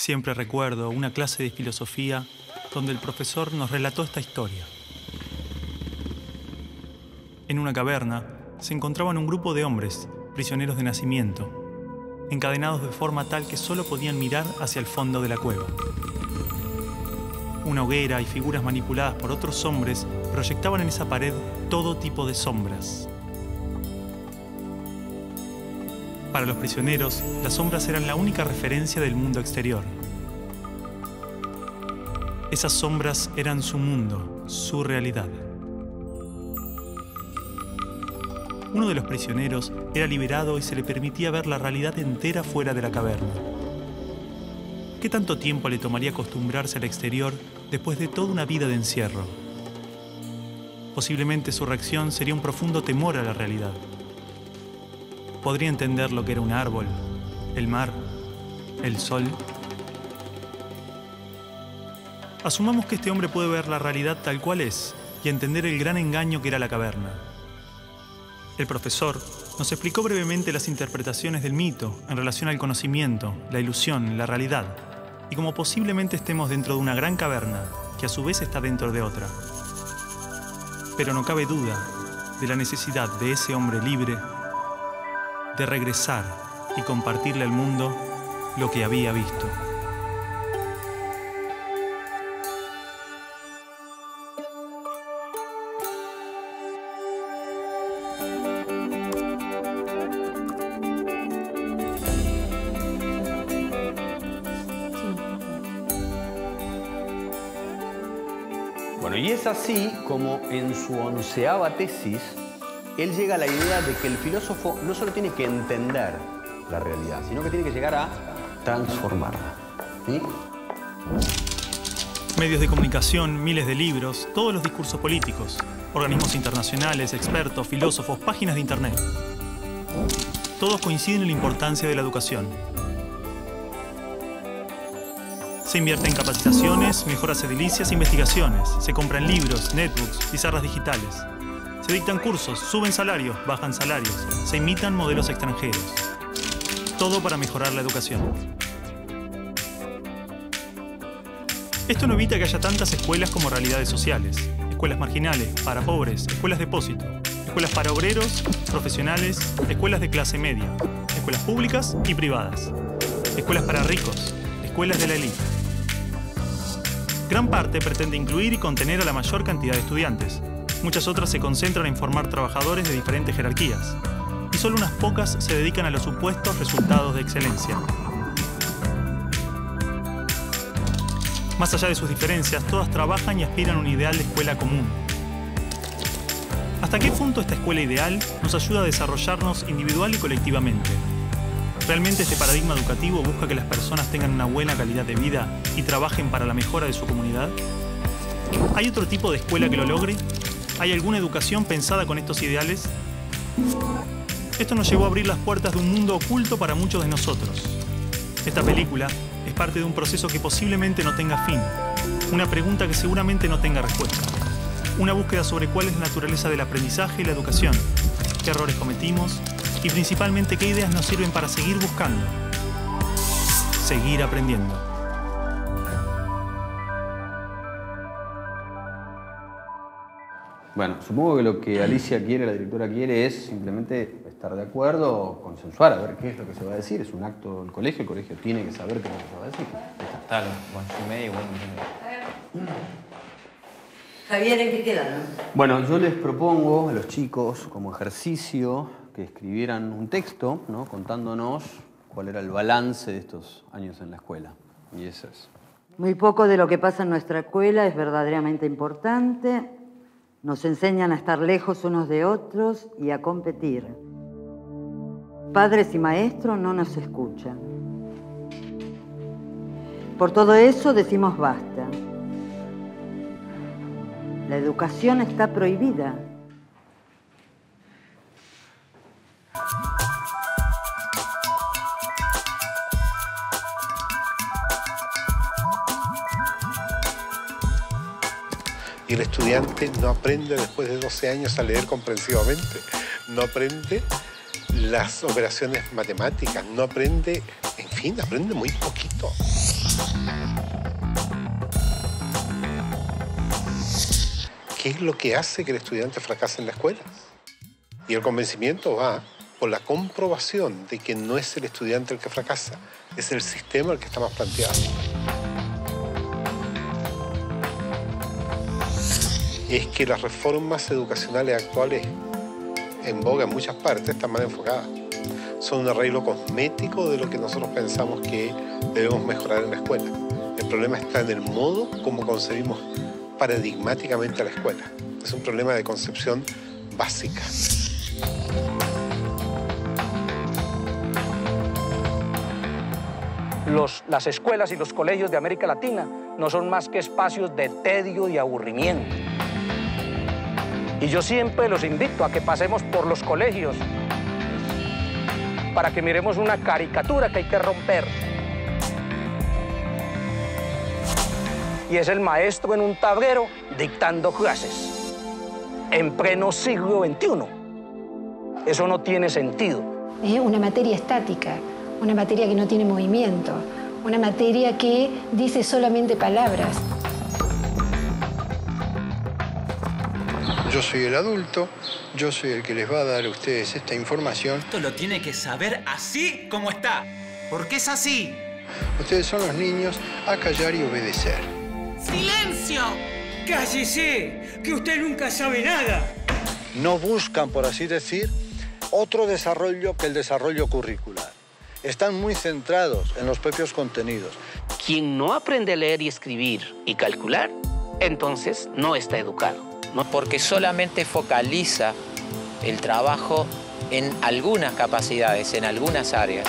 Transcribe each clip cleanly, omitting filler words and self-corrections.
Siempre recuerdo una clase de filosofía donde el profesor nos relató esta historia. En una caverna se encontraban un grupo de hombres, prisioneros de nacimiento, encadenados de forma tal que solo podían mirar hacia el fondo de la cueva. Una hoguera y figuras manipuladas por otros hombres proyectaban en esa pared todo tipo de sombras. Para los prisioneros, las sombras eran la única referencia del mundo exterior. Esas sombras eran su mundo, su realidad. Uno de los prisioneros era liberado y se le permitía ver la realidad entera fuera de la caverna. ¿Qué tanto tiempo le tomaría acostumbrarse al exterior después de toda una vida de encierro? Posiblemente su reacción sería un profundo temor a la realidad. Podría entender lo que era un árbol, el mar, el sol. Asumamos que este hombre puede ver la realidad tal cual es y entender el gran engaño que era la caverna. El profesor nos explicó brevemente las interpretaciones del mito en relación al conocimiento, la ilusión, la realidad, y cómo posiblemente estemos dentro de una gran caverna que a su vez está dentro de otra. Pero no cabe duda de la necesidad de ese hombre libre de regresar y compartirle al mundo lo que había visto. Bueno, y es así como en su 11ª tesis, él llega a la idea de que el filósofo no solo tiene que entender la realidad, sino que tiene que llegar a transformarla. ¿Sí? Medios de comunicación, miles de libros, todos los discursos políticos, organismos internacionales, expertos, filósofos, páginas de internet. Todos coinciden en la importancia de la educación. Se invierte en capacitaciones, mejoras edilicias e investigaciones. Se compran libros, netbooks, pizarras digitales. Se dictan cursos, suben salarios, bajan salarios. Se imitan modelos extranjeros. Todo para mejorar la educación. Esto no evita que haya tantas escuelas como realidades sociales. Escuelas marginales, para pobres, escuelas depósito. Escuelas para obreros, profesionales, escuelas de clase media. Escuelas públicas y privadas. Escuelas para ricos, escuelas de la élite. Gran parte pretende incluir y contener a la mayor cantidad de estudiantes. Muchas otras se concentran en formar trabajadores de diferentes jerarquías. Y solo unas pocas se dedican a los supuestos resultados de excelencia. Más allá de sus diferencias, todas trabajan y aspiran a un ideal de escuela común. ¿Hasta qué punto esta escuela ideal nos ayuda a desarrollarnos individual y colectivamente? ¿Realmente este paradigma educativo busca que las personas tengan una buena calidad de vida y trabajen para la mejora de su comunidad? ¿Hay otro tipo de escuela que lo logre? ¿Hay alguna educación pensada con estos ideales? Esto nos llevó a abrir las puertas de un mundo oculto para muchos de nosotros. Esta película es parte de un proceso que posiblemente no tenga fin, una pregunta que seguramente no tenga respuesta, una búsqueda sobre cuál es la naturaleza del aprendizaje y la educación, qué errores cometimos y principalmente qué ideas nos sirven para seguir buscando, seguir aprendiendo. Bueno, supongo que lo que Alicia quiere, la directora quiere, es simplemente estar de acuerdo, consensuar, a ver qué es lo que se va a decir. Es un acto del colegio, el colegio tiene que saber qué es lo que se va a decir. Tal, bueno, y medio, bueno. Javier, ¿en qué quedaron? Bueno, yo les propongo a los chicos, como ejercicio, que escribieran un texto, ¿no?, contándonos cuál era el balance de estos años en la escuela. Y eso es. Muy poco de lo que pasa en nuestra escuela es verdaderamente importante. Nos enseñan a estar lejos unos de otros y a competir. Padres y maestros no nos escuchan. Por todo eso decimos basta. La educación está prohibida. Y el estudiante no aprende después de 12 años a leer comprensivamente, no aprende las operaciones matemáticas, no aprende, en fin, aprende muy poquito. ¿Qué es lo que hace que el estudiante fracase en la escuela? Y el convencimiento va por la comprobación de que no es el estudiante el que fracasa, es el sistema el que está más planteado. Es que las reformas educacionales actuales en boga en muchas partes están mal enfocadas. Son un arreglo cosmético de lo que nosotros pensamos que debemos mejorar en la escuela. El problema está en el modo como concebimos paradigmáticamente a la escuela. Es un problema de concepción básica. Las escuelas y los colegios de América Latina no son más que espacios de tedio y aburrimiento. Y yo siempre los invito a que pasemos por los colegios para que miremos una caricatura que hay que romper. Y es el maestro en un tablero dictando clases en pleno siglo XXI. Eso no tiene sentido. Es una materia estática, una materia que no tiene movimiento, una materia que dice solamente palabras. Yo soy el adulto, yo soy el que les va a dar a ustedes esta información. Esto lo tiene que saber así como está, porque es así. Ustedes son los niños a callar y obedecer. ¡Silencio! ¡Cállese! ¡Que usted nunca sabe nada! No buscan, por así decir, otro desarrollo que el desarrollo curricular. Están muy centrados en los propios contenidos. Quien no aprende a leer y escribir y calcular, entonces no está educado. ¿No? Porque solamente focaliza el trabajo en algunas capacidades, en algunas áreas.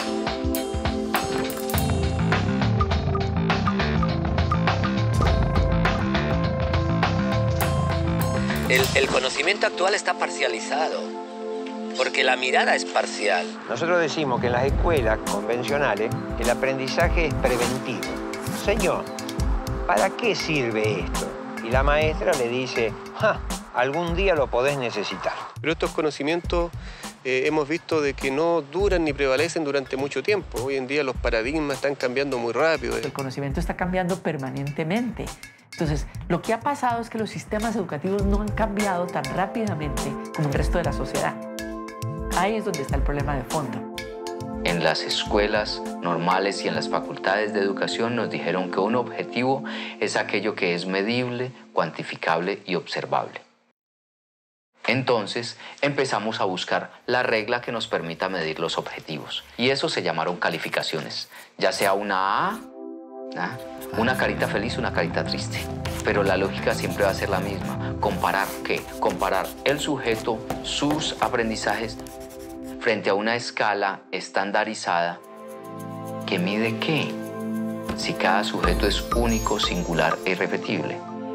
El conocimiento actual está parcializado, porque la mirada es parcial. Nosotros decimos que en las escuelas convencionales el aprendizaje es preventivo. Señor, ¿para qué sirve esto? Y la maestra le dice, algún día lo podés necesitar. Pero estos conocimientos hemos visto de que no duran ni prevalecen durante mucho tiempo. Hoy en día los paradigmas están cambiando muy rápido. El conocimiento está cambiando permanentemente. Entonces, lo que ha pasado es que los sistemas educativos no han cambiado tan rápidamente como el resto de la sociedad. Ahí es donde está el problema de fondo. En las escuelas normales y en las facultades de educación nos dijeron que un objetivo es aquello que es medible, cuantificable y observable. Entonces empezamos a buscar la regla que nos permita medir los objetivos. Y eso se llamaron calificaciones, ya sea una A, una carita feliz, una carita triste. Pero la lógica siempre va a ser la misma. ¿Comparar qué? Comparar el sujeto, sus aprendizajes, frente a una escala estandarizada que mide qué, si cada sujeto es único, singular e irrepetible.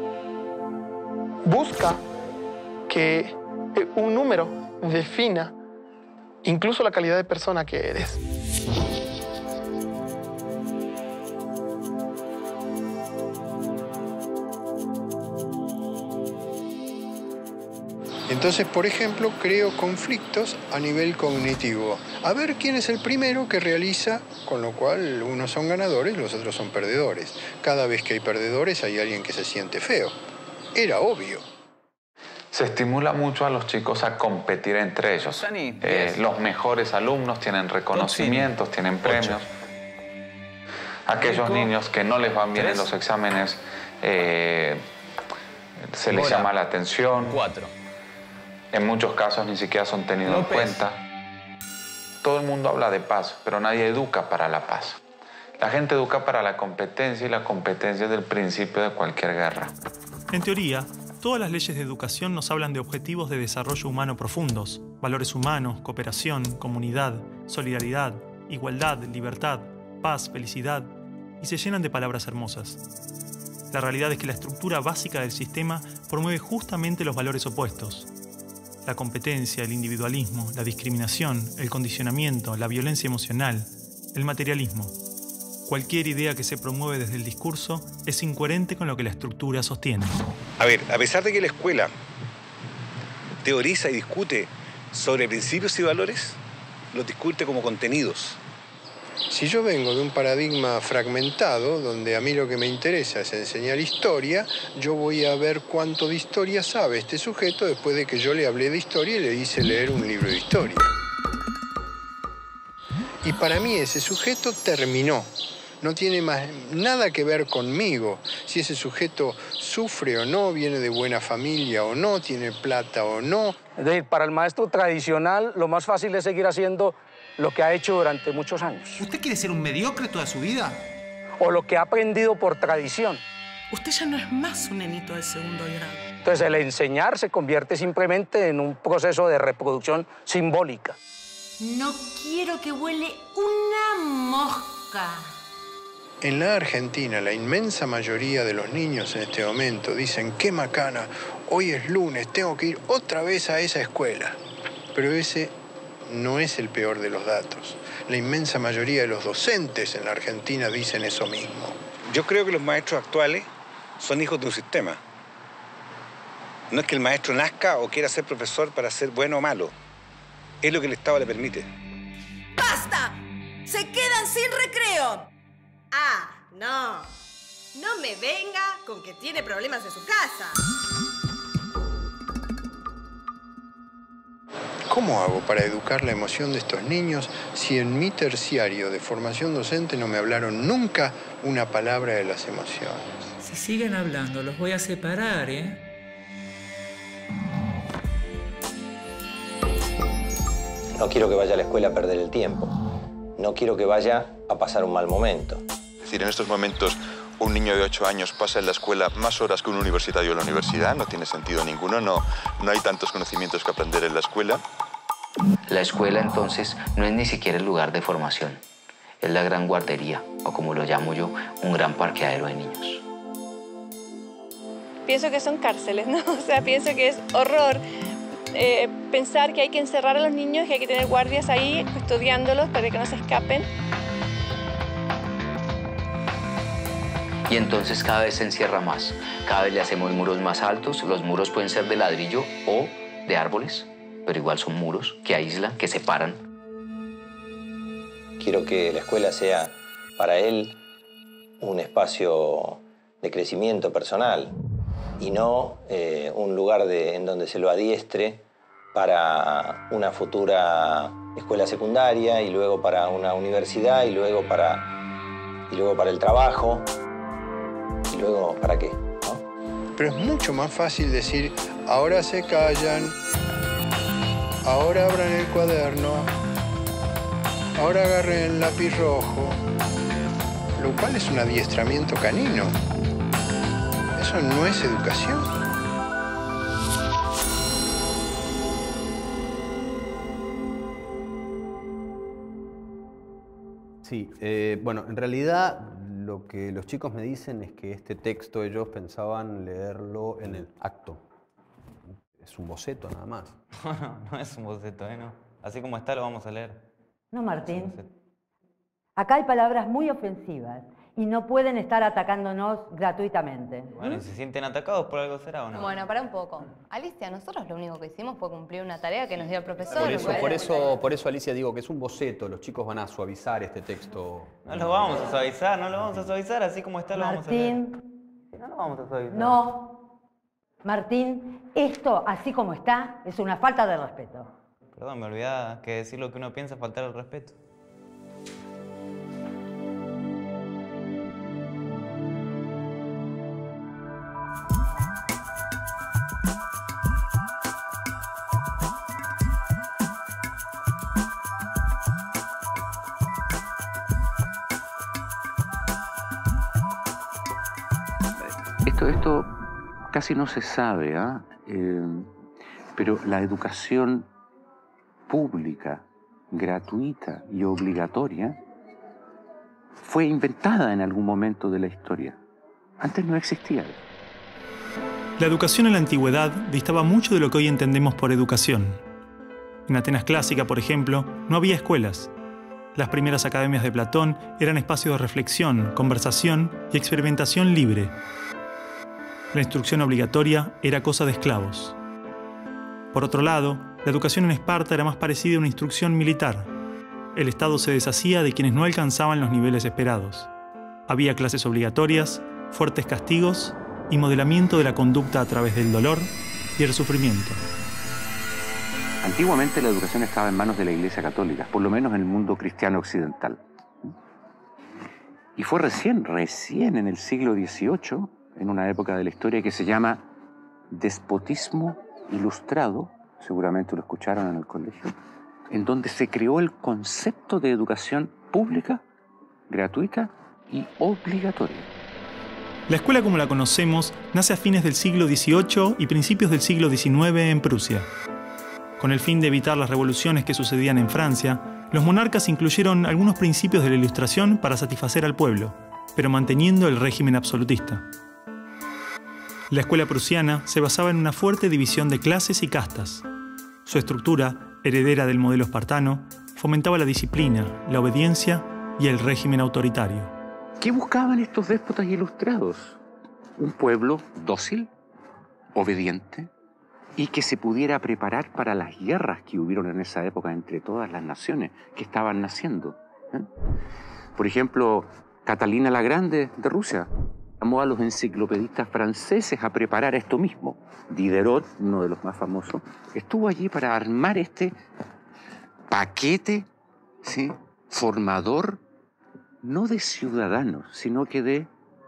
Busca que un número defina incluso la calidad de persona que eres. Entonces, por ejemplo, creo conflictos a nivel cognitivo. A ver quién es el primero que realiza, con lo cual unos son ganadores, los otros son perdedores. Cada vez que hay perdedores hay alguien que se siente feo. Era obvio. Se estimula mucho a los chicos a competir entre ellos. Los mejores alumnos tienen reconocimientos, tienen premios. Aquellos niños que no les van bien en los exámenes, se les llama la atención. 4. En muchos casos ni siquiera son tenidos en cuenta. Todo el mundo habla de paz, pero nadie educa para la paz. La gente educa para la competencia y la competencia es el principio de cualquier guerra. En teoría, todas las leyes de educación nos hablan de objetivos de desarrollo humano profundos, valores humanos, cooperación, comunidad, solidaridad, igualdad, libertad, paz, felicidad, y se llenan de palabras hermosas. La realidad es que la estructura básica del sistema promueve justamente los valores opuestos. La competencia, el individualismo, la discriminación, el condicionamiento, la violencia emocional, el materialismo. Cualquier idea que se promueve desde el discurso es incoherente con lo que la estructura sostiene. A ver, a pesar de que la escuela teoriza y discute sobre principios y valores, los discute como contenidos. Si yo vengo de un paradigma fragmentado, donde a mí lo que me interesa es enseñar historia, yo voy a ver cuánto de historia sabe este sujeto después de que yo le hablé de historia y le hice leer un libro de historia. Y para mí ese sujeto terminó. No tiene más nada que ver conmigo. Si ese sujeto sufre o no, viene de buena familia o no, tiene plata o no. Es decir, para el maestro tradicional, lo más fácil es seguir haciendo lo que ha hecho durante muchos años. ¿Usted quiere ser un mediocre toda su vida? O lo que ha aprendido por tradición. Usted ya no es más un nenito de segundo grado. Entonces, el enseñar se convierte simplemente en un proceso de reproducción simbólica. No quiero que huele una mosca. En la Argentina, la inmensa mayoría de los niños en este momento dicen, qué macana, hoy es lunes, tengo que ir otra vez a esa escuela. Pero ese no es el peor de los datos. La inmensa mayoría de los docentes en la Argentina dicen eso mismo. Yo creo que los maestros actuales son hijos de un sistema. No es que el maestro nazca o quiera ser profesor para ser bueno o malo. Es lo que el Estado le permite. ¡Basta! ¡Se quedan sin recreo! Ah, no. No me venga con que tiene problemas en su casa. ¿Cómo hago para educar la emoción de estos niños si en mi terciario de formación docente no me hablaron nunca una palabra de las emociones? Si siguen hablando, los voy a separar, ¿eh? No quiero que vaya a la escuela a perder el tiempo. No quiero que vaya a pasar un mal momento. Es decir, en estos momentos un niño de 8 años pasa en la escuela más horas que un universitario en la universidad. No tiene sentido ninguno, no hay tantos conocimientos que aprender en la escuela. La escuela, entonces, no es ni siquiera el lugar de formación. Es la gran guardería, o como lo llamo yo, un gran parqueadero de niños. Pienso que son cárceles, ¿no? O sea, pienso que es horror pensar que hay que encerrar a los niños, que hay que tener guardias ahí custodiándolos para que no se escapen. Y entonces cada vez se encierra más. Cada vez le hacemos muros más altos. Los muros pueden ser de ladrillo o de árboles, pero igual son muros que aíslan, que separan. Quiero que la escuela sea para él un espacio de crecimiento personal y no un lugar en donde se lo adiestre para una futura escuela secundaria y luego para una universidad y luego para el trabajo. ¿Y luego para qué? ¿No? Pero es mucho más fácil decir, ahora se callan, ahora abran el cuaderno, ahora agarren el lápiz rojo, lo cual es un adiestramiento canino. Eso no es educación. Sí, bueno, en realidad lo que los chicos me dicen es que este texto ellos pensaban leerlo en el acto. Es un boceto nada más. No es un boceto, ¿no? Así como está lo vamos a leer. No, Martín. Acá hay palabras muy ofensivas y no pueden estar atacándonos gratuitamente. Bueno, y se sienten atacados por algo será o no. Bueno, para un poco. Alicia, nosotros lo único que hicimos fue cumplir una tarea que nos dio el profesor. Por eso, Alicia, digo que es un boceto. Los chicos van a suavizar este texto. No lo vamos a suavizar, no lo vamos a suavizar. Así como está lo vamos a leer. Martín. No lo vamos a suavizar. No. Martín, esto, así como está, es una falta de respeto. Perdón, me olvidaba que decir lo que uno piensa es faltar el respeto. Esto casi no se sabe, pero la educación pública, gratuita y obligatoria fue inventada en algún momento de la historia. Antes no existía. La educación en la antigüedad distaba mucho de lo que hoy entendemos por educación. En Atenas clásica, por ejemplo, no había escuelas. Las primeras academias de Platón eran espacios de reflexión, conversación y experimentación libre. La instrucción obligatoria era cosa de esclavos. Por otro lado, la educación en Esparta era más parecida a una instrucción militar. el Estado se deshacía de quienes no alcanzaban los niveles esperados. Había clases obligatorias, fuertes castigos y modelamiento de la conducta a través del dolor y el sufrimiento. Antiguamente la educación estaba en manos de la Iglesia Católica, por lo menos en el mundo cristiano occidental. Y fue recién en el siglo XVIII, en una época de la historia que se llama despotismo ilustrado, seguramente lo escucharon en el colegio, en donde se creó el concepto de educación pública, gratuita y obligatoria. La escuela como la conocemos nace a fines del siglo XVIII y principios del siglo XIX en Prusia. Con el fin de evitar las revoluciones que sucedían en Francia, los monarcas incluyeron algunos principios de la Ilustración para satisfacer al pueblo, pero manteniendo el régimen absolutista. La escuela prusiana se basaba en una fuerte división de clases y castas. Su estructura, heredera del modelo espartano, fomentaba la disciplina, la obediencia y el régimen autoritario. ¿Qué buscaban estos déspotas ilustrados? Un pueblo dócil, obediente, y que se pudiera preparar para las guerras que hubieron en esa época entre todas las naciones que estaban naciendo. Por ejemplo, Catalina la Grande de Rusia llamó a los enciclopedistas franceses a preparar esto mismo. Diderot, uno de los más famosos, estuvo allí para armar este paquete, ¿sí?, formador, no de ciudadanos, sino que de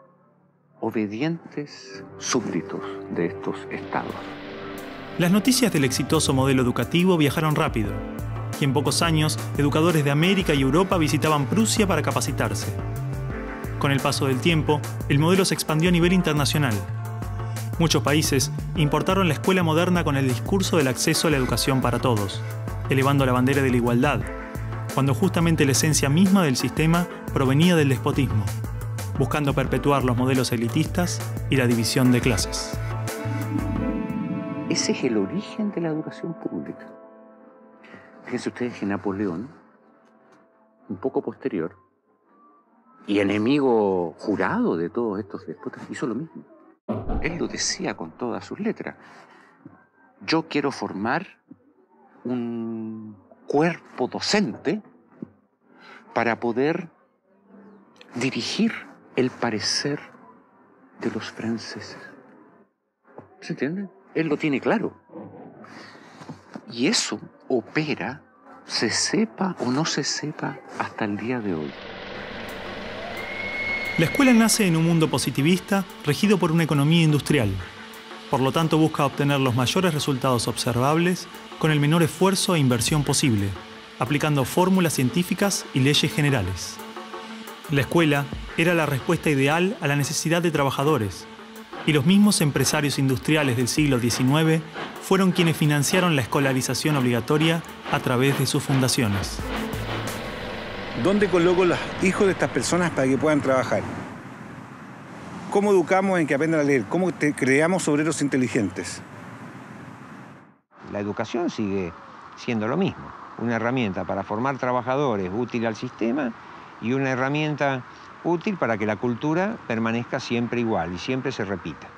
obedientes súbditos de estos estados. Las noticias del exitoso modelo educativo viajaron rápido, y en pocos años, educadores de América y Europa visitaban Prusia para capacitarse. Con el paso del tiempo, el modelo se expandió a nivel internacional. Muchos países importaron la escuela moderna con el discurso del acceso a la educación para todos, elevando la bandera de la igualdad, cuando justamente la esencia misma del sistema provenía del despotismo, buscando perpetuar los modelos elitistas y la división de clases. Ese es el origen de la educación pública. Fíjense ustedes que Napoleón, un poco posterior, y enemigo jurado de todos estos déspotas, hizo lo mismo. Él lo decía con todas sus letras. Yo quiero formar un cuerpo docente para poder dirigir el parecer de los franceses. ¿Se entiende? Él lo tiene claro. Y eso opera, se sepa o no se sepa, hasta el día de hoy. La escuela nace en un mundo positivista regido por una economía industrial. Por lo tanto, busca obtener los mayores resultados observables con el menor esfuerzo e inversión posible, aplicando fórmulas científicas y leyes generales. La escuela era la respuesta ideal a la necesidad de trabajadores, y los mismos empresarios industriales del siglo XIX fueron quienes financiaron la escolarización obligatoria a través de sus fundaciones. ¿Dónde coloco los hijos de estas personas para que puedan trabajar? ¿Cómo educamos en que aprendan a leer? ¿Cómo creamos obreros inteligentes? La educación sigue siendo lo mismo. Una herramienta para formar trabajadores útil al sistema y una herramienta útil para que la cultura permanezca siempre igual y siempre se repita.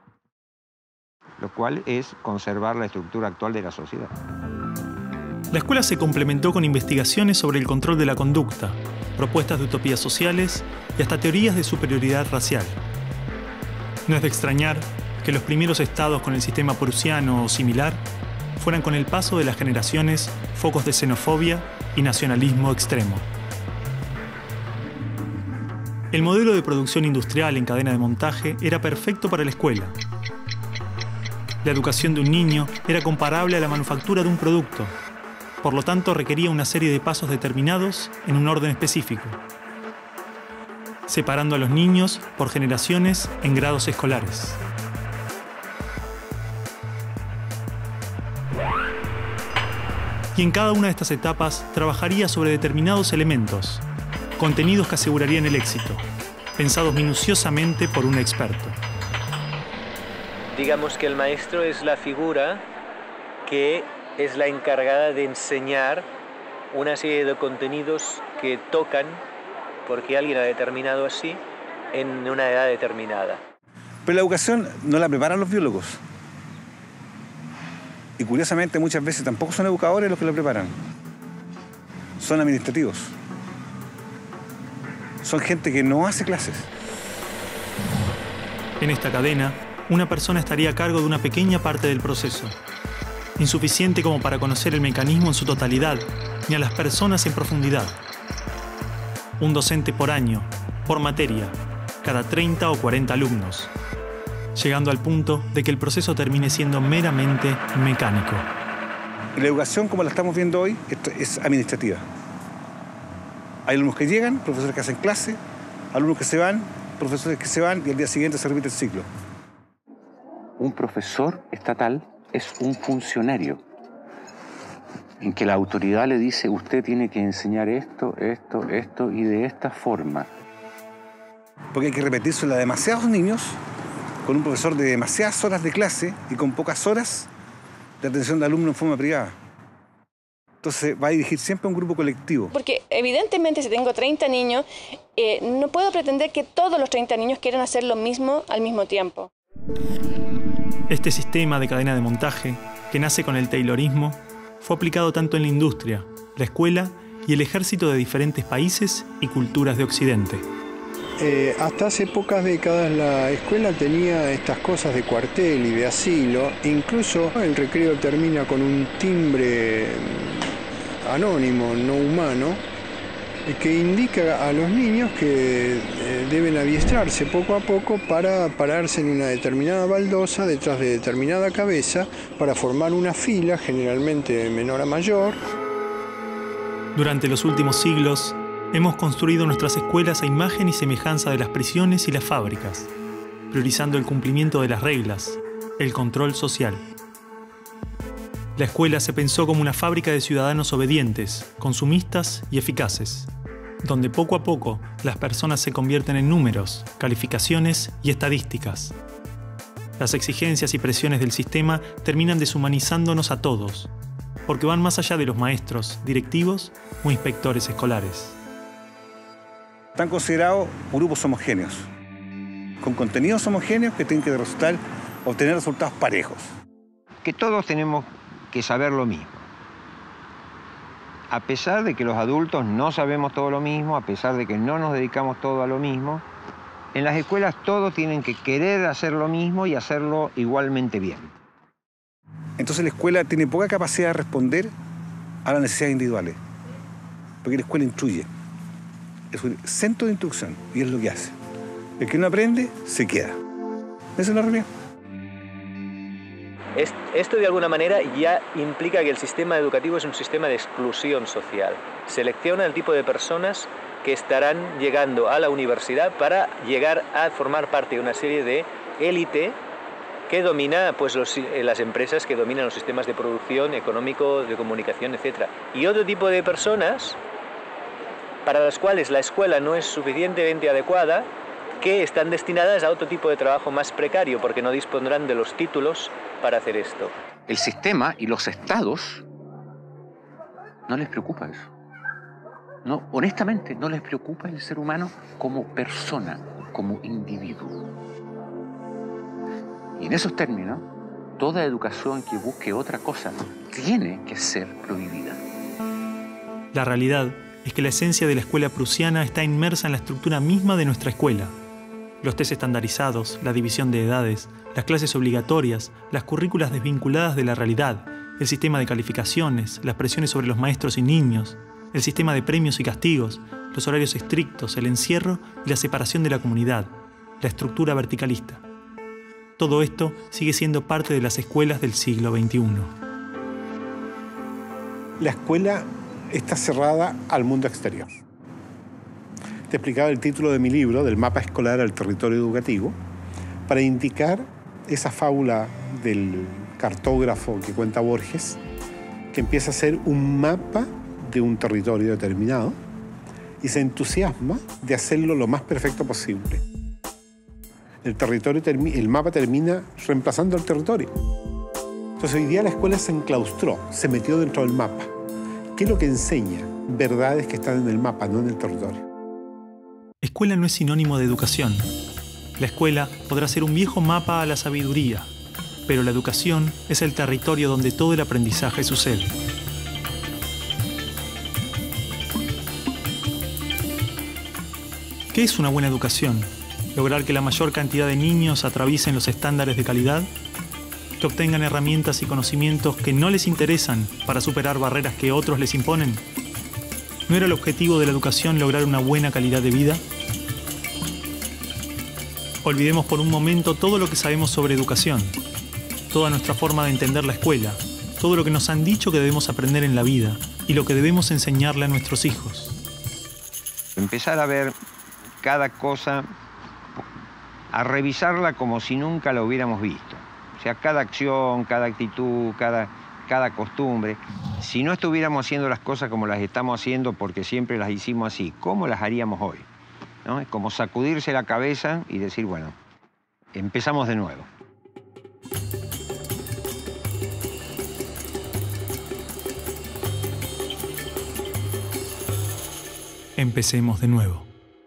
Lo cual es conservar la estructura actual de la sociedad. La escuela se complementó con investigaciones sobre el control de la conducta, propuestas de utopías sociales y hasta teorías de superioridad racial. No es de extrañar que los primeros estados con el sistema prusiano o similar fueran con el paso de las generaciones focos de xenofobia y nacionalismo extremo. El modelo de producción industrial en cadena de montaje era perfecto para la escuela. La educación de un niño era comparable a la manufactura de un producto. Por lo tanto, requería una serie de pasos determinados en un orden específico, separando a los niños por generaciones en grados escolares. Y en cada una de estas etapas trabajaría sobre determinados elementos, contenidos que asegurarían el éxito, pensados minuciosamente por un experto. Digamos que el maestro es la figura que es la encargada de enseñar una serie de contenidos que tocan, porque alguien ha determinado así, en una edad determinada. Pero la educación no la preparan los biólogos. Y curiosamente muchas veces tampoco son educadores los que la preparan. son administrativos. Son gente que no hace clases. En esta cadena, una persona estaría a cargo de una pequeña parte del proceso, insuficiente como para conocer el mecanismo en su totalidad, ni a las personas en profundidad. Un docente por año, por materia, cada 30 o 40 alumnos, llegando al punto de que el proceso termine siendo meramente mecánico. La educación, como la estamos viendo hoy, es administrativa. Hay alumnos que llegan, profesores que hacen clase, alumnos que se van, profesores que se van y al día siguiente se repite el ciclo. Un profesor estatal es un funcionario en que la autoridad le dice usted tiene que enseñar esto, esto, esto y de esta forma. Porque hay que repetírselo a demasiados niños con un profesor de demasiadas horas de clase y con pocas horas de atención de alumnos en forma privada. Entonces va a dirigir siempre a un grupo colectivo. Porque evidentemente si tengo 30 niños, no puedo pretender que todos los 30 niños quieran hacer lo mismo al mismo tiempo. Este sistema de cadena de montaje, que nace con el taylorismo, fue aplicado tanto en la industria, la escuela y el ejército de diferentes países y culturas de Occidente. Hasta hace pocas décadas la escuela tenía estas cosas de cuartel y de asilo. Incluso el recreo termina con un timbre anónimo, no humano, que indica a los niños que deben adiestrarse poco a poco para pararse en una determinada baldosa detrás de determinada cabeza para formar una fila, generalmente de menor a mayor. Durante los últimos siglos, hemos construido nuestras escuelas a imagen y semejanza de las prisiones y las fábricas, priorizando el cumplimiento de las reglas, el control social. La escuela se pensó como una fábrica de ciudadanos obedientes, consumistas y eficaces, donde poco a poco las personas se convierten en números, calificaciones y estadísticas. Las exigencias y presiones del sistema terminan deshumanizándonos a todos, porque van más allá de los maestros, directivos o inspectores escolares. Están considerados grupos homogéneos, con contenidos homogéneos que tienen que obtener resultados parejos. Que todos tenemos que saber lo mismo. A pesar de que los adultos no sabemos todo lo mismo, a pesar de que no nos dedicamos todo a lo mismo, en las escuelas todos tienen que querer hacer lo mismo y hacerlo igualmente bien. Entonces la escuela tiene poca capacidad de responder a las necesidades individuales, porque la escuela instruye. Es un centro de instrucción y es lo que hace. El que no aprende, se queda. Esa es la realidad. Esto de alguna manera ya implica que el sistema educativo es un sistema de exclusión social. Selecciona el tipo de personas que estarán llegando a la universidad para llegar a formar parte de una serie de élite que domina pues, las empresas que dominan los sistemas de producción, económico, de comunicación, etc. Y otro tipo de personas para las cuales la escuela no es suficientemente adecuada, que están destinadas a otro tipo de trabajo más precario porque no dispondrán de los títulos para hacer esto. El sistema y los estados no les preocupa eso. No, honestamente, no les preocupa el ser humano como persona, como individuo. Y en esos términos, toda educación que busque otra cosa tiene que ser prohibida. La realidad es que la esencia de la escuela prusiana está inmersa en la estructura misma de nuestra escuela. Los test estandarizados, la división de edades, las clases obligatorias, las currículas desvinculadas de la realidad, el sistema de calificaciones, las presiones sobre los maestros y niños, el sistema de premios y castigos, los horarios estrictos, el encierro y la separación de la comunidad, la estructura verticalista. Todo esto sigue siendo parte de las escuelas del siglo XXI. La escuela está cerrada al mundo exterior. Te explicaba el título de mi libro, del mapa escolar al territorio educativo, para indicar esa fábula del cartógrafo que cuenta Borges, que empieza a ser un mapa de un territorio determinado y se entusiasma de hacerlo lo más perfecto posible. El mapa termina reemplazando al territorio. Entonces hoy día la escuela se enclaustró, se metió dentro del mapa. ¿Qué es lo que enseña? Verdades que están en el mapa, no en el territorio. Escuela no es sinónimo de educación. La escuela podrá ser un viejo mapa a la sabiduría, pero la educación es el territorio donde todo el aprendizaje sucede. ¿Qué es una buena educación? ¿Lograr que la mayor cantidad de niños atraviesen los estándares de calidad? ¿Que obtengan herramientas y conocimientos que no les interesan para superar barreras que otros les imponen? ¿No era el objetivo de la educación lograr una buena calidad de vida? Olvidemos por un momento todo lo que sabemos sobre educación, toda nuestra forma de entender la escuela, todo lo que nos han dicho que debemos aprender en la vida y lo que debemos enseñarle a nuestros hijos. Empezar a ver cada cosa, a revisarla como si nunca la hubiéramos visto. O sea, cada acción, cada actitud, cada costumbre. Si no estuviéramos haciendo las cosas como las estamos haciendo porque siempre las hicimos así, ¿cómo las haríamos hoy? ¿No? Es como sacudirse la cabeza y decir, bueno, empezamos de nuevo. Empecemos de nuevo.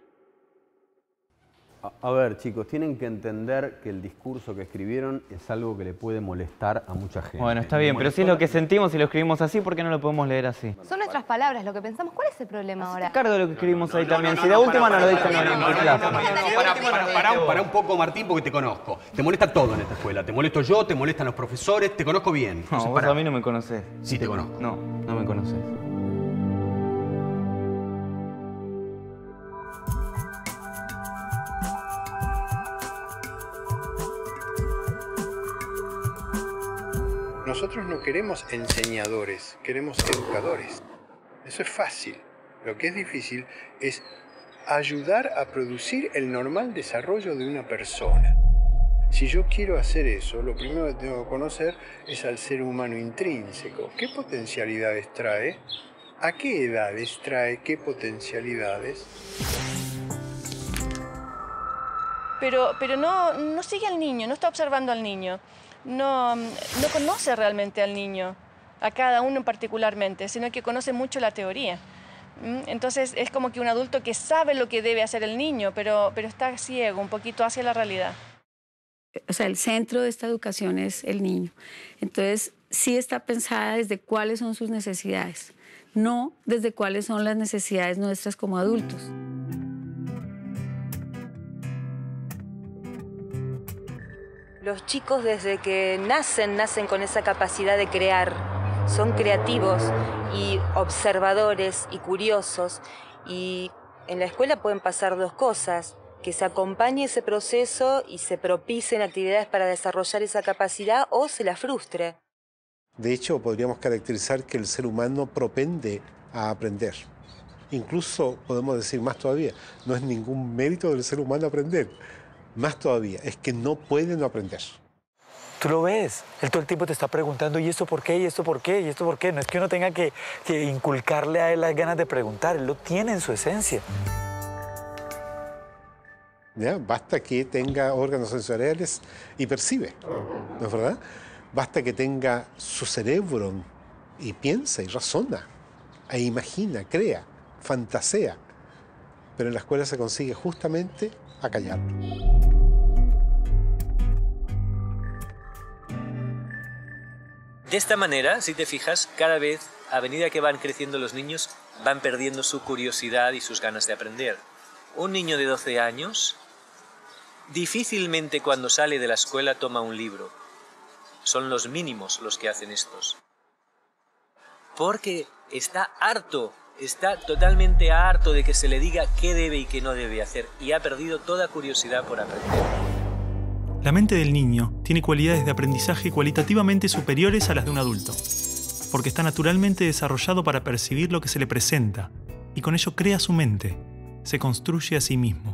A ver, chicos, tienen que entender que el discurso que escribieron es algo que le puede molestar a mucha gente. Bueno, está bien, pero si es lo que sentimos y lo escribimos así, ¿por qué no lo podemos leer así? Son nuestras palabras, lo que pensamos. ¿Cuál es el problema ahora? Cargo de lo que escribimos ahí también. Si de última no lo dicen en clase. Pará un poco, Martín, porque te conozco. Te molesta todo en esta escuela. Te molesto yo, te molestan los profesores, te conozco bien. No, vos a mí no me conocés. Sí te conozco. No, no me conocés. Nosotros no queremos enseñadores, queremos educadores. Eso es fácil. Lo que es difícil es ayudar a producir el normal desarrollo de una persona. Si yo quiero hacer eso, lo primero que tengo que conocer es al ser humano intrínseco. ¿Qué potencialidades trae? ¿A qué edades trae qué potencialidades? Pero no sigue al niño, no está observando al niño. No conoce realmente al niño, a cada uno particularmente, sino que conoce mucho la teoría. Entonces es como que un adulto que sabe lo que debe hacer el niño, pero está ciego un poquito hacia la realidad. O sea, el centro de esta educación es el niño. Entonces sí está pensada desde cuáles son sus necesidades, no desde cuáles son las necesidades nuestras como adultos. Los chicos desde que nacen con esa capacidad de crear. Son creativos y observadores y curiosos. Y en la escuela pueden pasar dos cosas: que se acompañe ese proceso y se propicien actividades para desarrollar esa capacidad, o se la frustre. De hecho, podríamos caracterizar que el ser humano propende a aprender. Incluso podemos decir más todavía, no es ningún mérito del ser humano aprender. Más todavía, es que no puede no aprender. Tú lo ves, él todo el tiempo te está preguntando, ¿y esto por qué? ¿Y esto por qué? ¿Y esto por qué? No es que uno tenga que inculcarle a él las ganas de preguntar, él lo tiene en su esencia. ¿Ya? Basta que tenga órganos sensoriales y percibe, ¿no es verdad? Basta que tenga su cerebro y piensa y razona, e imagina, crea, fantasea. Pero en la escuela se consigue justamente a callarlo. De esta manera, si te fijas, cada vez, a medida que van creciendo los niños, van perdiendo su curiosidad y sus ganas de aprender. Un niño de 12 años difícilmente cuando sale de la escuela toma un libro. Son los mínimos los que hacen estos. Porque está harto, está totalmente harto de que se le diga qué debe y qué no debe hacer, y ha perdido toda curiosidad por aprender. La mente del niño tiene cualidades de aprendizaje cualitativamente superiores a las de un adulto, porque está naturalmente desarrollado para percibir lo que se le presenta, y con ello crea su mente, se construye a sí mismo.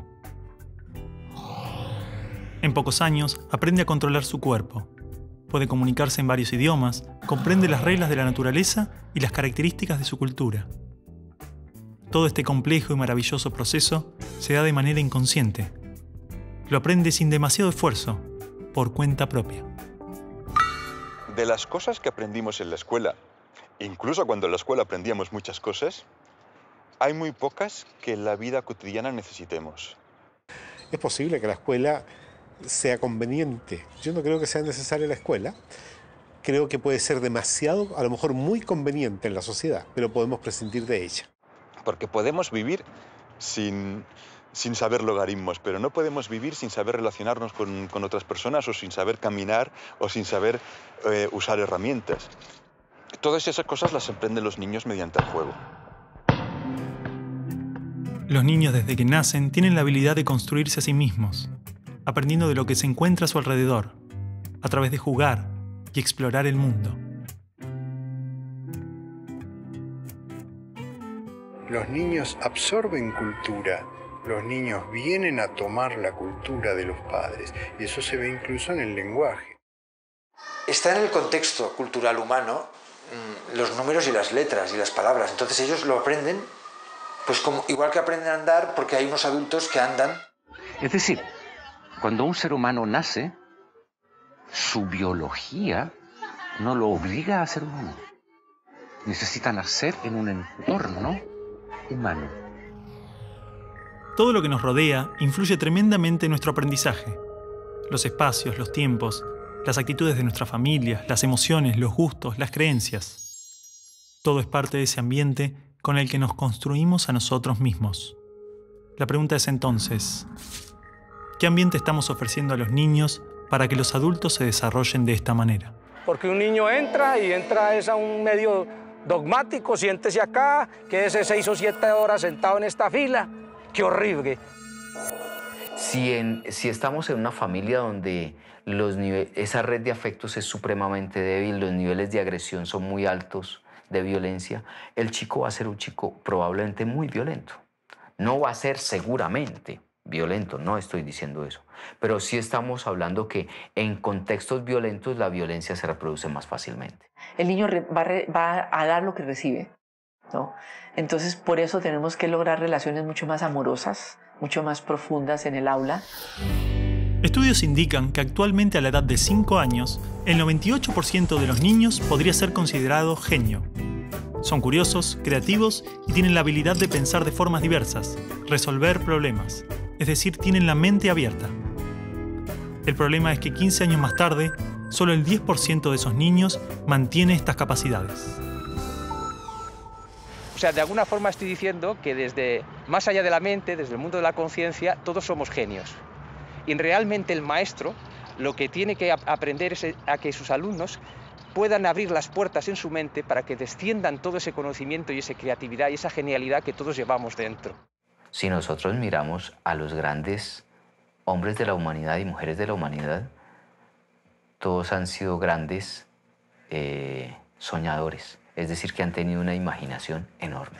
En pocos años aprende a controlar su cuerpo, puede comunicarse en varios idiomas, comprende las reglas de la naturaleza y las características de su cultura. Todo este complejo y maravilloso proceso se da de manera inconsciente. Lo aprende sin demasiado esfuerzo, por cuenta propia. De las cosas que aprendimos en la escuela, incluso cuando en la escuela aprendíamos muchas cosas, hay muy pocas que en la vida cotidiana necesitemos. Es posible que la escuela sea conveniente. Yo no creo que sea necesaria la escuela. Creo que puede ser demasiado, a lo mejor muy conveniente en la sociedad, pero podemos prescindir de ella. Porque podemos vivir sin sin saber logaritmos, pero no podemos vivir sin saber relacionarnos con otras personas o sin saber caminar o sin saber usar herramientas. Todas esas cosas las aprenden los niños mediante el juego. Los niños desde que nacen tienen la habilidad de construirse a sí mismos, aprendiendo de lo que se encuentra a su alrededor, a través de jugar y explorar el mundo. Los niños absorben cultura, los niños vienen a tomar la cultura de los padres, y eso se ve incluso en el lenguaje. Está en el contexto cultural humano los números y las letras y las palabras, entonces ellos lo aprenden, pues como, igual que aprenden a andar porque hay unos adultos que andan. Es decir, cuando un ser humano nace, su biología no lo obliga a ser humano. Necesita nacer en un entorno humano. Todo lo que nos rodea influye tremendamente en nuestro aprendizaje. Los espacios, los tiempos, las actitudes de nuestras familias, las emociones, los gustos, las creencias. Todo es parte de ese ambiente con el que nos construimos a nosotros mismos. La pregunta es entonces, ¿qué ambiente estamos ofreciendo a los niños para que los adultos se desarrollen de esta manera? Porque un niño entra es a un medio dogmático, siéntese acá, quédese 6 o 7 horas sentado en esta fila. ¡Qué horrible! Si estamos en una familia donde esa red de afectos es supremamente débil, los niveles de agresión son muy altos, de violencia, el chico va a ser un chico probablemente muy violento. No va a ser seguramente violento, no estoy diciendo eso, pero sí estamos hablando que en contextos violentos la violencia se reproduce más fácilmente. El niño va a dar lo que recibe, ¿no? Entonces, por eso tenemos que lograr relaciones mucho más amorosas, mucho más profundas en el aula. Estudios indican que actualmente a la edad de 5 años, el 98% de los niños podría ser considerado genio. Son curiosos, creativos y tienen la habilidad de pensar de formas diversas, resolver problemas, es decir, tienen la mente abierta. El problema es que 15 años más tarde, solo el 10% de esos niños mantiene estas capacidades. O sea, de alguna forma estoy diciendo que desde más allá de la mente, desde el mundo de la conciencia, todos somos genios. Y realmente el maestro lo que tiene que aprender es a que sus alumnos puedan abrir las puertas en su mente para que desciendan todo ese conocimiento y esa creatividad y esa genialidad que todos llevamos dentro. Si nosotros miramos a los grandes hombres de la humanidad y mujeres de la humanidad, todos han sido grandes soñadores, es decir, que han tenido una imaginación enorme.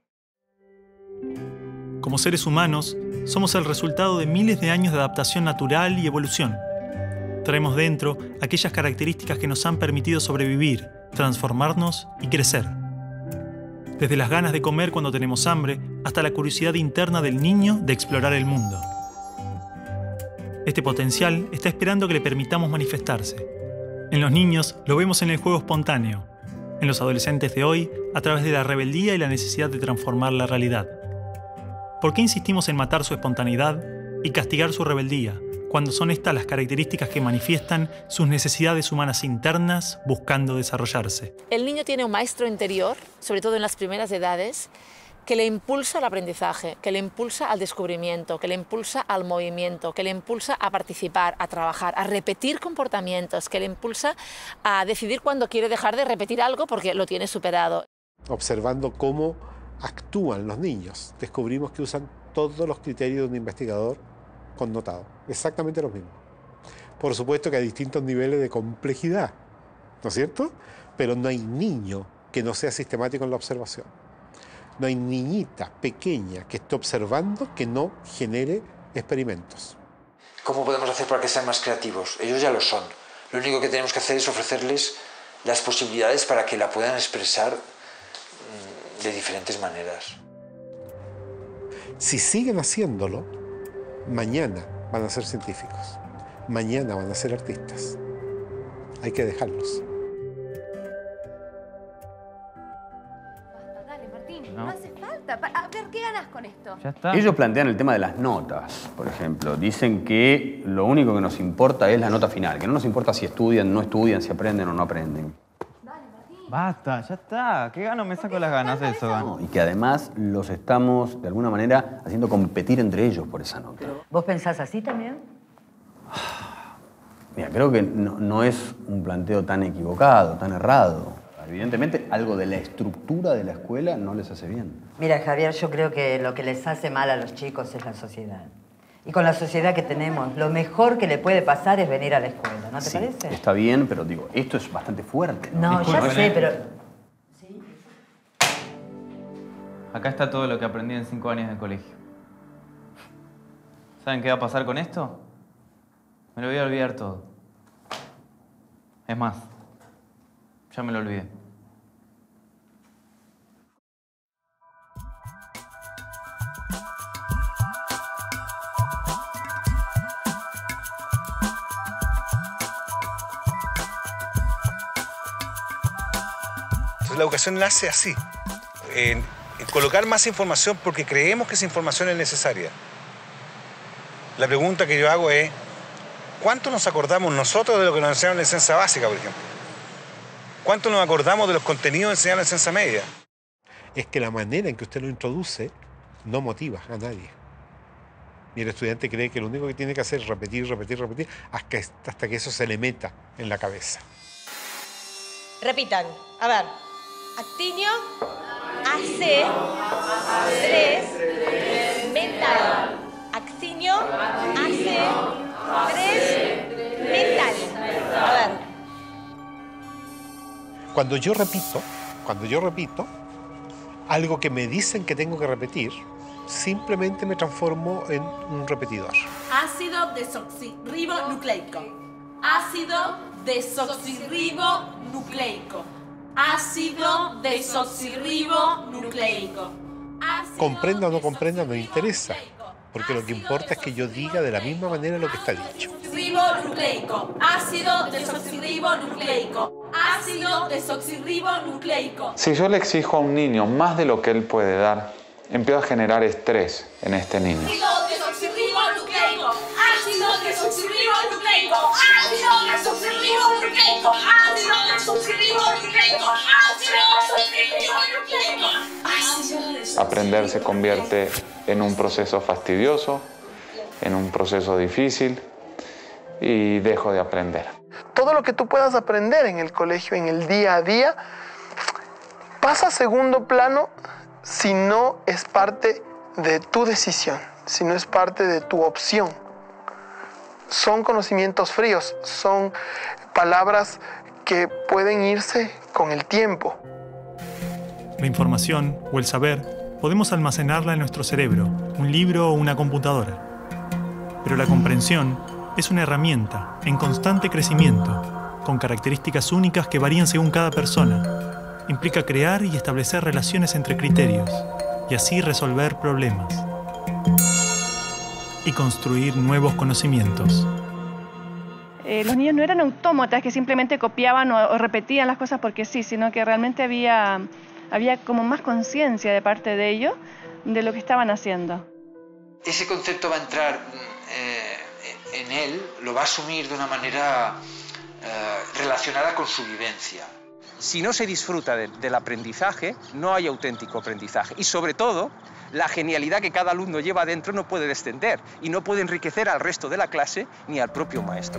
Como seres humanos, somos el resultado de miles de años de adaptación natural y evolución. Traemos dentro aquellas características que nos han permitido sobrevivir, transformarnos y crecer. Desde las ganas de comer cuando tenemos hambre, hasta la curiosidad interna del niño de explorar el mundo. Este potencial está esperando que le permitamos manifestarse. En los niños lo vemos en el juego espontáneo. En los adolescentes de hoy, a través de la rebeldía y la necesidad de transformar la realidad. ¿Por qué insistimos en matar su espontaneidad y castigar su rebeldía, cuando son estas las características que manifiestan sus necesidades humanas internas buscando desarrollarse? El niño tiene un maestro interior, sobre todo en las primeras edades, que le impulsa al aprendizaje, que le impulsa al descubrimiento, que le impulsa al movimiento, que le impulsa a participar, a trabajar, a repetir comportamientos, que le impulsa a decidir cuándo quiere dejar de repetir algo porque lo tiene superado. Observando cómo actúan los niños, descubrimos que usan todos los criterios de un investigador connotado, exactamente los mismos. Por supuesto que hay distintos niveles de complejidad, ¿no es cierto? Pero no hay niño que no sea sistemático en la observación. No hay niñita pequeña que esté observando que no genere experimentos. ¿Cómo podemos hacer para que sean más creativos? Ellos ya lo son. Lo único que tenemos que hacer es ofrecerles las posibilidades para que la puedan expresar de diferentes maneras. Si siguen haciéndolo, mañana van a ser científicos, mañana van a ser artistas. Hay que dejarlos. Dale, Martín, no hace falta. A ver, ¿qué ganas con esto? Ya está. Ellos plantean el tema de las notas, por ejemplo. Dicen que lo único que nos importa es la nota final, que no nos importa si estudian, no estudian, si aprenden o no aprenden. Dale, Martín. Basta, ya está. ¿Qué gano me saco las ganas de eso? No, y que además los estamos, de alguna manera, haciendo competir entre ellos por esa nota. ¿Vos pensás así también? Mira, creo que no es un planteo tan equivocado, tan errado. Evidentemente, algo de la estructura de la escuela no les hace bien. Mira, Javier, yo creo que lo que les hace mal a los chicos es la sociedad. Y con la sociedad que tenemos, lo mejor que le puede pasar es venir a la escuela, ¿no te parece? Está bien, pero digo, esto es bastante fuerte. No, ya sé, pero... Acá está todo lo que aprendí en 5 años de colegio. ¿Saben qué va a pasar con esto? Me lo voy a olvidar todo. Es más, ya me lo olvidé. Entonces la educación nace así, en colocar más información porque creemos que esa información es necesaria. La pregunta que yo hago es, ¿cuánto nos acordamos nosotros de lo que nos enseñaron en la ciencia básica, por ejemplo? ¿Cuánto nos acordamos de los contenidos enseñados en la ciencia media? Es que la manera en que usted lo introduce no motiva a nadie. Y el estudiante cree que lo único que tiene que hacer es repetir, repetir, repetir, hasta que eso se le meta en la cabeza. Repitan. A ver. Actinio, AC, 3, mental. Actinio, AC, 3, mental. A ver. Cuando yo repito, algo que me dicen que tengo que repetir, simplemente me transformo en un repetidor. Ácido desoxirribonucleico. Ácido desoxirribonucleico. Ácido desoxirribonucleico. Comprenda o no comprenda, no interesa. Porque lo que importa es que yo diga de la misma manera lo que está dicho. Desoxirribonucleico. Ácido desoxirribonucleico. Ácido desoxirribonucleico. Si yo le exijo a un niño más de lo que él puede dar, empiezo a generar estrés en este niño. Ácido desoxirribonucleico. Ácido desoxirribonucleico. Ácido desoxirribonucleico. Ácido desoxirribonucleico. Ácido desoxirribonucleico. Aprender se convierte en un proceso fastidioso, en un proceso difícil y dejo de aprender. Todo lo que tú puedas aprender en el colegio, en el día a día, pasa a segundo plano si no es parte de tu decisión, si no es parte de tu opción. Son conocimientos fríos, son palabras que pueden irse con el tiempo. La información o el saber podemos almacenarla en nuestro cerebro, un libro o una computadora. Pero la comprensión es una herramienta en constante crecimiento, con características únicas que varían según cada persona. Implica crear y establecer relaciones entre criterios, y así resolver problemas. Y construir nuevos conocimientos. Los niños no eran autómatas que simplemente copiaban o repetían las cosas porque sí, sino que realmente había como más conciencia de parte de ellos de lo que estaban haciendo. Ese concepto va a entrar en él, lo va a asumir de una manera relacionada con su vivencia. Si no se disfruta del aprendizaje, no hay auténtico aprendizaje. Y sobre todo, la genialidad que cada alumno lleva dentro no puede descender y no puede enriquecer al resto de la clase ni al propio maestro.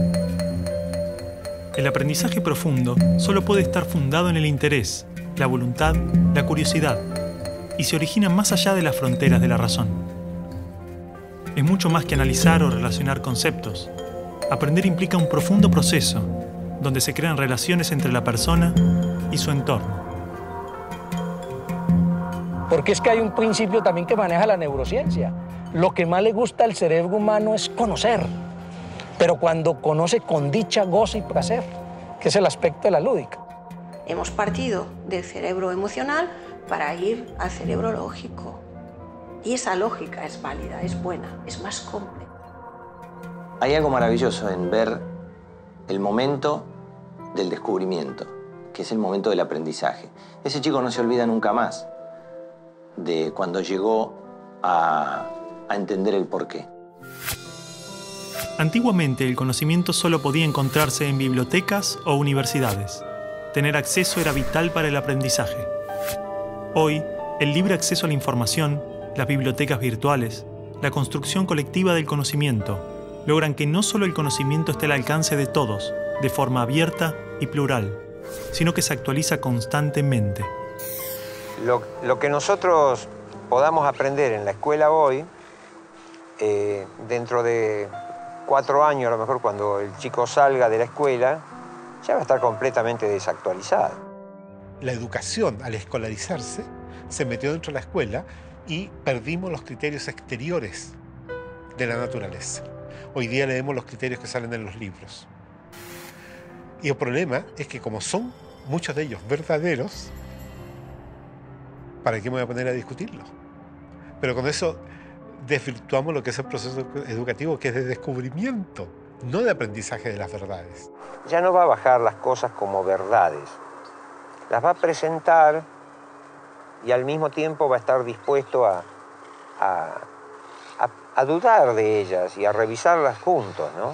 El aprendizaje profundo solo puede estar fundado en el interés, la voluntad, la curiosidad, y se origina más allá de las fronteras de la razón. Es mucho más que analizar o relacionar conceptos. Aprender implica un profundo proceso, donde se crean relaciones entre la persona y su entorno. Porque es que hay un principio también que maneja la neurociencia. Lo que más le gusta al cerebro humano es conocer, pero cuando conoce con dicha, gozo y placer, que es el aspecto de la lúdica. Hemos partido del cerebro emocional para ir al cerebro lógico. Y esa lógica es válida, es buena, es más compleja. Hay algo maravilloso en ver el momento del descubrimiento, que es el momento del aprendizaje. Ese chico no se olvida nunca más de cuando llegó a entender el porqué. Antiguamente el conocimiento solo podía encontrarse en bibliotecas o universidades. tener acceso era vital para el aprendizaje. Hoy, el libre acceso a la información, las bibliotecas virtuales, la construcción colectiva del conocimiento, logran que no solo el conocimiento esté al alcance de todos, de forma abierta y plural, sino que se actualiza constantemente. Lo que nosotros podamos aprender en la escuela hoy, dentro de 4 años, a lo mejor cuando el chico salga de la escuela, ya va a estar completamente desactualizado. La educación, al escolarizarse, se metió dentro de la escuela y perdimos los criterios exteriores de la naturaleza. Hoy día leemos los criterios que salen en los libros. Y el problema es que como son muchos de ellos verdaderos, ¿para qué me voy a poner a discutirlos? Pero con eso desvirtuamos lo que es el proceso educativo, que es de descubrimiento, no de aprendizaje de las verdades. Ya no va a bajar las cosas como verdades. Las va a presentar y al mismo tiempo va a estar dispuesto a dudar de ellas y a revisarlas juntos, ¿no?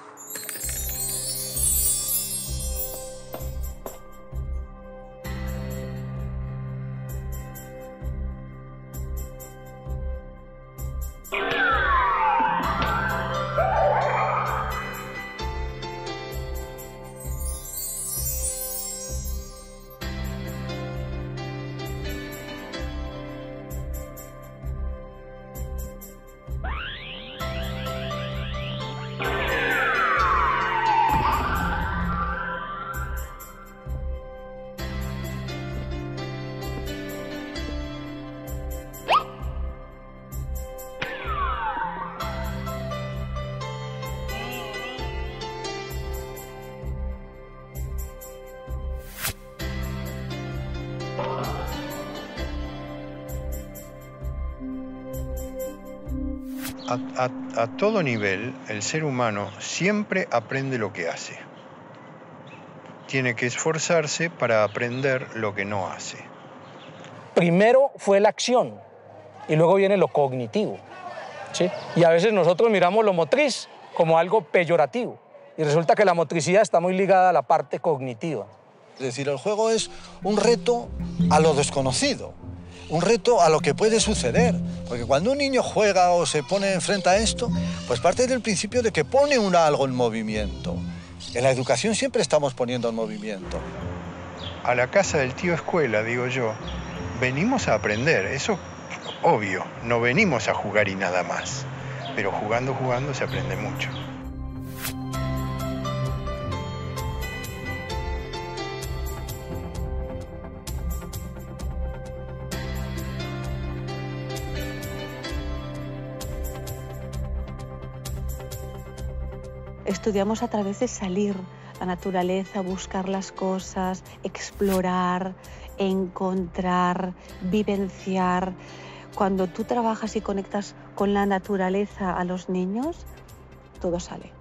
A todo nivel, el ser humano siempre aprende lo que hace. Tiene que esforzarse para aprender lo que no hace. Primero fue la acción y luego viene lo cognitivo, ¿sí? Y a veces nosotros miramos lo motriz como algo peyorativo y resulta que la motricidad está muy ligada a la parte cognitiva. Es decir, el juego es un reto a lo desconocido. Un reto a lo que puede suceder, porque cuando un niño juega o se pone enfrente a esto, pues parte del principio de que pone algo en movimiento. En la educación siempre estamos poniendo en movimiento. A la casa del tío escuela, digo yo, venimos a aprender, eso obvio, no venimos a jugar y nada más, pero jugando se aprende mucho. Estudiamos a través de salir a la naturaleza, buscar las cosas, explorar, encontrar, vivenciar. Cuando tú trabajas y conectas con la naturaleza a los niños, todo sale.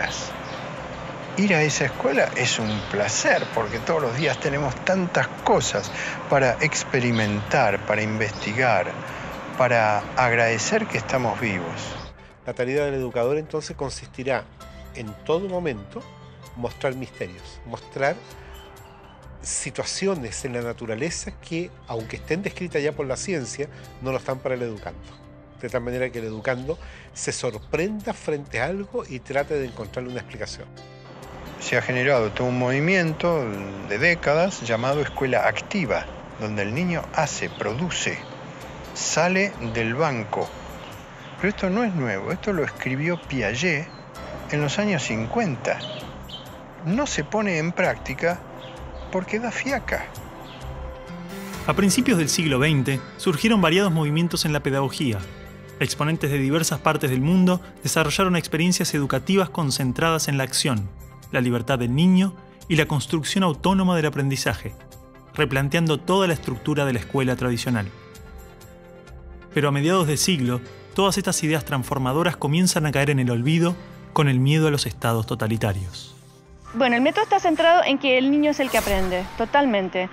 Ir a esa escuela es un placer porque todos los días tenemos tantas cosas para experimentar, para investigar, para agradecer que estamos vivos. La tarea del educador entonces consistirá en todo momento mostrar misterios, mostrar situaciones en la naturaleza que, aunque estén descritas ya por la ciencia, no lo están para el educando. De tal manera que el educando se sorprenda frente a algo y trate de encontrarle una explicación. Se ha generado todo un movimiento de décadas llamado escuela activa, donde el niño hace, produce, sale del banco. Pero esto no es nuevo, esto lo escribió Piaget en los años 50. No se pone en práctica porque da fiaca. A principios del siglo XX surgieron variados movimientos en la pedagogía. Exponentes de diversas partes del mundo desarrollaron experiencias educativas concentradas en la acción, la libertad del niño y la construcción autónoma del aprendizaje, replanteando toda la estructura de la escuela tradicional. Pero a mediados de siglo, todas estas ideas transformadoras comienzan a caer en el olvido con el miedo a los estados totalitarios. Bueno, el método está centrado en que el niño es el que aprende, totalmente.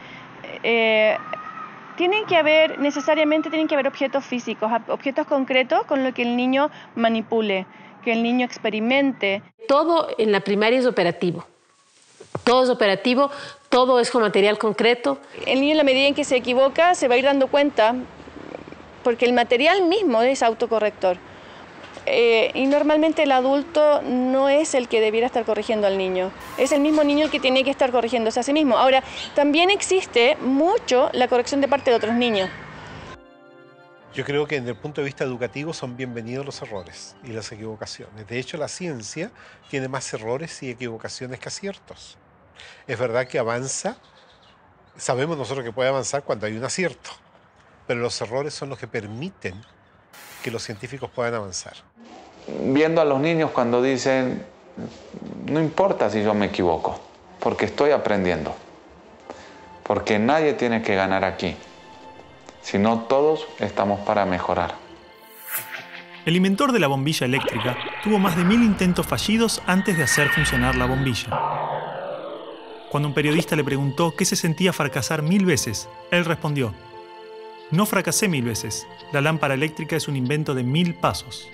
Necesariamente tienen que haber objetos físicos, objetos concretos con los que el niño manipule, que el niño experimente. Todo en la primaria es operativo. Todo es operativo, todo es con material concreto. El niño, en la medida en que se equivoca, se va a ir dando cuenta, porque el material mismo es autocorrector. Y normalmente el adulto no es el que debiera estar corrigiendo al niño. Es el mismo niño el que tiene que estar corrigiéndose a sí mismo. Ahora, también existe mucho la corrección de parte de otros niños. Yo creo que desde el punto de vista educativo son bienvenidos los errores y las equivocaciones. De hecho, la ciencia tiene más errores y equivocaciones que aciertos. Es verdad que avanza, sabemos nosotros que puede avanzar cuando hay un acierto, pero los errores son los que permiten que los científicos puedan avanzar. Viendo a los niños cuando dicen, no importa si yo me equivoco, porque estoy aprendiendo, porque nadie tiene que ganar aquí, sino todos estamos para mejorar. El inventor de la bombilla eléctrica tuvo más de 1000 intentos fallidos antes de hacer funcionar la bombilla. Cuando un periodista le preguntó qué se sentía fracasar 1000 veces, él respondió: no fracasé 1000 veces, la lámpara eléctrica es un invento de 1000 pasos.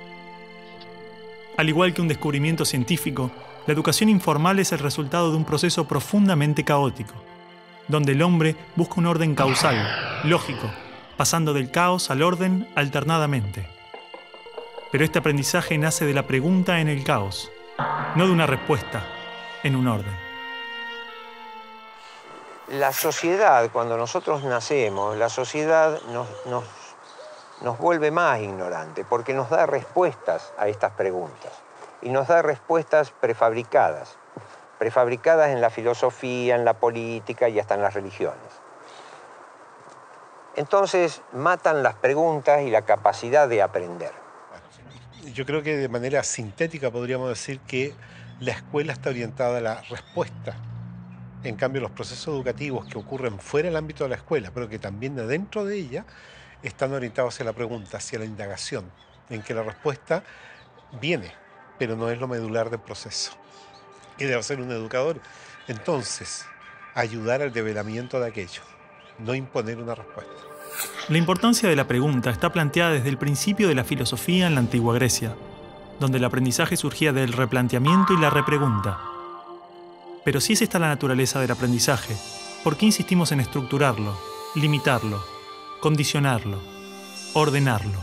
Al igual que un descubrimiento científico, la educación informal es el resultado de un proceso profundamente caótico, donde el hombre busca un orden causal, lógico, pasando del caos al orden alternadamente. Pero este aprendizaje nace de la pregunta en el caos, no de una respuesta en un orden. La sociedad, cuando nosotros nacemos, la sociedad nos vuelve más ignorantes porque nos da respuestas a estas preguntas. Y nos da respuestas prefabricadas. Prefabricadas en la filosofía, en la política y hasta en las religiones. Entonces matan las preguntas y la capacidad de aprender. Yo creo que de manera sintética podríamos decir que la escuela está orientada a la respuesta. En cambio, los procesos educativos que ocurren fuera del ámbito de la escuela, pero que también dentro de ella, están orientados hacia la pregunta, hacia la indagación, en que la respuesta viene, pero no es lo medular del proceso. ¿Qué debe hacer un educador? Entonces, ayudar al develamiento de aquello, no imponer una respuesta. La importancia de la pregunta está planteada desde el principio de la filosofía en la antigua Grecia, donde el aprendizaje surgía del replanteamiento y la repregunta. Pero si es esta la naturaleza del aprendizaje, ¿por qué insistimos en estructurarlo, limitarlo, condicionarlo, ordenarlo?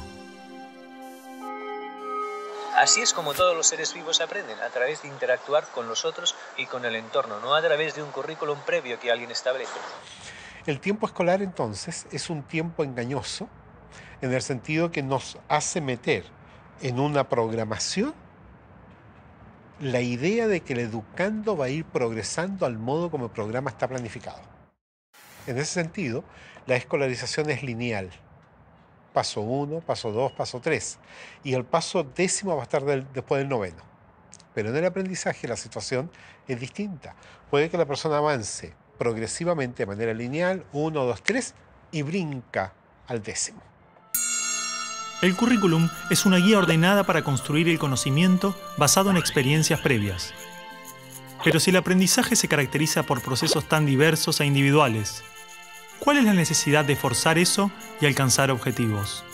Así es como todos los seres vivos aprenden, a través de interactuar con los otros y con el entorno, no a través de un currículum previo que alguien establece. El tiempo escolar, entonces, es un tiempo engañoso en el sentido que nos hace meter en una programación la idea de que el educando va a ir progresando al modo como el programa está planificado. En ese sentido, la escolarización es lineal. Paso 1, paso 2, paso 3. Y el paso 10º va a estar después del 9º. Pero en el aprendizaje la situación es distinta. Puede que la persona avance progresivamente de manera lineal, 1, 2, 3, y brinca al 10º. El currículum es una guía ordenada para construir el conocimiento basado en experiencias previas. Pero si el aprendizaje se caracteriza por procesos tan diversos e individuales, ¿cuál es la necesidad de forzar eso y alcanzar objetivos?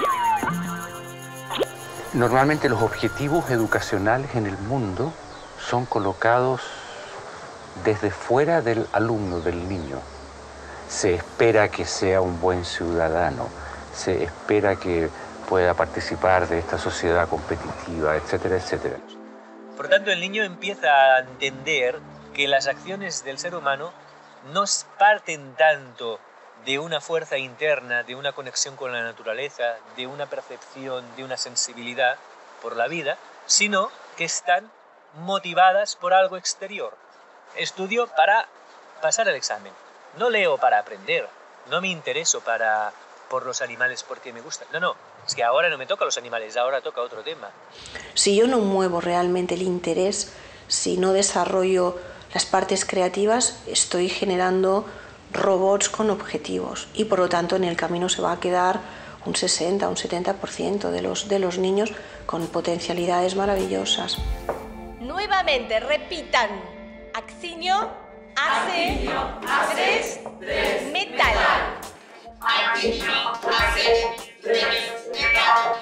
Normalmente los objetivos educacionales en el mundo son colocados desde fuera del alumno, del niño. Se espera que sea un buen ciudadano, se espera que pueda participar de esta sociedad competitiva, etcétera, etcétera. Por tanto, el niño empieza a entender que las acciones del ser humano no parten tanto de una fuerza interna, de una conexión con la naturaleza, de una percepción, de una sensibilidad por la vida, sino que están motivadas por algo exterior. Estudio para pasar el examen. No leo para aprender. No me intereso por los animales porque me gustan. No, es que ahora no me toca los animales, ahora toca otro tema. Si yo no muevo realmente el interés, si no desarrollo las partes creativas, estoy generando robots con objetivos y por lo tanto en el camino se va a quedar un 60, un 70% de los niños con potencialidades maravillosas. Nuevamente, repitan. Accinio, hace, tres, metal. Accinio, hace, tres, metal.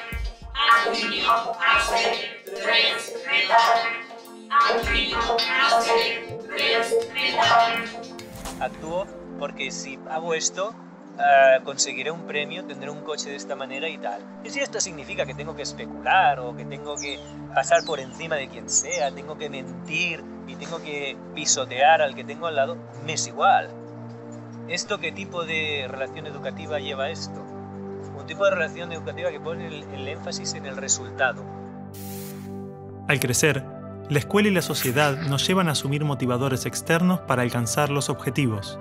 Accinio, hace, tres, metal. Accinio, hace, 3 metal. Actúo porque si hago esto, conseguiré un premio, tendré un coche de esta manera y tal. Y si esto significa que tengo que especular o que tengo que pasar por encima de quien sea, tengo que mentir y tengo que pisotear al que tengo al lado, me es igual. ¿Esto qué tipo de relación educativa lleva esto? Un tipo de relación educativa que pone el énfasis en el resultado. Al crecer, la escuela y la sociedad nos llevan a asumir motivadores externos para alcanzar los objetivos.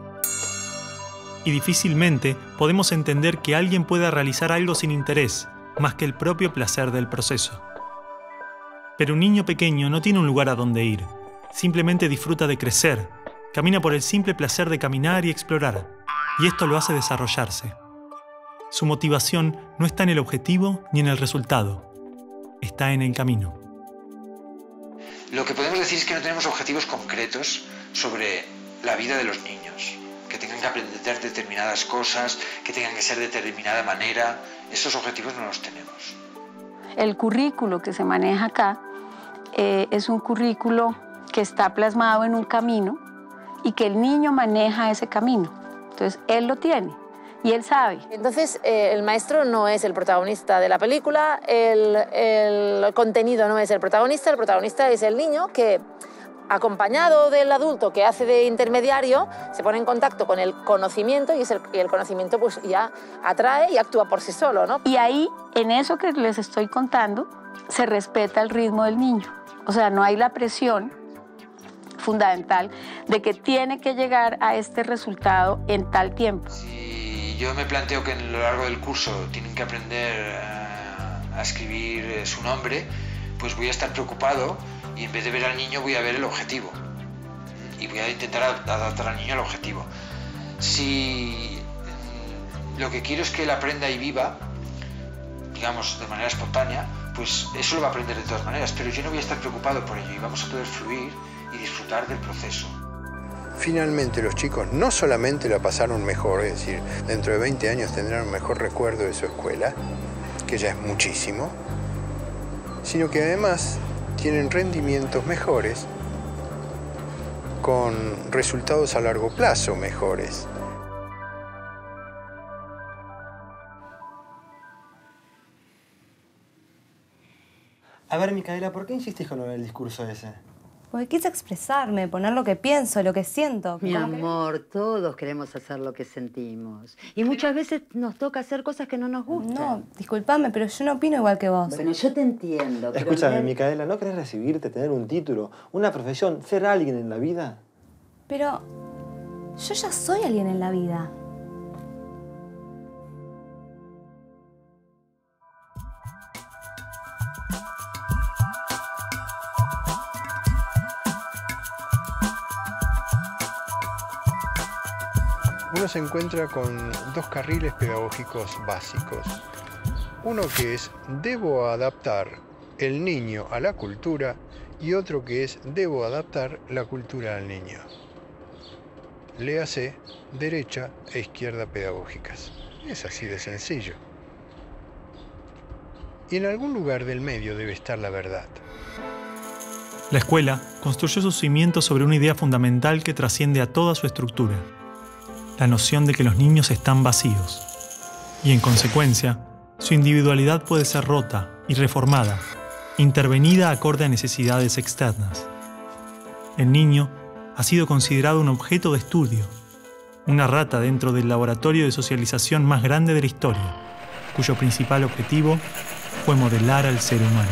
Y difícilmente podemos entender que alguien pueda realizar algo sin interés, más que el propio placer del proceso. Pero un niño pequeño no tiene un lugar a donde ir, simplemente disfruta de crecer, camina por el simple placer de caminar y explorar, y esto lo hace desarrollarse. Su motivación no está en el objetivo ni en el resultado, está en el camino. Lo que podemos decir es que no tenemos objetivos concretos sobre la vida de los niños. Que tengan que aprender determinadas cosas, que tengan que ser de determinada manera. Esos objetivos no los tenemos. El currículo que se maneja acá es un currículo que está plasmado en un camino y que el niño maneja ese camino. Entonces, él lo tiene y él sabe. Entonces, el maestro no es el protagonista de la película, el contenido no es el protagonista es el niño que, acompañado del adulto que hace de intermediario, se pone en contacto con el conocimiento y el conocimiento pues ya atrae y actúa por sí solo, ¿no? Y ahí, en eso que les estoy contando, se respeta el ritmo del niño. O sea, no hay la presión fundamental de que tiene que llegar a este resultado en tal tiempo. Si yo me planteo que a lo largo del curso tienen que aprender a escribir su nombre, pues voy a estar preocupado y en vez de ver al niño voy a ver el objetivo y voy a intentar adaptar al niño al objetivo. Si lo que quiero es que él aprenda y viva, digamos, de manera espontánea, pues eso lo va a aprender de todas maneras, pero yo no voy a estar preocupado por ello y vamos a poder fluir y disfrutar del proceso. Finalmente los chicos no solamente la pasaron mejor, es decir, dentro de 20 años tendrán un mejor recuerdo de su escuela, que ya es muchísimo, sino que además tienen rendimientos mejores con resultados a largo plazo mejores. A ver, Micaela, ¿por qué insistís con el discurso ese? Porque quise expresarme, poner lo que pienso, lo que siento. Mi amor, todos queremos hacer lo que sentimos. Y muchas veces nos toca hacer cosas que no nos gustan. No, disculpame, pero yo no opino igual que vos. Bueno, yo te entiendo. Escúchame, Micaela, ¿no querés recibirte, tener un título, una profesión, ser alguien en la vida? Pero yo ya soy alguien en la vida. Uno se encuentra con dos carriles pedagógicos básicos. Uno que es debo adaptar el niño a la cultura y otro que es debo adaptar la cultura al niño. Léase derecha e izquierda pedagógicas. Es así de sencillo. Y en algún lugar del medio debe estar la verdad. La escuela construyó sus cimientos sobre una idea fundamental que trasciende a toda su estructura: la noción de que los niños están vacíos. Y en consecuencia, su individualidad puede ser rota y reformada, intervenida acorde a necesidades externas. El niño ha sido considerado un objeto de estudio, una rata dentro del laboratorio de socialización más grande de la historia, cuyo principal objetivo fue modelar al ser humano.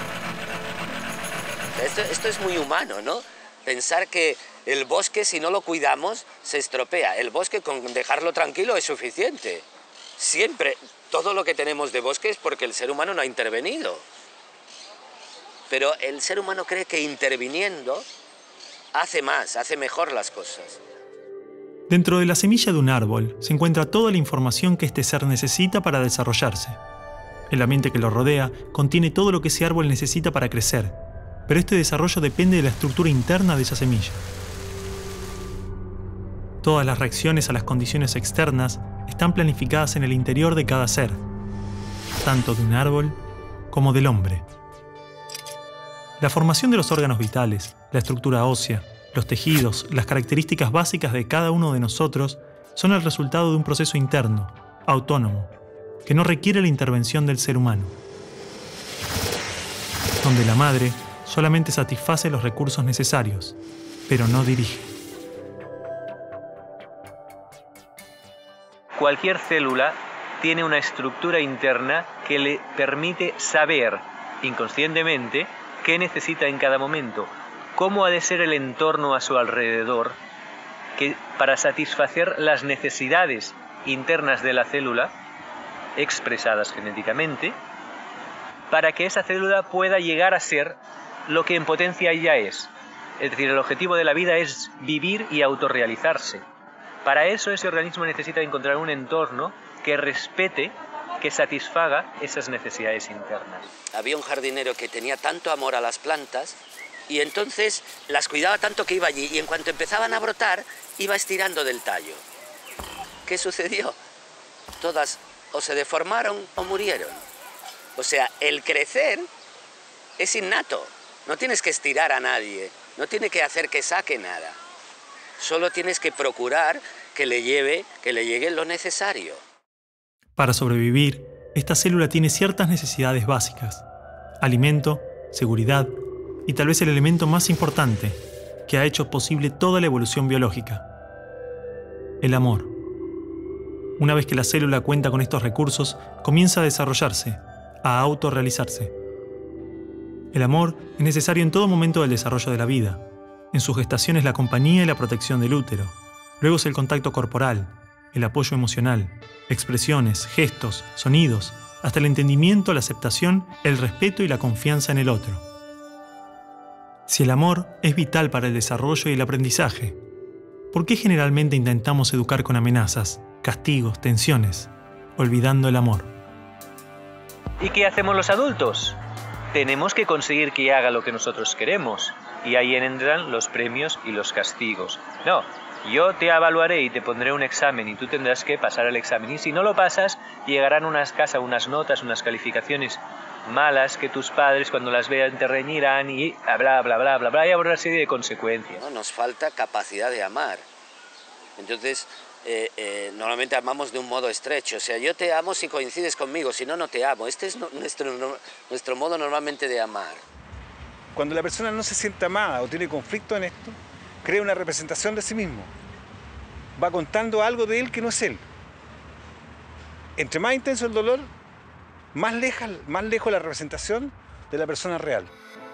Esto es muy humano, ¿no? Pensar que el bosque, si no lo cuidamos, se estropea. El bosque, con dejarlo tranquilo, es suficiente. Siempre, todo lo que tenemos de bosque es porque el ser humano no ha intervenido. Pero el ser humano cree que interviniendo hace más, hace mejor las cosas. Dentro de la semilla de un árbol se encuentra toda la información que este ser necesita para desarrollarse. El ambiente que lo rodea contiene todo lo que ese árbol necesita para crecer, pero este desarrollo depende de la estructura interna de esa semilla. Todas las reacciones a las condiciones externas están planificadas en el interior de cada ser, tanto de un árbol como del hombre. La formación de los órganos vitales, la estructura ósea, Los tejidos, las características básicas de cada uno de nosotros son el resultado de un proceso interno, autónomo, que no requiere la intervención del ser humano, donde la madre solamente satisface los recursos necesarios, pero no dirige. Cualquier célula tiene una estructura interna que le permite saber inconscientemente qué necesita en cada momento, cómo ha de ser el entorno a su alrededor, para satisfacer las necesidades internas de la célula, expresadas genéticamente, para que esa célula pueda llegar a ser lo que en potencia ella es. Es decir, el objetivo de la vida es vivir y autorrealizarse. Para eso ese organismo necesita encontrar un entorno que respete, que satisfaga esas necesidades internas. Había un jardinero que tenía tanto amor a las plantas y entonces las cuidaba tanto que iba allí y en cuanto empezaban a brotar iba estirando del tallo. ¿Qué sucedió? Todas o se deformaron o murieron. O sea, el crecer es innato. No tienes que estirar a nadie, no tienes que hacer que saque nada. Solo tienes que procurar que le llegue lo necesario. Para sobrevivir, esta célula tiene ciertas necesidades básicas: alimento, seguridad y tal vez el elemento más importante que ha hecho posible toda la evolución biológica: el amor. Una vez que la célula cuenta con estos recursos, comienza a desarrollarse, a autorrealizarse. El amor es necesario en todo momento del desarrollo de la vida. En su gestación es la compañía y la protección del útero. Luego es el contacto corporal, el apoyo emocional, expresiones, gestos, sonidos, hasta el entendimiento, la aceptación, el respeto y la confianza en el otro. Si el amor es vital para el desarrollo y el aprendizaje, ¿por qué generalmente intentamos educar con amenazas, castigos, tensiones, olvidando el amor? ¿Y qué hacemos los adultos? Tenemos que conseguir que haga lo que nosotros queremos. Y ahí entran los premios y los castigos. No, yo te evaluaré y te pondré un examen y tú tendrás que pasar el examen. Y si no lo pasas, llegarán unas notas, unas calificaciones malas que tus padres cuando las vean te reñirán y bla, bla, bla, bla, bla, y habrá una serie de consecuencias. No, nos falta capacidad de amar. Entonces, normalmente amamos de un modo estrecho. O sea, yo te amo si coincides conmigo, si no, no te amo. Este es nuestro modo normalmente de amar. Cuando la persona no se siente amada o tiene conflicto en esto, crea una representación de sí mismo. Va contando algo de él que no es él. Entre más intenso el dolor, más lejos la representación de la persona real.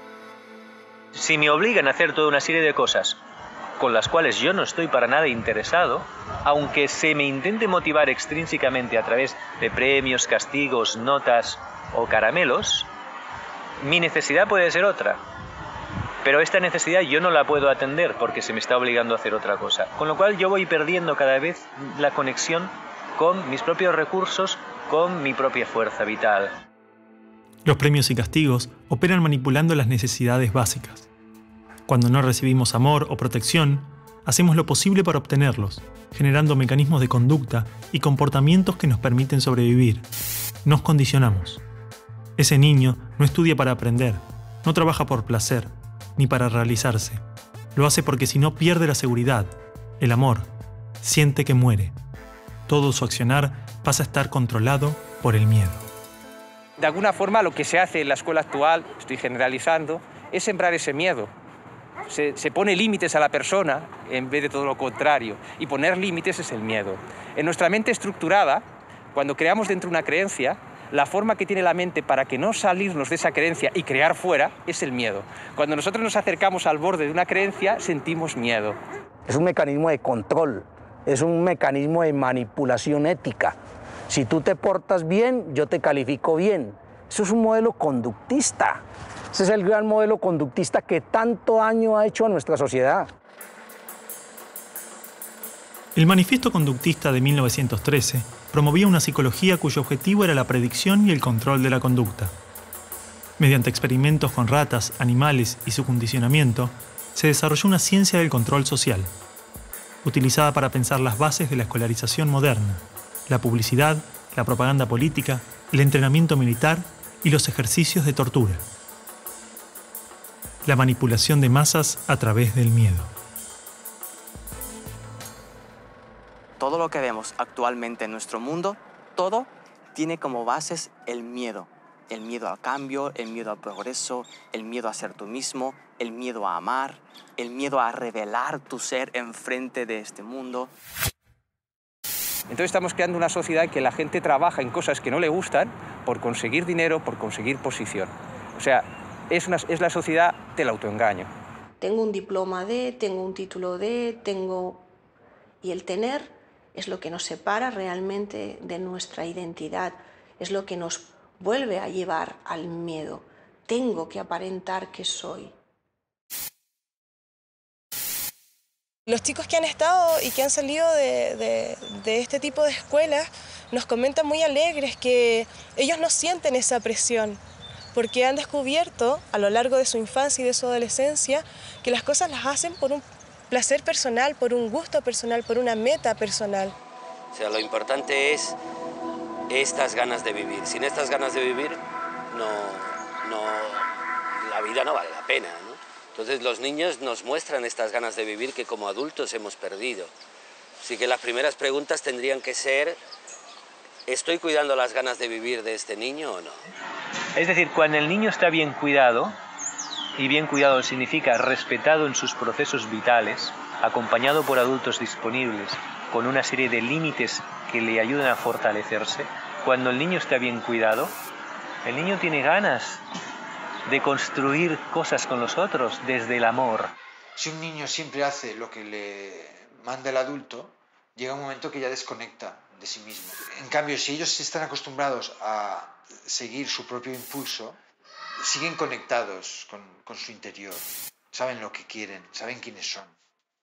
Si me obligan a hacer toda una serie de cosas con las cuales yo no estoy para nada interesado, aunque se me intente motivar extrínsecamente a través de premios, castigos, notas o caramelos, mi necesidad puede ser otra. Pero esta necesidad yo no la puedo atender porque se me está obligando a hacer otra cosa. Con lo cual yo voy perdiendo cada vez la conexión con mis propios recursos, con mi propia fuerza vital. Los premios y castigos operan manipulando las necesidades básicas. Cuando no recibimos amor o protección, hacemos lo posible para obtenerlos, generando mecanismos de conducta y comportamientos que nos permiten sobrevivir. Nos condicionamos. Ese niño no estudia para aprender, no trabaja por placer, ni para realizarse. Lo hace porque si no pierde la seguridad, el amor, siente que muere. Todo su accionar pasa a estar controlado por el miedo. De alguna forma lo que se hace en la escuela actual, estoy generalizando, es sembrar ese miedo. Se pone límites a la persona en vez de todo lo contrario. Y poner límites es el miedo. En nuestra mente estructurada, cuando creamos dentro una creencia, la forma que tiene la mente para que no salirnos de esa creencia y crear fuera es el miedo. Cuando nosotros nos acercamos al borde de una creencia, sentimos miedo. Es un mecanismo de control, es un mecanismo de manipulación ética. Si tú te portas bien, yo te califico bien. Eso es un modelo conductista. Ese es el gran modelo conductista que tanto daño ha hecho a nuestra sociedad. El Manifiesto Conductista de 1913 promovía una psicología cuyo objetivo era la predicción y el control de la conducta. Mediante experimentos con ratas, animales y su condicionamiento, se desarrolló una ciencia del control social, utilizada para pensar las bases de la escolarización moderna, la publicidad, la propaganda política, el entrenamiento militar y los ejercicios de tortura. La manipulación de masas a través del miedo. todo lo que vemos actualmente en nuestro mundo, todo tiene como bases el miedo. El miedo al cambio, el miedo al progreso, el miedo a ser tú mismo, el miedo a amar, el miedo a revelar tu ser enfrente de este mundo. Entonces estamos creando una sociedad en que la gente trabaja en cosas que no le gustan por conseguir dinero, por conseguir posición. O sea, es la sociedad del autoengaño. Tengo un diploma de, tengo un título de, tengo... Y el tener es lo que nos separa realmente de nuestra identidad, es lo que nos vuelve a llevar al miedo. Tengo que aparentar que soy. Los chicos que han estado y que han salido de este tipo de escuelas nos comentan muy alegres que ellos no sienten esa presión, porque han descubierto a lo largo de su infancia y de su adolescencia que las cosas las hacen por un placer personal, por un gusto personal, por una meta personal. O sea, lo importante es estas ganas de vivir. Sin estas ganas de vivir, la vida no vale la pena, ¿no? Entonces los niños nos muestran estas ganas de vivir que como adultos hemos perdido. Así que las primeras preguntas tendrían que ser, ¿estoy cuidando las ganas de vivir de este niño o no? Es decir, cuando el niño está bien cuidado, y bien cuidado significa respetado en sus procesos vitales, acompañado por adultos disponibles, con una serie de límites que le ayudan a fortalecerse, cuando el niño está bien cuidado, el niño tiene ganas de construir cosas con los otros desde el amor. Si un niño siempre hace lo que le manda el adulto, llega un momento que ya desconecta de sí mismo. En cambio, si ellos están acostumbrados a seguir su propio impulso, siguen conectados con su interior, saben lo que quieren, saben quiénes son.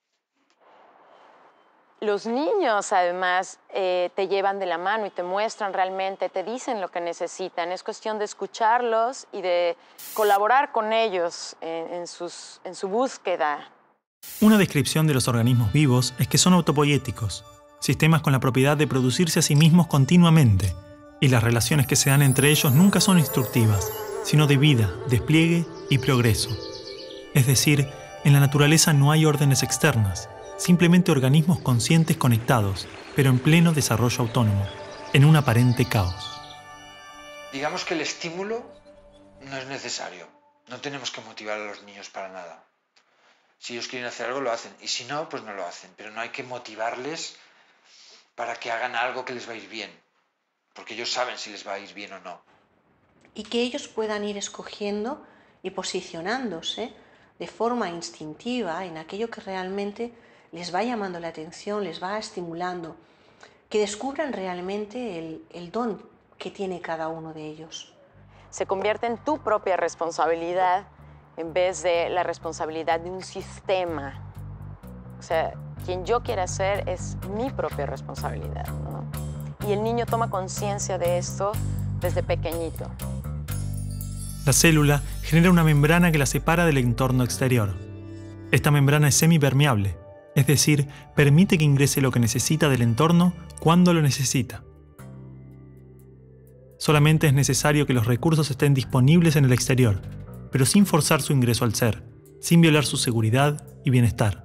Los niños, además, te llevan de la mano y te muestran realmente, te dicen lo que necesitan. Es cuestión de escucharlos y de colaborar con ellos en su búsqueda. Una descripción de los organismos vivos es que son autopoiéticos, sistemas con la propiedad de producirse a sí mismos continuamente, y las relaciones que se dan entre ellos nunca son instructivas, sino de vida, despliegue y progreso. Es decir, en la naturaleza no hay órdenes externas, simplemente organismos conscientes conectados, pero en pleno desarrollo autónomo, en un aparente caos. Digamos que el estímulo no es necesario. No tenemos que motivar a los niños para nada. Si ellos quieren hacer algo, lo hacen. Y si no, pues no lo hacen. Pero no hay que motivarles para que hagan algo que les va a ir bien. Porque ellos saben si les va a ir bien o no. Y que ellos puedan ir escogiendo y posicionándose de forma instintiva en aquello que realmente les va llamando la atención, les va estimulando, que descubran realmente el don que tiene cada uno de ellos. Se convierte en tu propia responsabilidad en vez de la responsabilidad de un sistema. O sea, quien yo quiera ser es mi propia responsabilidad, ¿no? Y el niño toma conciencia de esto desde pequeñito. La célula genera una membrana que la separa del entorno exterior. Esta membrana es semipermeable, es decir, permite que ingrese lo que necesita del entorno cuando lo necesita. Solamente es necesario que los recursos estén disponibles en el exterior, pero sin forzar su ingreso al ser, sin violar su seguridad y bienestar.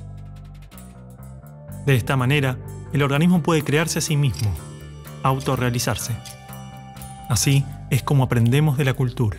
De esta manera, el organismo puede crearse a sí mismo, autorrealizarse. Así es como aprendemos de la cultura.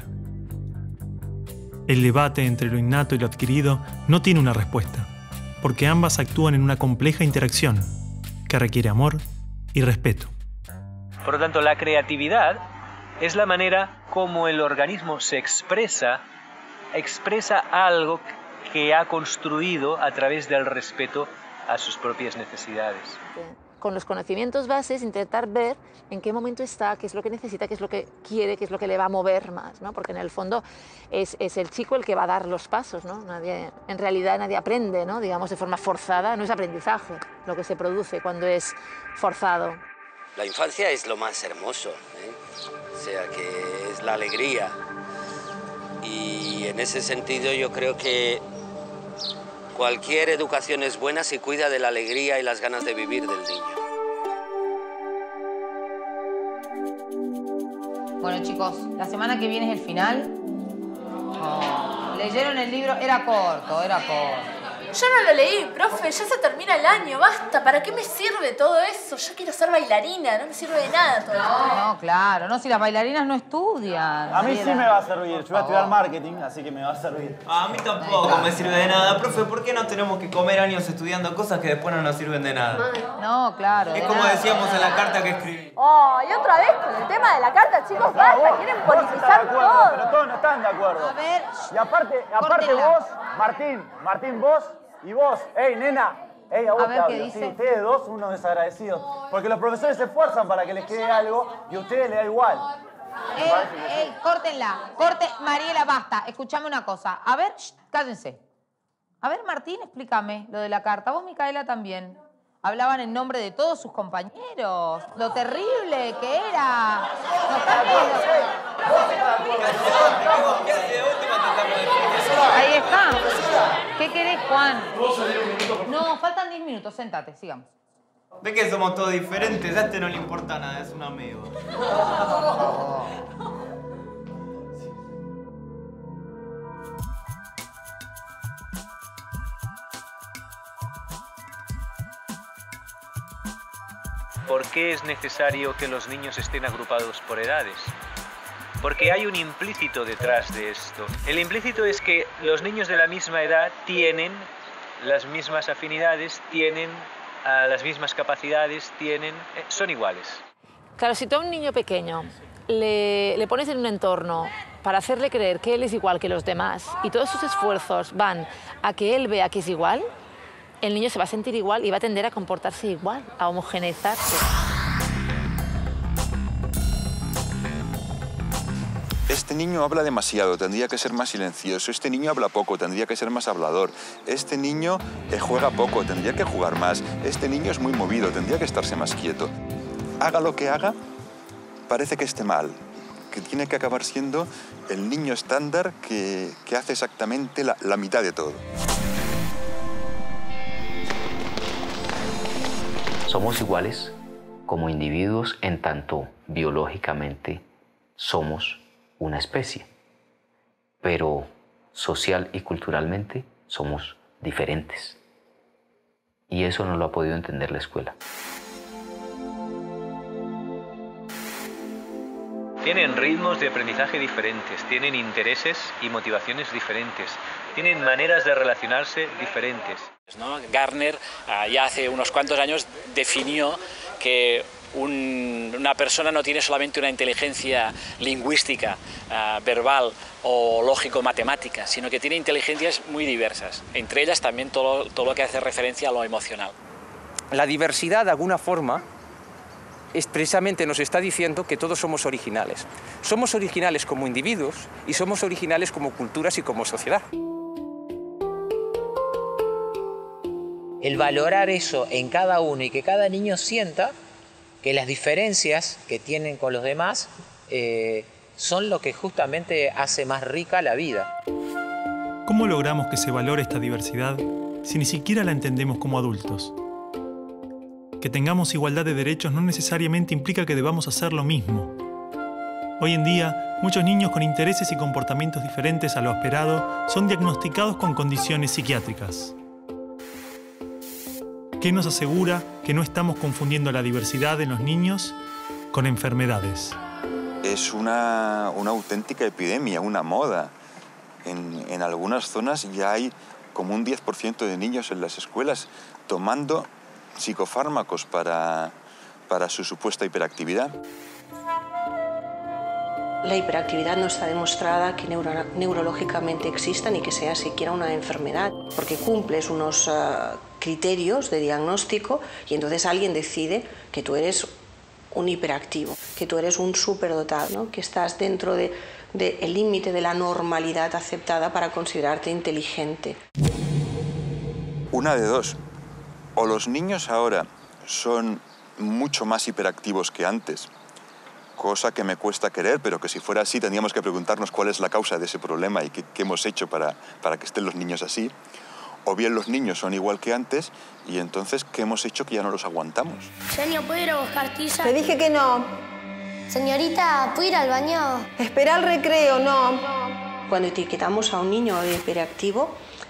El debate entre lo innato y lo adquirido no tiene una respuesta, porque ambas actúan en una compleja interacción que requiere amor y respeto. Por lo tanto, la creatividad es la manera como el organismo se expresa algo que ha construido a través del respeto a sus propias necesidades. Con los conocimientos bases, intentar ver en qué momento está, qué es lo que necesita, qué es lo que quiere, qué es lo que le va a mover más, ¿no? Porque en el fondo es el chico el que va a dar los pasos, ¿no? En realidad nadie aprende, ¿no? Digamos, de forma forzada, no es aprendizaje lo que se produce cuando es forzado. La infancia es lo más hermoso, ¿eh? O sea, que es la alegría. Y en ese sentido yo creo que cualquier educación es buena si cuida de la alegría y las ganas de vivir del niño. Bueno, chicos, la semana que viene es el final. Oh, leyeron el libro, era corto. Yo no lo leí, profe, ya se termina el año, basta. ¿Para qué me sirve todo eso? Yo quiero ser bailarina, no me sirve de nada todo esto. No, claro, no, si las bailarinas no estudian. A mí sí me va a servir. Yo voy a estudiar marketing, así que me va a servir. A mí tampoco me sirve de nada. Profe, ¿por qué no tenemos que comer años estudiando cosas que después no nos sirven de nada? No, claro. Es como decíamos en la carta que escribí. Oh, y otra vez con el tema de la carta, chicos, basta, quieren politizar todo. Pero todos no están de acuerdo. A ver, y aparte vos, Martín, vos y vos. Ey, nena. Ey, a vos A ver, te ¿qué hablo. dice? Sí, ustedes dos, unos desagradecidos. Porque los profesores se esfuerzan para que les quede algo y a ustedes les da igual. Córtenla. Mariela, basta. Escuchame una cosa. A ver, cállense. A ver, Martín, explícame lo de la carta. Vos, Micaela, también. Hablaban en nombre de todos sus compañeros. Lo terrible que era. Ahí está. ¿Qué querés, Juan? No, faltan 10 minutos. Sentate, sigamos. ¿Ves que somos todos diferentes? A este no le importa nada, es un amigo. ¿Por qué es necesario que los niños estén agrupados por edades? Porque hay un implícito detrás de esto. El implícito es que los niños de la misma edad tienen las mismas afinidades, tienen las mismas capacidades, son iguales. Claro, si tú a un niño pequeño le pones en un entorno para hacerle creer que él es igual que los demás y todos sus esfuerzos van a que él vea que es igual, el niño se va a sentir igual y va a tender a comportarse igual, a homogeneizarse. Este niño habla demasiado, tendría que ser más silencioso. Este niño habla poco, tendría que ser más hablador. Este niño juega poco, tendría que jugar más. Este niño es muy movido, tendría que estarse más quieto. Haga lo que haga, parece que esté mal, que tiene que acabar siendo el niño estándar que hace exactamente la mitad de todo. Somos iguales como individuos en tanto biológicamente somos una especie, pero social y culturalmente somos diferentes. Y eso no lo ha podido entender la escuela. Tienen ritmos de aprendizaje diferentes, tienen intereses y motivaciones diferentes, tienen maneras de relacionarse diferentes. Gardner ya hace unos cuantos años definió que una persona no tiene solamente una inteligencia lingüística, verbal o lógico-matemática, sino que tiene inteligencias muy diversas, entre ellas también todo lo que hace referencia a lo emocional. La diversidad, de alguna forma, precisamente nos está diciendo que todos somos originales. Somos originales como individuos y somos originales como culturas y como sociedad. El valorar eso en cada uno y que cada niño sienta que las diferencias que tienen con los demás son lo que justamente hace más rica la vida. ¿Cómo logramos que se valore esta diversidad si ni siquiera la entendemos como adultos? Que tengamos igualdad de derechos no necesariamente implica que debamos hacer lo mismo. Hoy en día, muchos niños con intereses y comportamientos diferentes a lo esperado son diagnosticados con condiciones psiquiátricas. ¿Qué nos asegura que no estamos confundiendo la diversidad en los niños con enfermedades? Es una auténtica epidemia, una moda. En algunas zonas ya hay como un 10% de niños en las escuelas tomando psicofármacos para su supuesta hiperactividad. La hiperactividad no está demostrada que neurológicamente exista ni que sea siquiera una enfermedad, porque cumples unos criterios de diagnóstico y entonces alguien decide que tú eres un hiperactivo, que tú eres un superdotado, ¿no? Que estás dentro del límite de la normalidad aceptada para considerarte inteligente. Una de dos. O los niños ahora son mucho más hiperactivos que antes, cosa que me cuesta creer, pero que si fuera así tendríamos que preguntarnos cuál es la causa de ese problema y qué hemos hecho para que estén los niños así. O bien los niños son igual que antes y entonces ¿qué hemos hecho que ya no los aguantamos? Señor, ¿puedo ir a buscar tiza? Te dije que no. Señorita, ¿puedo ir al baño? Espera el recreo, no. Cuando etiquetamos a un niño de hiperactivo,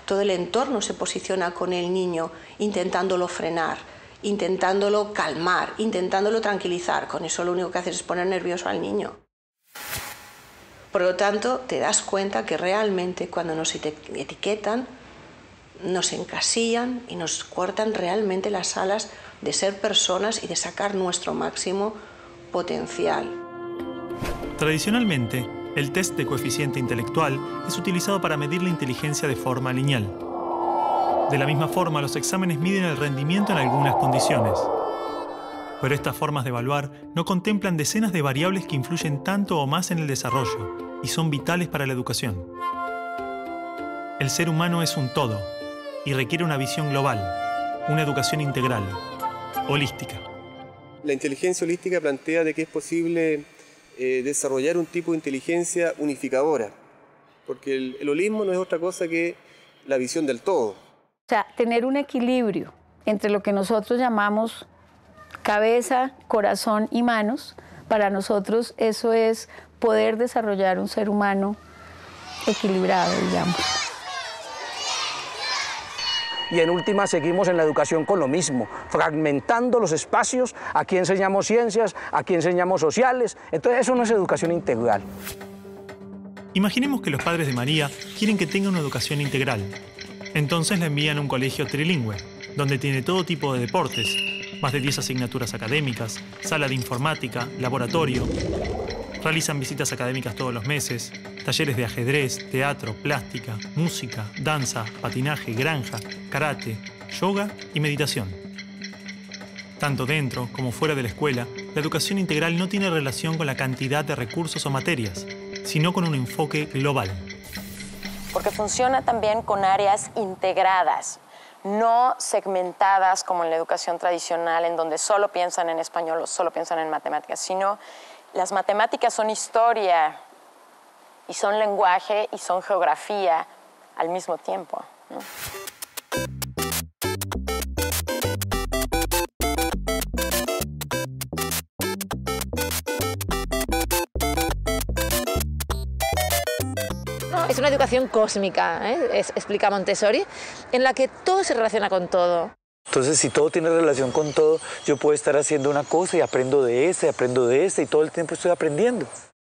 todo el entorno se posiciona con el niño intentándolo frenar, intentándolo calmar, intentándolo tranquilizar. Con eso lo único que haces es poner nervioso al niño. Por lo tanto, te das cuenta que realmente cuando nos etiquetan, nos encasillan y nos cortan realmente las alas de ser personas y de sacar nuestro máximo potencial. Tradicionalmente, el test de coeficiente intelectual es utilizado para medir la inteligencia de forma lineal. De la misma forma, los exámenes miden el rendimiento en algunas condiciones. Pero estas formas de evaluar no contemplan decenas de variables que influyen tanto o más en el desarrollo y son vitales para la educación. El ser humano es un todo y requiere una visión global, una educación integral, holística. La inteligencia holística plantea de que es posible desarrollar un tipo de inteligencia unificadora, porque el holismo no es otra cosa que la visión del todo. O sea, tener un equilibrio entre lo que nosotros llamamos cabeza, corazón y manos, para nosotros eso es poder desarrollar un ser humano equilibrado, digamos. Y en última seguimos en la educación con lo mismo, fragmentando los espacios, aquí enseñamos ciencias, aquí enseñamos sociales, entonces eso no es educación integral. Imaginemos que los padres de María quieren que tenga una educación integral. Entonces la envían a un colegio trilingüe, donde tiene todo tipo de deportes, más de 10 asignaturas académicas, sala de informática, laboratorio. Realizan visitas académicas todos los meses, talleres de ajedrez, teatro, plástica, música, danza, patinaje, granja, karate, yoga y meditación. Tanto dentro como fuera de la escuela, la educación integral no tiene relación con la cantidad de recursos o materias, sino con un enfoque global. Porque funciona también con áreas integradas, no segmentadas como en la educación tradicional, en donde solo piensan en español o solo piensan en matemáticas, sino las matemáticas son historia y son lenguaje y son geografía al mismo tiempo, ¿no? Es una educación cósmica, explica Montessori, en la que todo se relaciona con todo. Entonces, si todo tiene relación con todo, yo puedo estar haciendo una cosa y aprendo de esta, y todo el tiempo estoy aprendiendo.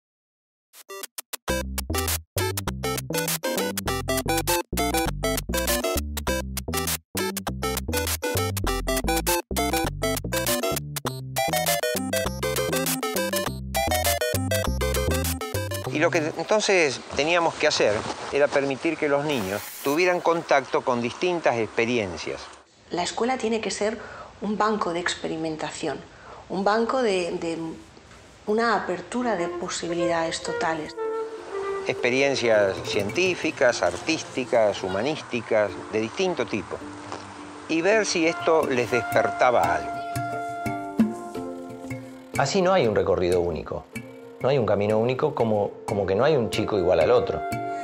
Y lo que entonces teníamos que hacer era permitir que los niños tuvieran contacto con distintas experiencias. La escuela tiene que ser un banco de experimentación, un banco de una apertura de posibilidades totales. Experiencias científicas, artísticas, humanísticas, de distinto tipo. Y ver si esto les despertaba algo. Así no hay un recorrido único. No hay un camino único como que no hay un chico igual al otro.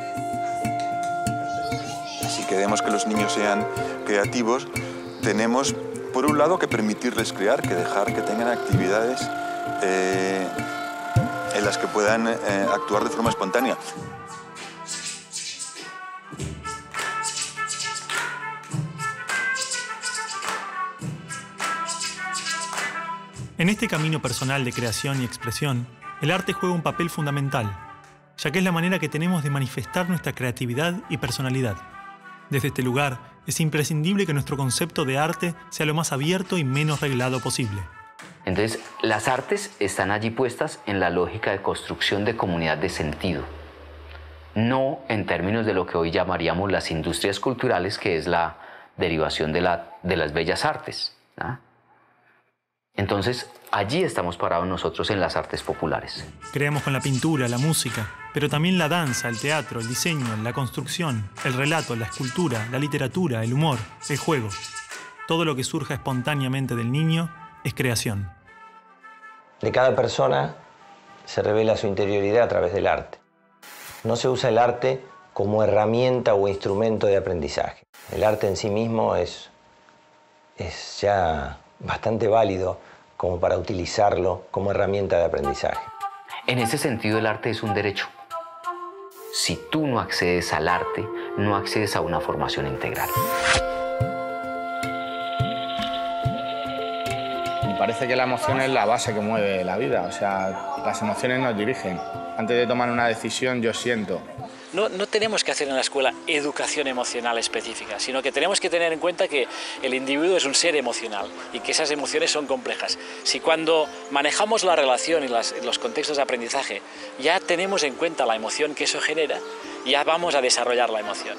Si queremos que los niños sean creativos, tenemos, por un lado, que permitirles crear, que dejar que tengan actividades en las que puedan actuar de forma espontánea. En este camino personal de creación y expresión, el arte juega un papel fundamental, ya que es la manera que tenemos de manifestar nuestra creatividad y personalidad. Desde este lugar, es imprescindible que nuestro concepto de arte sea lo más abierto y menos reglado posible. Entonces, las artes están allí puestas en la lógica de construcción de comunidad de sentido, no en términos de lo que hoy llamaríamos las industrias culturales, que es la derivación de las bellas artes, ¿no? Entonces, allí estamos parados nosotros en las artes populares. Creamos con la pintura, la música, pero también la danza, el teatro, el diseño, la construcción, el relato, la escultura, la literatura, el humor, el juego. Todo lo que surja espontáneamente del niño es creación. De cada persona se revela su interioridad a través del arte. No se usa el arte como herramienta o instrumento de aprendizaje. El arte en sí mismo es ya bastante válido como para utilizarlo como herramienta de aprendizaje. En ese sentido, el arte es un derecho. Si tú no accedes al arte, no accedes a una formación integral. Me parece que la emoción es la base que mueve la vida, o sea, las emociones nos dirigen. Antes de tomar una decisión, yo siento. No tenemos que hacer en la escuela educación emocional específica, sino que tenemos que tener en cuenta que el individuo es un ser emocional y que esas emociones son complejas. Si cuando manejamos la relación y los contextos de aprendizaje ya tenemos en cuenta la emoción que eso genera, ya vamos a desarrollar la emoción.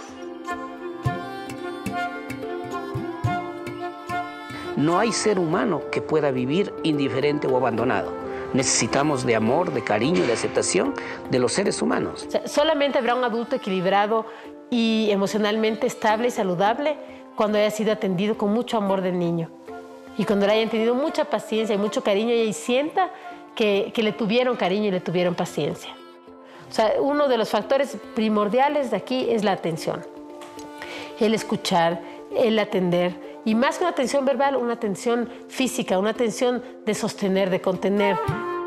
No hay ser humano que pueda vivir indiferente o abandonado. Necesitamos de amor, de cariño y de aceptación de los seres humanos. O sea, solamente habrá un adulto equilibrado y emocionalmente estable y saludable cuando haya sido atendido con mucho amor del niño. Y cuando le hayan tenido mucha paciencia y mucho cariño y sienta que le tuvieron cariño y le tuvieron paciencia. O sea, uno de los factores primordiales de aquí es la atención. El escuchar, el atender. Y más que una atención verbal, una atención física, una atención de sostener, de contener.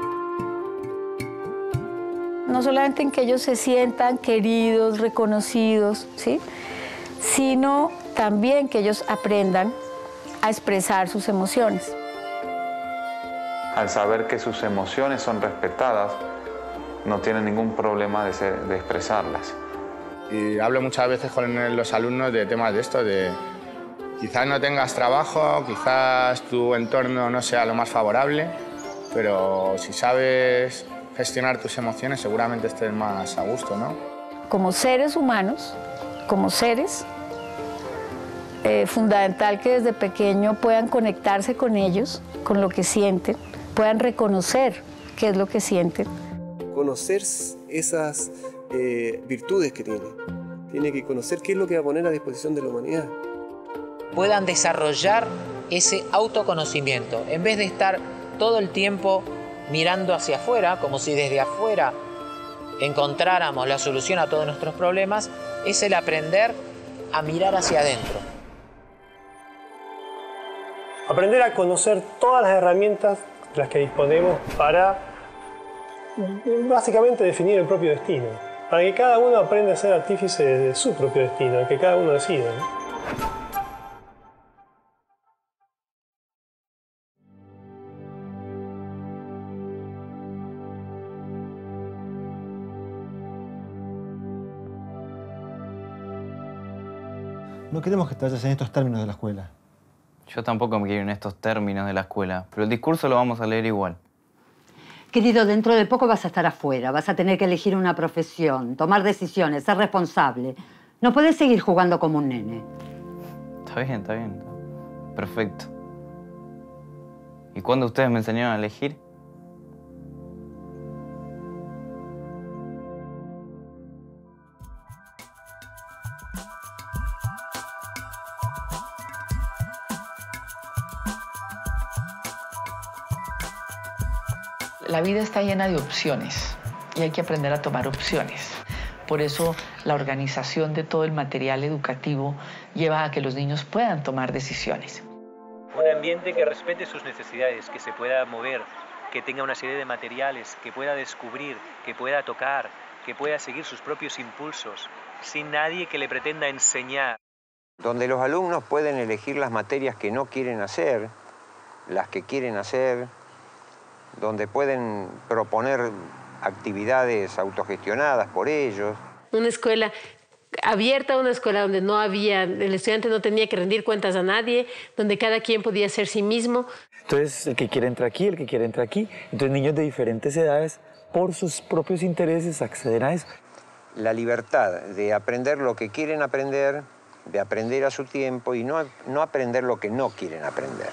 No solamente en que ellos se sientan queridos, reconocidos, ¿sí? Sino también que ellos aprendan a expresar sus emociones. Al saber que sus emociones son respetadas, no tienen ningún problema de expresarlas. Y hablo muchas veces con los alumnos de temas de esto, de quizás no tengas trabajo, quizás tu entorno no sea lo más favorable, pero si sabes gestionar tus emociones seguramente estés más a gusto, ¿no? Como seres humanos, como seres, fundamental que desde pequeño puedan conectarse con ellos, con lo que sienten, puedan reconocer qué es lo que sienten. Conocer esas virtudes que tiene que conocer qué es lo que va a poner a disposición de la humanidad. Puedan desarrollar ese autoconocimiento, en vez de estar todo el tiempo mirando hacia afuera, como si desde afuera encontráramos la solución a todos nuestros problemas, es el aprender a mirar hacia adentro. Aprender a conocer todas las herramientas de las que disponemos para básicamente definir el propio destino, para que cada uno aprenda a ser artífice de su propio destino, que cada uno decida, ¿no? No queremos que te vayas en estos términos de la escuela. Yo tampoco me quiero en estos términos de la escuela, pero el discurso lo vamos a leer igual. Querido, dentro de poco vas a estar afuera, vas a tener que elegir una profesión, tomar decisiones, ser responsable. No puedes seguir jugando como un nene. Está bien, está bien. Perfecto. ¿Y cuándo ustedes me enseñaron a elegir? La vida está llena de opciones y hay que aprender a tomar opciones. Por eso la organización de todo el material educativo lleva a que los niños puedan tomar decisiones. Un ambiente que respete sus necesidades, que se pueda mover, que tenga una serie de materiales, que pueda descubrir, que pueda tocar, que pueda seguir sus propios impulsos, sin nadie que le pretenda enseñar. Donde los alumnos pueden elegir las materias que no quieren hacer, las que quieren hacer, donde pueden proponer actividades autogestionadas por ellos. Una escuela abierta, una escuela donde no había, el estudiante no tenía que rendir cuentas a nadie, donde cada quien podía ser sí mismo. Entonces, el que quiere entra aquí, el que quiere entra aquí. Entonces, niños de diferentes edades, por sus propios intereses, acceden a eso. La libertad de aprender lo que quieren aprender, de aprender a su tiempo y no aprender lo que no quieren aprender.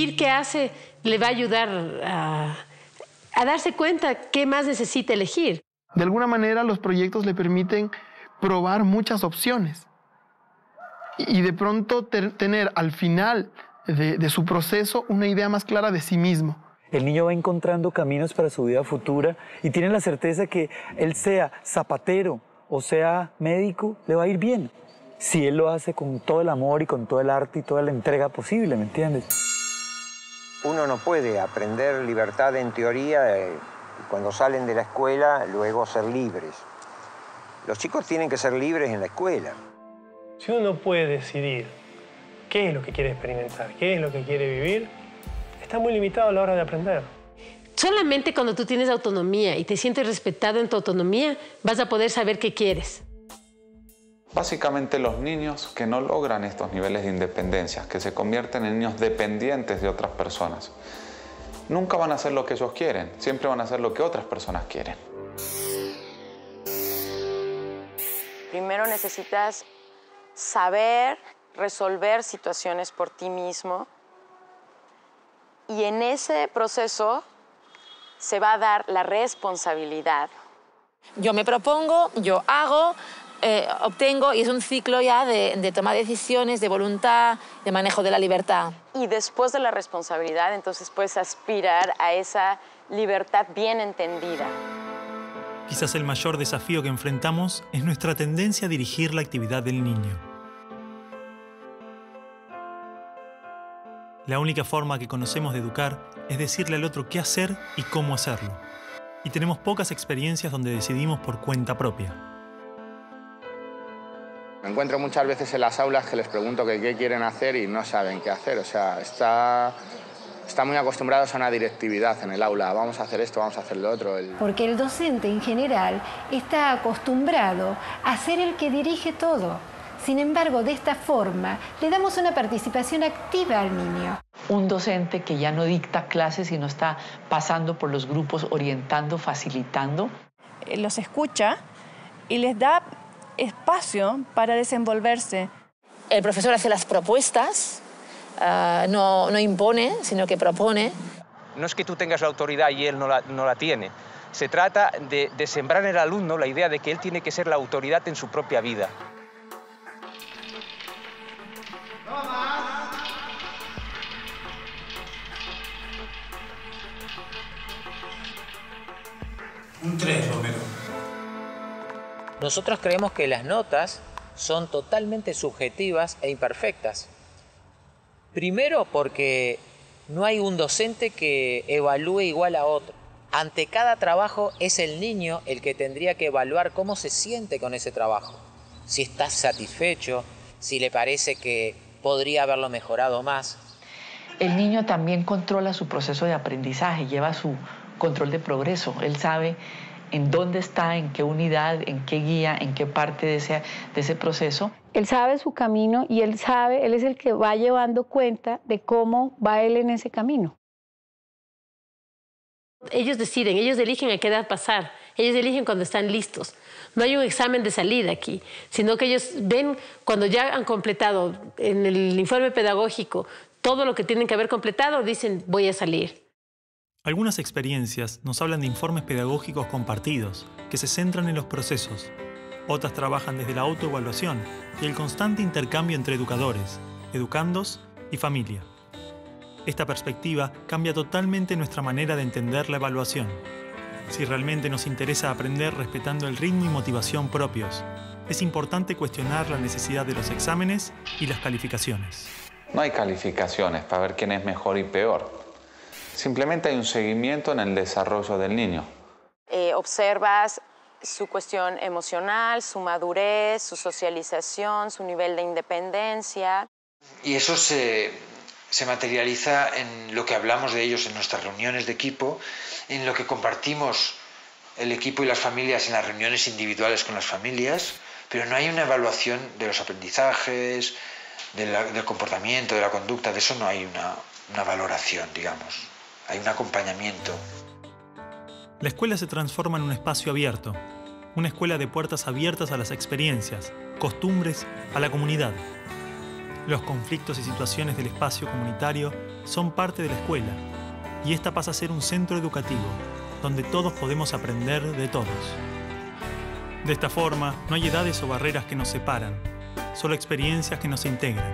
vivir qué hace le va a ayudar a darse cuenta qué más necesita elegir. De alguna manera los proyectos le permiten probar muchas opciones y de pronto tener al final de su proceso una idea más clara de sí mismo. El niño va encontrando caminos para su vida futura y tiene la certeza que él sea zapatero o sea médico, le va a ir bien. Si él lo hace con todo el amor y con todo el arte y toda la entrega posible, ¿me entiendes? Uno no puede aprender libertad en teoría y cuando salen de la escuela luego ser libres. Los chicos tienen que ser libres en la escuela. Si uno no puede decidir qué es lo que quiere experimentar, qué es lo que quiere vivir, está muy limitado a la hora de aprender. Solamente cuando tú tienes autonomía y te sientes respetado en tu autonomía, vas a poder saber qué quieres. Básicamente los niños que no logran estos niveles de independencia, que se convierten en niños dependientes de otras personas, nunca van a hacer lo que ellos quieren, siempre van a hacer lo que otras personas quieren. Primero necesitas saber resolver situaciones por ti mismo y en ese proceso se va a dar la responsabilidad. Yo me propongo, yo hago, obtengo y es un ciclo ya de toma de decisiones, de voluntad, de manejo de la libertad. Y después de la responsabilidad, entonces puedes aspirar a esa libertad bien entendida. Quizás el mayor desafío que enfrentamos es nuestra tendencia a dirigir la actividad del niño. La única forma que conocemos de educar es decirle al otro qué hacer y cómo hacerlo. Y tenemos pocas experiencias donde decidimos por cuenta propia. Me encuentro muchas veces en las aulas que les pregunto que qué quieren hacer y no saben qué hacer. O sea, están muy acostumbrados a una directividad en el aula. Vamos a hacer esto, vamos a hacer lo otro. Porque el docente en general está acostumbrado a ser el que dirige todo. Sin embargo, de esta forma, le damos una participación activa al niño. Un docente que ya no dicta clases, sino está pasando por los grupos, orientando, facilitando. Los escucha y les da espacio para desenvolverse. El profesor hace las propuestas, no impone, sino que propone. No es que tú tengas la autoridad y él no la tiene. Se trata de sembrar en el alumno la idea de que él tiene que ser la autoridad en su propia vida. Un 3, Romero. Nosotros creemos que las notas son totalmente subjetivas e imperfectas. Primero porque no hay un docente que evalúe igual a otro. Ante cada trabajo es el niño el que tendría que evaluar cómo se siente con ese trabajo. Si está satisfecho, si le parece que podría haberlo mejorado más. El niño también controla su proceso de aprendizaje, lleva su control de progreso. Él sabe en dónde está, en qué unidad, en qué guía, en qué parte de ese proceso. Él sabe su camino y él es el que va llevando cuenta de cómo va él en ese camino. Ellos deciden, ellos eligen a qué edad pasar, ellos eligen cuando están listos. No hay un examen de salida aquí, sino que ellos ven cuando ya han completado en el informe pedagógico todo lo que tienen que haber completado, dicen voy a salir. Algunas experiencias nos hablan de informes pedagógicos compartidos, que se centran en los procesos. Otras trabajan desde la autoevaluación y el constante intercambio entre educadores, educandos y familia. Esta perspectiva cambia totalmente nuestra manera de entender la evaluación. Si realmente nos interesa aprender respetando el ritmo y motivación propios, es importante cuestionar la necesidad de los exámenes y las calificaciones. No hay calificaciones para ver quién es mejor y peor. Simplemente hay un seguimiento en el desarrollo del niño. Observas su cuestión emocional, su madurez, su socialización, su nivel de independencia. Y eso se materializa en lo que hablamos de ellos en nuestras reuniones de equipo, en lo que compartimos el equipo y las familias en las reuniones individuales con las familias, pero no hay una evaluación de los aprendizajes, del comportamiento, de la conducta, de eso no hay una valoración, digamos. Hay un acompañamiento. La escuela se transforma en un espacio abierto, una escuela de puertas abiertas a las experiencias, costumbres, a la comunidad. Los conflictos y situaciones del espacio comunitario son parte de la escuela, y esta pasa a ser un centro educativo, donde todos podemos aprender de todos. De esta forma, no hay edades o barreras que nos separan, solo experiencias que nos integran.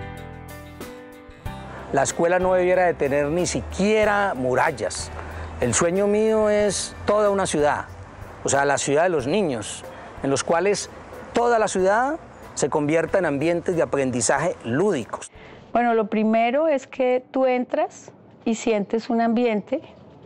La escuela no debiera de tener ni siquiera murallas. El sueño mío es toda una ciudad, o sea, la ciudad de los niños, en los cuales toda la ciudad se convierta en ambientes de aprendizaje lúdicos. Bueno, lo primero es que tú entras y sientes un ambiente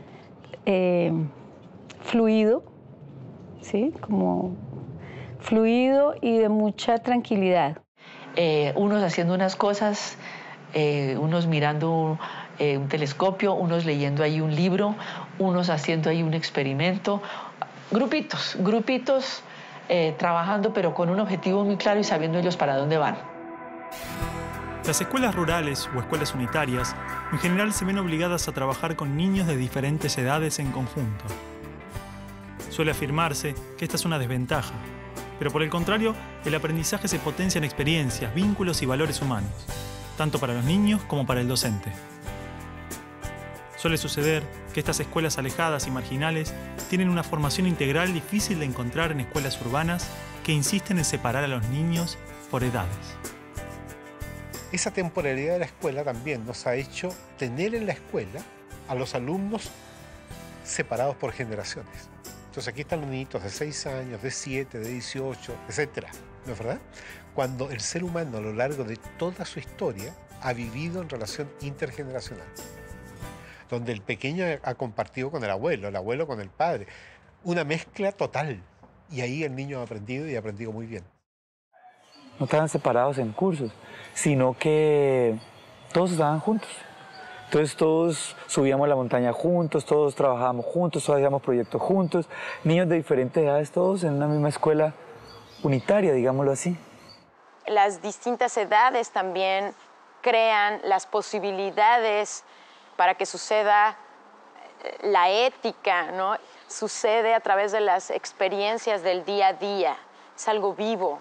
fluido, ¿sí? Como fluido y de mucha tranquilidad. Unos haciendo unas cosas, unos mirando un telescopio, unos leyendo ahí un libro, unos haciendo ahí un experimento. Grupitos trabajando, pero con un objetivo muy claro y sabiendo ellos para dónde van. Las escuelas rurales o escuelas unitarias en general se ven obligadas a trabajar con niños de diferentes edades en conjunto. Suele afirmarse que esta es una desventaja, pero por el contrario, el aprendizaje se potencia en experiencias, vínculos y valores humanos, tanto para los niños como para el docente. Suele suceder que estas escuelas alejadas y marginales tienen una formación integral difícil de encontrar en escuelas urbanas que insisten en separar a los niños por edades. Esa temporalidad de la escuela también nos ha hecho tener en la escuela a los alumnos separados por generaciones. Entonces aquí están los niñitos de 6 años, de 7, de 18, etc. ¿No es verdad? Cuando el ser humano a lo largo de toda su historia ha vivido en relación intergeneracional, donde el pequeño ha compartido con el abuelo con el padre, una mezcla total. Y ahí el niño ha aprendido y ha aprendido muy bien. No estaban separados en cursos, sino que todos estaban juntos. Entonces todos subíamos la montaña juntos, todos trabajábamos juntos, todos hacíamos proyectos juntos, niños de diferentes edades, todos en una misma escuela unitaria, digámoslo así. Las distintas edades también crean las posibilidades para que suceda la ética, ¿no? Sucede a través de las experiencias del día a día. Es algo vivo.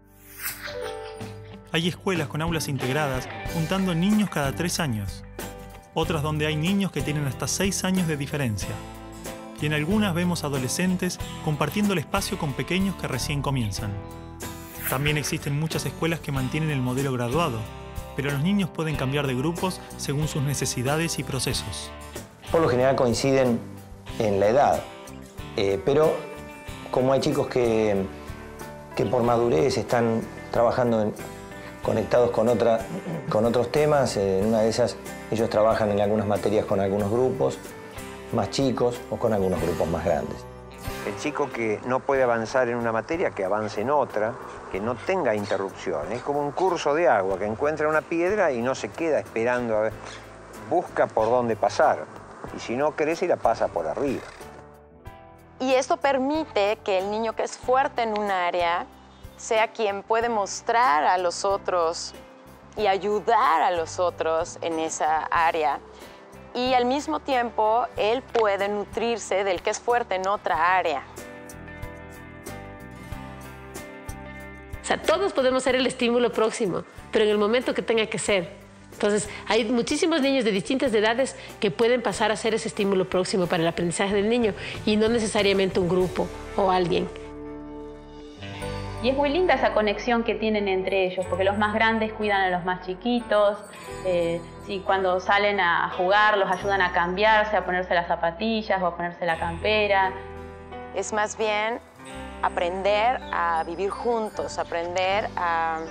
Hay escuelas con aulas integradas juntando niños cada 3 años. Otras donde hay niños que tienen hasta 6 años de diferencia. Y en algunas vemos adolescentes compartiendo el espacio con pequeños que recién comienzan. También existen muchas escuelas que mantienen el modelo graduado, pero los niños pueden cambiar de grupos según sus necesidades y procesos. Por lo general coinciden en la edad, pero como hay chicos que por madurez están trabajando conectados con otros temas, en una de esas ellos trabajan en algunas materias con algunos grupos más chicos o con algunos grupos más grandes. El chico que no puede avanzar en una materia, que avance en otra, que no tenga interrupción. Es como un curso de agua, que encuentra una piedra y no se queda esperando a ver. Busca por dónde pasar. Y si no crece, la pasa por arriba. Y esto permite que el niño que es fuerte en un área sea quien puede mostrar a los otros y ayudar a los otros en esa área. Y al mismo tiempo, él puede nutrirse del que es fuerte en otra área. O sea, todos podemos ser el estímulo próximo, pero en el momento que tenga que ser. Entonces, hay muchísimos niños de distintas edades que pueden pasar a ser ese estímulo próximo para el aprendizaje del niño y no necesariamente un grupo o alguien. Y es muy linda esa conexión que tienen entre ellos, porque los más grandes cuidan a los más chiquitos, y cuando salen a jugar los ayudan a cambiarse, a ponerse las zapatillas o a ponerse la campera. Es más bien aprender a vivir juntos, aprender a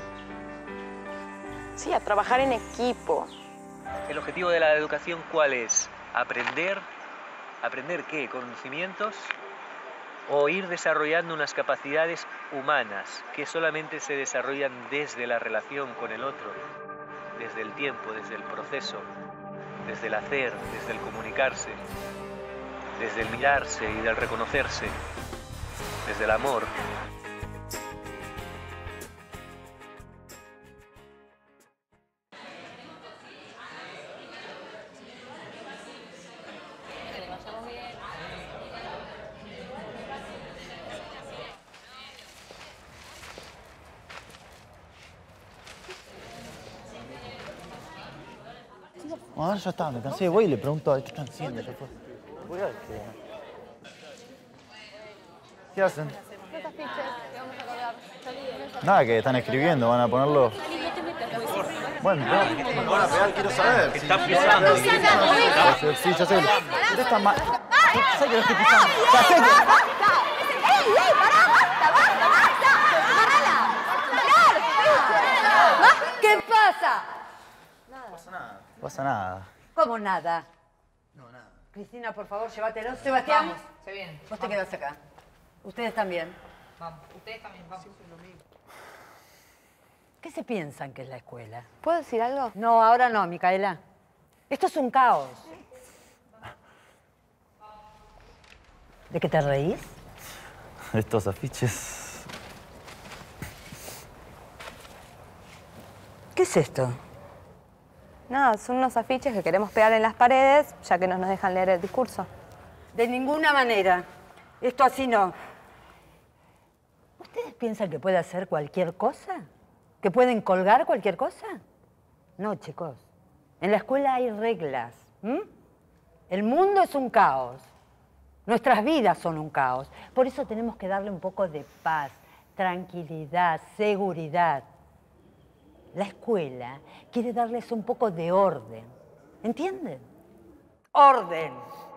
trabajar en equipo. ¿El objetivo de la educación cuál es? ¿Aprender? ¿Aprender qué? ¿Conocimientos? ¿O ir desarrollando unas capacidades humanas que solamente se desarrollan desde la relación con el otro, desde el tiempo, desde el proceso, desde el hacer, desde el comunicarse, desde el mirarse y del reconocerse, desde el amor? Ahora ya está, me cansé, voy y le pregunto a ver qué están haciendo. ¿Qué hacen? Nada, que están escribiendo, van a ponerlo... Bueno, no, me van a pegar, quiero saber. Que está pisando. Sí, ya sé. ¿Dónde está mal? Ya sé que lo estoy pisando. Ya sé que... ¡Ey, pará! ¡Basta! ¡Agarrala! ¿Qué pasa? No pasa nada. ¿Cómo nada? No, nada. Cristina, por favor, llévatelo. Sebastián, Vamos, se viene. vos te quedás acá. Ustedes también. Vamos, ustedes también, vamos. ¿Qué se piensan que es la escuela? ¿Puedo decir algo? No, ahora no, Micaela. Esto es un caos. ¿De qué te reís? Estos afiches... ¿Qué es esto? Nada, son unos afiches que queremos pegar en las paredes, ya que no nos dejan leer el discurso. De ninguna manera. Esto así no. ¿Ustedes piensan que puede hacer cualquier cosa? ¿Que pueden colgar cualquier cosa? No, chicos. En la escuela hay reglas. El mundo es un caos. Nuestras vidas son un caos. Por eso tenemos que darle un poco de paz, tranquilidad, seguridad. La escuela quiere darles un poco de orden. ¿Entienden? ¡Orden!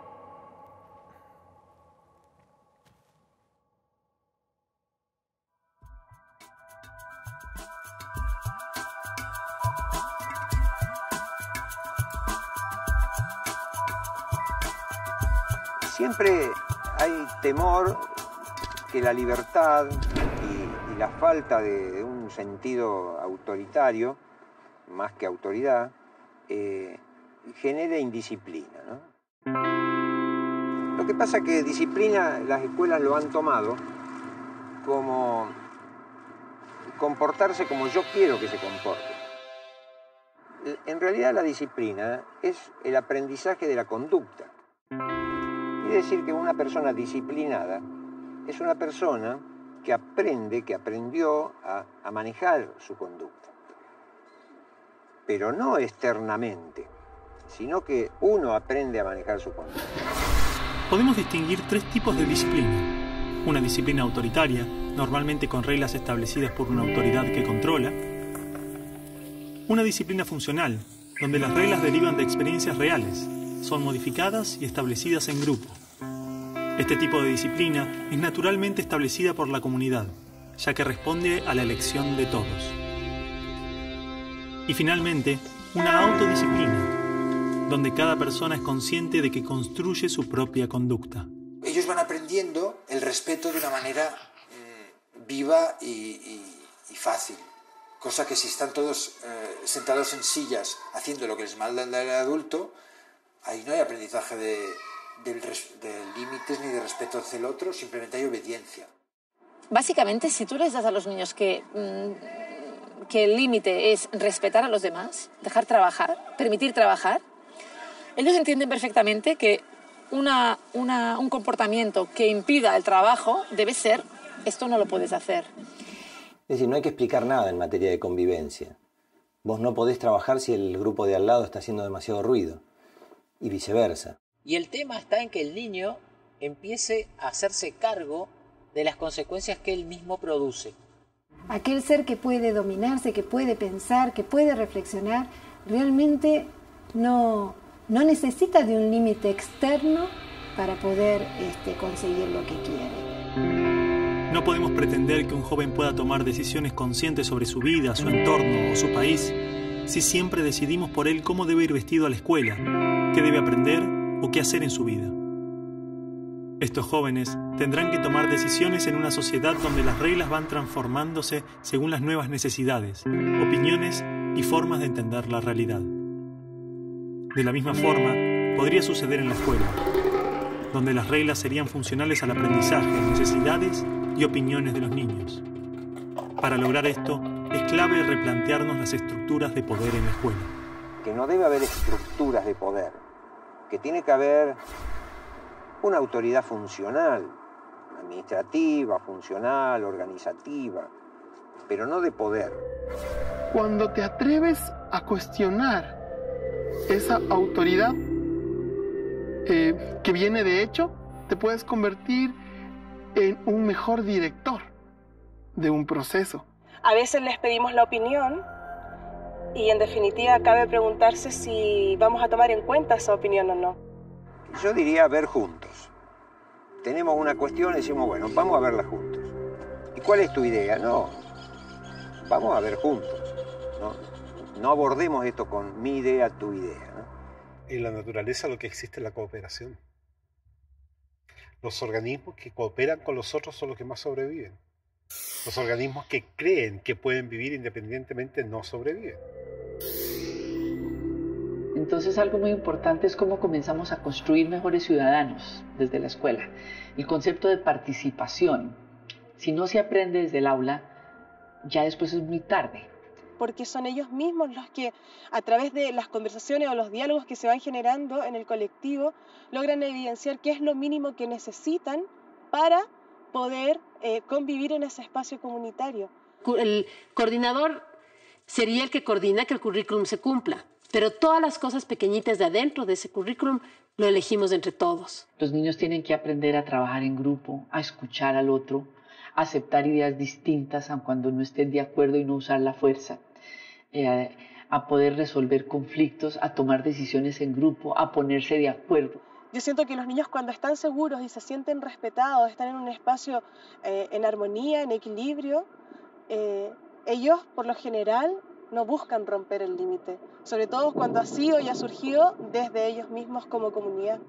Siempre hay temor que la libertad y la falta de un sentido autoritario, más que autoridad, genere indisciplina, ¿no? Lo que pasa es que disciplina las escuelas lo han tomado como comportarse como yo quiero que se comporte. En realidad la disciplina es el aprendizaje de la conducta. Quiere decir que una persona disciplinada es una persona que aprende, que aprendió a manejar su conducta. Pero no externamente, sino que uno aprende a manejar su conducta. Podemos distinguir tres tipos de disciplina. Una disciplina autoritaria, normalmente con reglas establecidas por una autoridad que controla. Una disciplina funcional, donde las reglas derivan de experiencias reales, son modificadas y establecidas en grupo. Este tipo de disciplina es naturalmente establecida por la comunidad, ya que responde a la elección de todos. Y finalmente, una autodisciplina, donde cada persona es consciente de que construye su propia conducta. Ellos van aprendiendo el respeto de una manera viva y fácil. Cosa que si están todos sentados en sillas haciendo lo que les manda el adulto, ahí no hay aprendizaje de límites ni de respeto hacia el otro, simplemente hay obediencia. Básicamente, si tú les das a los niños que el límite es respetar a los demás, dejar trabajar, permitir trabajar, ellos entienden perfectamente que un comportamiento que impida el trabajo debe ser, esto no lo puedes hacer. Es decir, no hay que explicar nada en materia de convivencia. Vos no podés trabajar si el grupo de al lado está haciendo demasiado ruido, y viceversa. Y el tema está en que el niño empiece a hacerse cargo de las consecuencias que él mismo produce. Aquel ser que puede dominarse, que puede pensar, que puede reflexionar, realmente no necesita de un límite externo para poder conseguir lo que quiere. No podemos pretender que un joven pueda tomar decisiones conscientes sobre su vida, su entorno o su país si siempre decidimos por él cómo debe ir vestido a la escuela, qué debe aprender o qué hacer en su vida. Estos jóvenes tendrán que tomar decisiones en una sociedad donde las reglas van transformándose según las nuevas necesidades, opiniones y formas de entender la realidad. De la misma forma, podría suceder en la escuela, donde las reglas serían funcionales al aprendizaje, necesidades y opiniones de los niños. Para lograr esto, es clave replantearnos las estructuras de poder en la escuela. Que no debe haber estructuras de poder, que tiene que haber una autoridad funcional, administrativa, funcional, organizativa, pero no de poder. Cuando te atreves a cuestionar esa autoridad que viene de hecho, te puedes convertir en un mejor director de un proceso. A veces les pedimos la opinión y en definitiva cabe preguntarse si vamos a tomar en cuenta esa opinión o no. Yo diría ver juntos. Tenemos una cuestión y decimos, bueno, vamos a verla juntos. ¿Y cuál es tu idea? No, vamos a ver juntos. No abordemos esto con mi idea, tu idea, ¿no? En la naturaleza lo que existe es la cooperación. Los organismos que cooperan con los otros son los que más sobreviven. Los organismos que creen que pueden vivir independientemente no sobreviven. Entonces algo muy importante es cómo comenzamos a construir mejores ciudadanos desde la escuela. El concepto de participación. Si no se aprende desde el aula, ya después es muy tarde. Porque son ellos mismos los que, a través de las conversaciones o los diálogos que se van generando en el colectivo, logran evidenciar qué es lo mínimo que necesitan para poder convivir en ese espacio comunitario. El coordinador sería el que coordina que el currículum se cumpla, pero todas las cosas pequeñitas de adentro de ese currículum lo elegimos entre todos. Los niños tienen que aprender a trabajar en grupo, a escuchar al otro, a aceptar ideas distintas aun cuando no estén de acuerdo y no usar la fuerza. A poder resolver conflictos, a tomar decisiones en grupo, a ponerse de acuerdo. Yo siento que los niños cuando están seguros y se sienten respetados, están en un espacio en armonía, en equilibrio, ellos por lo general no buscan romper el límite, sobre todo cuando ha sido y ha surgido desde ellos mismos como comunidad.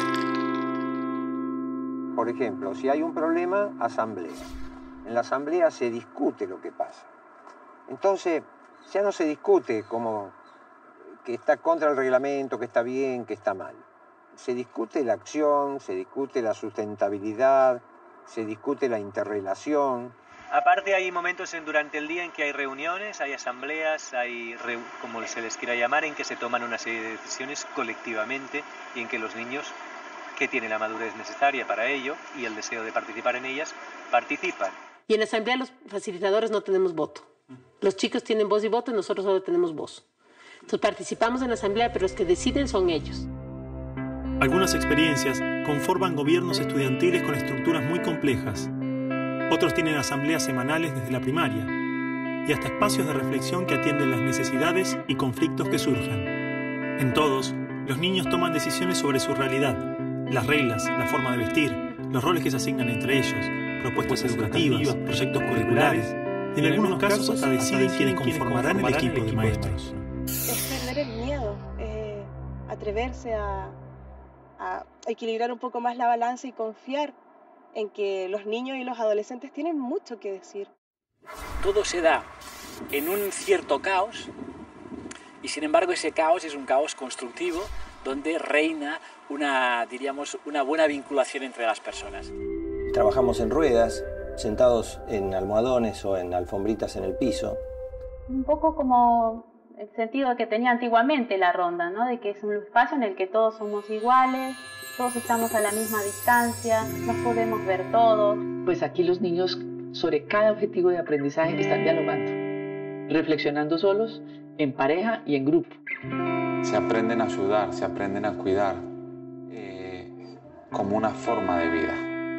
Por ejemplo, si hay un problema, asamblea. En la asamblea se discute lo que pasa. Entonces, ya no se discute como que está contra el reglamento, que está bien, que está mal. Se discute la acción, se discute la sustentabilidad, se discute la interrelación. Aparte hay momentos durante el día en que hay reuniones, hay asambleas, hay, como se les quiera llamar, en que se toman una serie de decisiones colectivamente y en que los niños, que tienen la madurez necesaria para ello y el deseo de participar en ellas, participan. Y en la asamblea los facilitadores no tenemos voto. Los chicos tienen voz y voto y nosotros solo tenemos voz. Entonces participamos en la asamblea, pero los que deciden son ellos. Algunas experiencias conforman gobiernos estudiantiles con estructuras muy complejas. Otros tienen asambleas semanales desde la primaria y hasta espacios de reflexión que atienden las necesidades y conflictos que surjan. En todos, los niños toman decisiones sobre su realidad, las reglas, la forma de vestir, los roles que se asignan entre ellos, propuestas educativas, proyectos curriculares. Y en algunos casos hasta deciden quiénes conformarán el equipo de maestros. Es perder el miedo, atreverse a equilibrar un poco más la balanza y confiar en que los niños y los adolescentes tienen mucho que decir. Todo se da en un cierto caos y sin embargo ese caos es un caos constructivo donde reina una buena vinculación entre las personas. Trabajamos en ruedas, sentados en almohadones o en alfombritas en el piso. Un poco como el sentido que tenía antiguamente la ronda, ¿no? De que es un espacio en el que todos somos iguales, todos estamos a la misma distancia, nos podemos ver todos. Pues aquí los niños sobre cada objetivo de aprendizaje están dialogando, reflexionando solos, en pareja y en grupo. Se aprenden a ayudar, se aprenden a cuidar, como una forma de vida.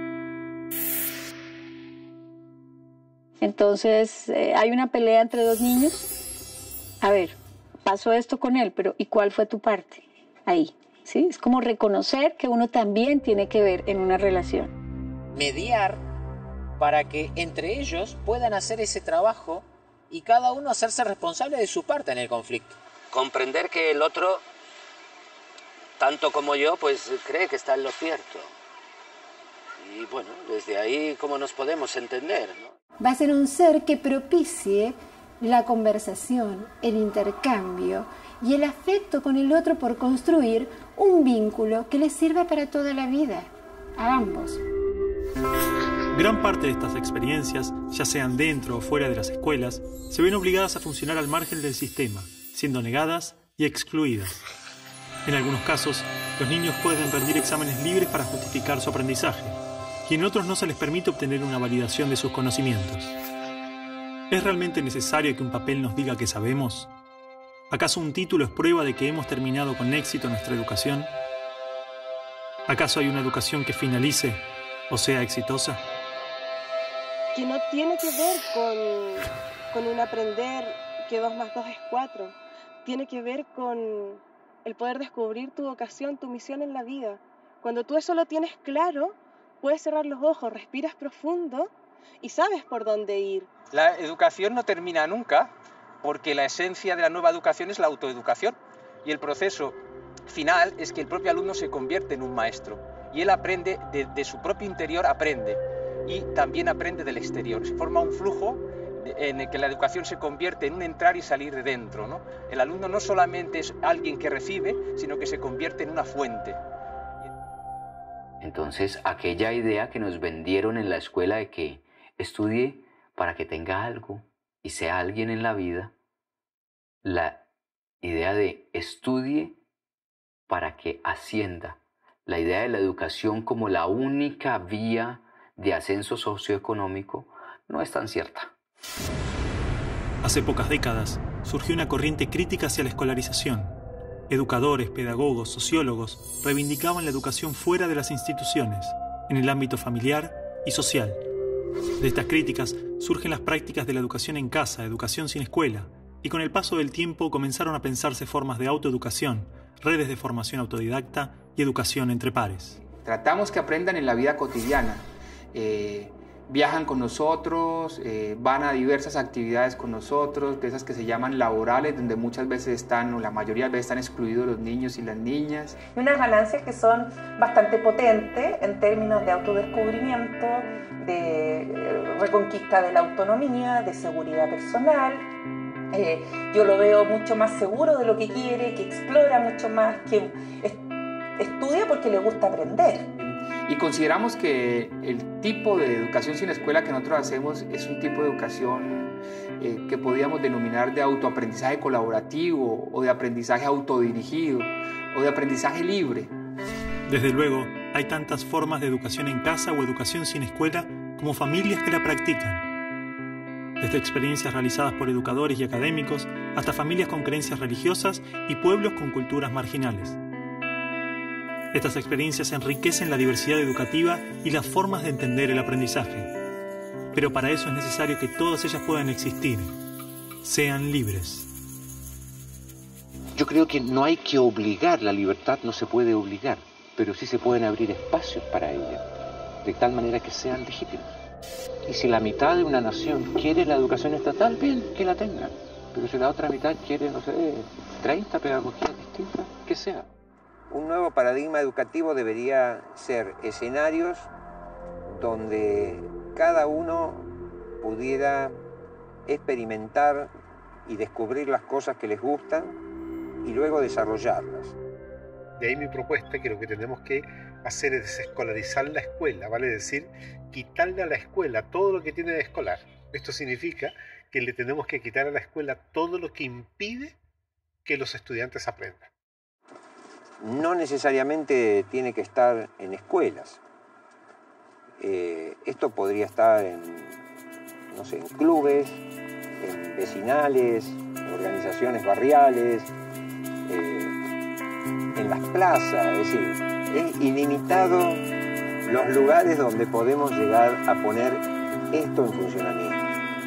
Entonces, hay una pelea entre dos niños. A ver, pasó esto con él, pero ¿y cuál fue tu parte? Ahí, ¿sí? Es como reconocer que uno también tiene que ver en una relación. Mediar para que entre ellos puedan hacer ese trabajo y cada uno hacerse responsable de su parte en el conflicto. Comprender que el otro, tanto como yo, pues cree que está en lo cierto. Y bueno, desde ahí, ¿cómo nos podemos entender, ¿no? Va a ser un ser que propicie la conversación, el intercambio y el afecto con el otro por construir un vínculo que les sirva para toda la vida, a ambos. Gran parte de estas experiencias, ya sean dentro o fuera de las escuelas, se ven obligadas a funcionar al margen del sistema, siendo negadas y excluidas. En algunos casos, los niños pueden rendir exámenes libres para justificar su aprendizaje, y en otros no se les permite obtener una validación de sus conocimientos. ¿Es realmente necesario que un papel nos diga que sabemos? ¿Acaso un título es prueba de que hemos terminado con éxito nuestra educación? ¿Acaso hay una educación que finalice o sea exitosa? Que no tiene que ver con un aprender que 2 más 2 es 4. Tiene que ver con el poder descubrir tu vocación, tu misión en la vida. Cuando tú eso lo tienes claro, puedes cerrar los ojos, respiras profundo y sabes por dónde ir. La educación no termina nunca, porque la esencia de la nueva educación es la autoeducación. Y el proceso final es que el propio alumno se convierte en un maestro. Y él aprende, de su propio interior aprende. Y también aprende del exterior. Se forma un flujo en el que la educación se convierte en un entrar y salir de dentro, ¿no? El alumno no solamente es alguien que recibe, sino que se convierte en una fuente. Entonces, aquella idea que nos vendieron en la escuela de que estudie para que tenga algo y sea alguien en la vida, la idea de estudie para que ascienda, la idea de la educación como la única vía de ascenso socioeconómico, no es tan cierta. Hace pocas décadas surgió una corriente crítica hacia la escolarización. Educadores, pedagogos, sociólogos reivindicaban la educación fuera de las instituciones, en el ámbito familiar y social. De estas críticas surgen las prácticas de la educación en casa, educación sin escuela, y con el paso del tiempo comenzaron a pensarse formas de autoeducación, redes de formación autodidacta y educación entre pares. Tratamos que aprendan en la vida cotidiana. Viajan con nosotros, van a diversas actividades con nosotros, de esas que se llaman laborales, donde muchas veces están, o la mayoría de veces están excluidos los niños y las niñas. Y unas ganancias que son bastante potentes en términos de autodescubrimiento, de reconquista de la autonomía, de seguridad personal. Yo lo veo mucho más seguro de lo que quiere, que explora mucho más, que estudia porque le gusta aprender. Y consideramos que el tipo de educación sin escuela que nosotros hacemos es un tipo de educación que podríamos denominar de autoaprendizaje colaborativo o de aprendizaje autodirigido o de aprendizaje libre. Desde luego, hay tantas formas de educación en casa o educación sin escuela como familias que la practican. Desde experiencias realizadas por educadores y académicos hasta familias con creencias religiosas y pueblos con culturas marginales. Estas experiencias enriquecen la diversidad educativa y las formas de entender el aprendizaje. Pero para eso es necesario que todas ellas puedan existir, sean libres. Yo creo que no hay que obligar, la libertad no se puede obligar, pero sí se pueden abrir espacios para ella, de tal manera que sean legítimos. Y si la mitad de una nación quiere la educación estatal, bien, que la tenga. Pero si la otra mitad quiere, no sé, 30 pedagogías distintas, que sea. Un nuevo paradigma educativo debería ser escenarios donde cada uno pudiera experimentar y descubrir las cosas que les gustan y luego desarrollarlas. De ahí mi propuesta, que lo que tenemos que hacer es desescolarizar la escuela, vale decir, quitarle a la escuela todo lo que tiene de escolar. Esto significa que le tenemos que quitar a la escuela todo lo que impide que los estudiantes aprendan. No necesariamente tiene que estar en escuelas. Esto podría estar en, no sé, en clubes, en vecinales, en organizaciones barriales, en las plazas. Es decir, es ilimitado los lugares donde podemos llegar a poner esto en funcionamiento.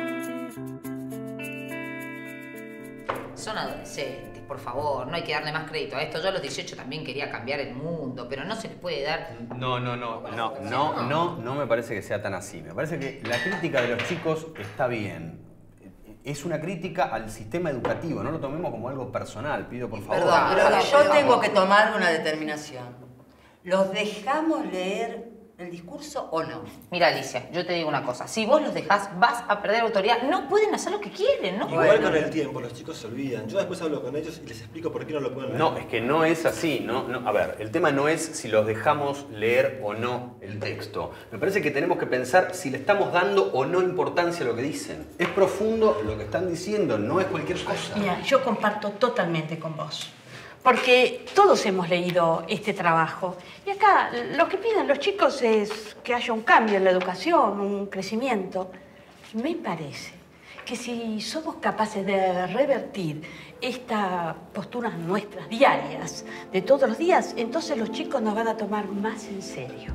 Son adolescentes. Por favor, no hay que darle más crédito a esto. Yo a los 18 también quería cambiar el mundo, pero no se les puede dar... No me parece que sea tan así. Me parece que la crítica de los chicos está bien. Es una crítica al sistema educativo, no lo tomemos como algo personal, pido por favor. Perdón, pero yo tengo que tomar una determinación. ¿Los dejamos leer el discurso o no? Mira, Alicia, yo te digo una cosa. Si vos los dejás, vas a perder autoridad. No pueden hacer lo que quieren, ¿no? Igual con el tiempo, los chicos se olvidan. Yo después hablo con ellos y les explico por qué no lo pueden leer. No, es que no es así. A ver, el tema no es si los dejamos leer o no el texto. Me parece que tenemos que pensar si le estamos dando o no importancia a lo que dicen. Es profundo lo que están diciendo, no es cualquier cosa. Mira, yo comparto totalmente con vos. Porque todos hemos leído este trabajo. Y acá lo que piden los chicos es que haya un cambio en la educación, un crecimiento. Me parece que si somos capaces de revertir estas posturas nuestras diarias, de todos los días, entonces los chicos nos van a tomar más en serio.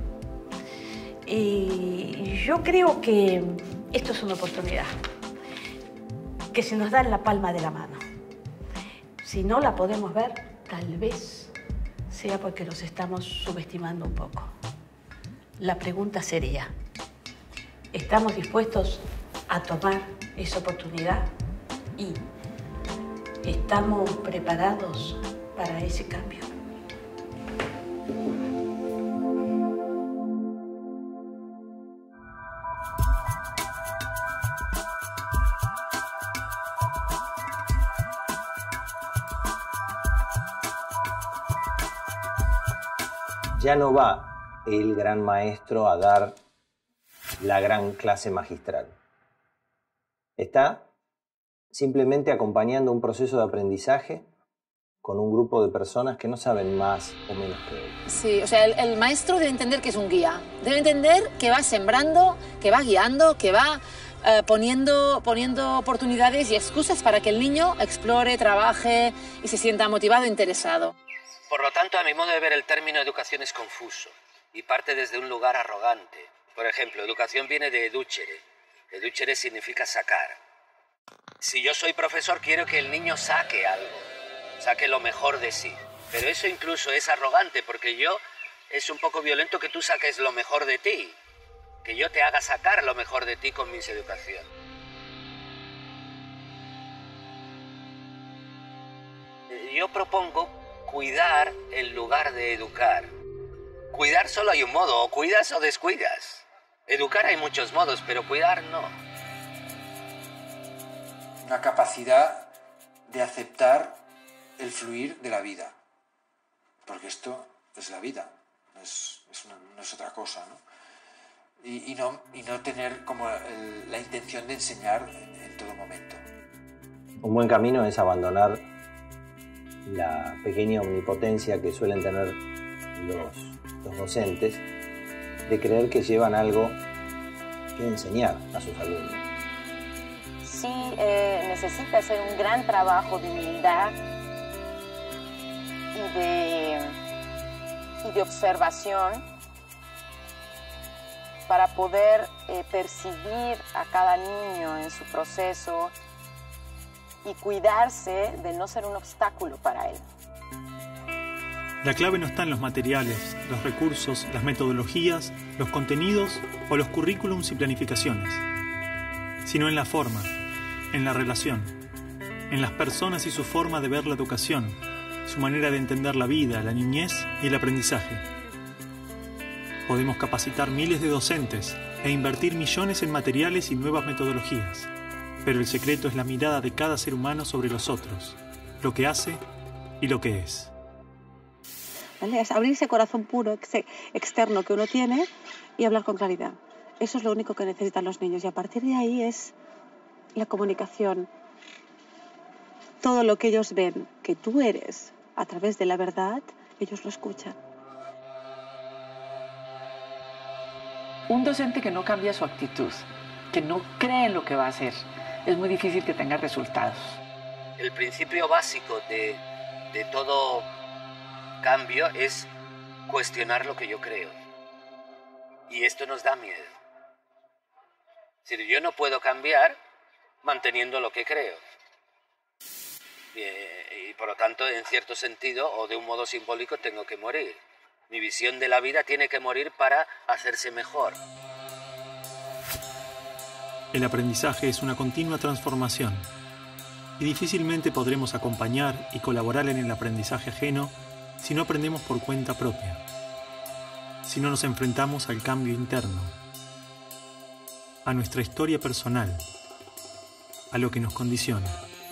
Y yo creo que esto es una oportunidad que se nos da en la palma de la mano. Si no la podemos ver, tal vez sea porque nos estamos subestimando un poco. La pregunta sería, ¿estamos dispuestos a tomar esa oportunidad? ¿Y estamos preparados para ese cambio? Ya no va el gran maestro a dar la gran clase magistral. Está simplemente acompañando un proceso de aprendizaje con un grupo de personas que no saben más o menos que él. Sí, o sea, el maestro debe entender que es un guía. Debe entender que va sembrando, que va guiando, que va poniendo oportunidades y excusas para que el niño explore, trabaje y se sienta motivado e interesado. Por lo tanto, a mi modo de ver, el término educación es confuso y parte desde un lugar arrogante. Por ejemplo, educación viene de educere. Educere significa sacar. Si yo soy profesor, quiero que el niño saque algo, saque lo mejor de sí. Pero eso incluso es arrogante, porque es un poco violento que tú saques lo mejor de ti, que yo te haga sacar lo mejor de ti con mis educación. Yo propongo cuidar en lugar de educar. Cuidar solo hay un modo, o cuidas o descuidas. Educar hay muchos modos, pero cuidar no. Una capacidad de aceptar el fluir de la vida. Porque esto es la vida, no es otra cosa, ¿no? Y no tener como la intención de enseñar en todo momento. Un buen camino es abandonar la pequeña omnipotencia que suelen tener los docentes de creer que llevan algo que enseñar a sus alumnos. Sí, necesita hacer un gran trabajo de humildad y de observación para poder percibir a cada niño en su proceso y cuidarse de no ser un obstáculo para él. La clave no está en los materiales, los recursos, las metodologías, los contenidos o los currículums y planificaciones, sino en la forma, en la relación, en las personas y su forma de ver la educación, su manera de entender la vida, la niñez y el aprendizaje. Podemos capacitar miles de docentes e invertir millones en materiales y nuevas metodologías, pero el secreto es la mirada de cada ser humano sobre los otros, lo que hace y lo que es. ¿Vale? Es abrir ese corazón puro, externo que uno tiene y hablar con claridad. Eso es lo único que necesitan los niños y a partir de ahí es la comunicación. Todo lo que ellos ven que tú eres a través de la verdad, ellos lo escuchan. Un docente que no cambia su actitud, que no cree en lo que va a hacer, es muy difícil que tenga resultados. El principio básico de todo cambio es cuestionar lo que yo creo. Y esto nos da miedo. Es decir, yo no puedo cambiar manteniendo lo que creo. Y por lo tanto, en cierto sentido, o de un modo simbólico, tengo que morir. Mi visión de la vida tiene que morir para hacerse mejor. El aprendizaje es una continua transformación y difícilmente podremos acompañar y colaborar en el aprendizaje ajeno si no aprendemos por cuenta propia, si no nos enfrentamos al cambio interno, a nuestra historia personal, a lo que nos condiciona.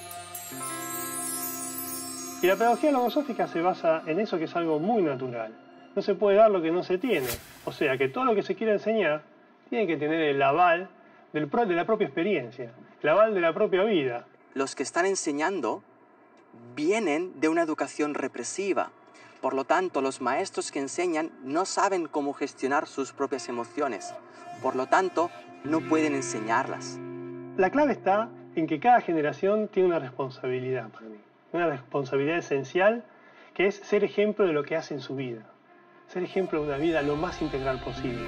Y la pedagogía logosófica se basa en eso, que es algo muy natural. No se puede dar lo que no se tiene. O sea que todo lo que se quiere enseñar tiene que tener el aval de la propia experiencia, el aval de la propia vida. Los que están enseñando vienen de una educación represiva. Por lo tanto, los maestros que enseñan no saben cómo gestionar sus propias emociones. Por lo tanto, no pueden enseñarlas. La clave está en que cada generación tiene una responsabilidad para mí, una responsabilidad esencial, que es ser ejemplo de lo que hace en su vida, ser ejemplo de una vida lo más integral posible.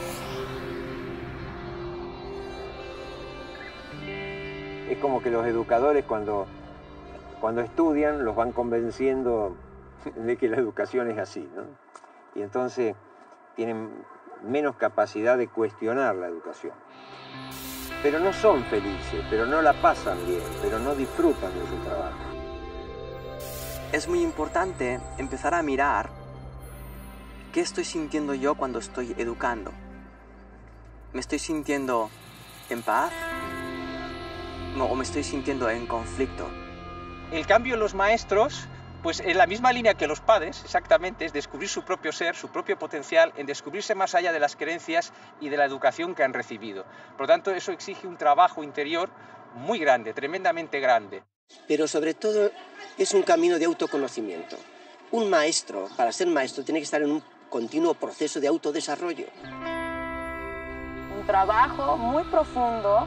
Es como que los educadores cuando estudian los van convenciendo de que la educación es así, ¿no? Y entonces tienen menos capacidad de cuestionar la educación. Pero no son felices, pero no la pasan bien, pero no disfrutan de su trabajo. Es muy importante empezar a mirar qué estoy sintiendo yo cuando estoy educando. ¿Me estoy sintiendo en paz? No, ¿o me estoy sintiendo en conflicto? El cambio en los maestros, pues en la misma línea que los padres, exactamente, es descubrir su propio ser, su propio potencial, en descubrirse más allá de las creencias y de la educación que han recibido. Por lo tanto, eso exige un trabajo interior muy grande, tremendamente grande. Pero sobre todo es un camino de autoconocimiento. Un maestro, para ser maestro, tiene que estar en un continuo proceso de autodesarrollo. Un trabajo muy profundo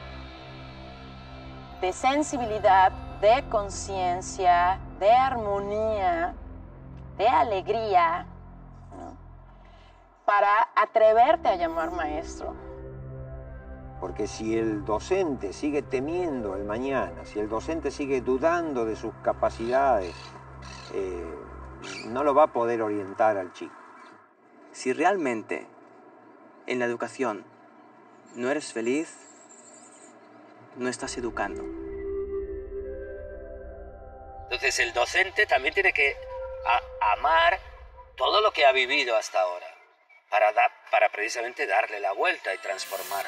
de sensibilidad, de conciencia, de armonía, de alegría, ¿no? Para atreverte a llamar maestro. Porque si el docente sigue temiendo el mañana, si el docente sigue dudando de sus capacidades, no lo va a poder orientar al chico. Si realmente en la educación no eres feliz, no estás educando. Entonces el docente también tiene que amar todo lo que ha vivido hasta ahora para precisamente darle la vuelta y transformarlo.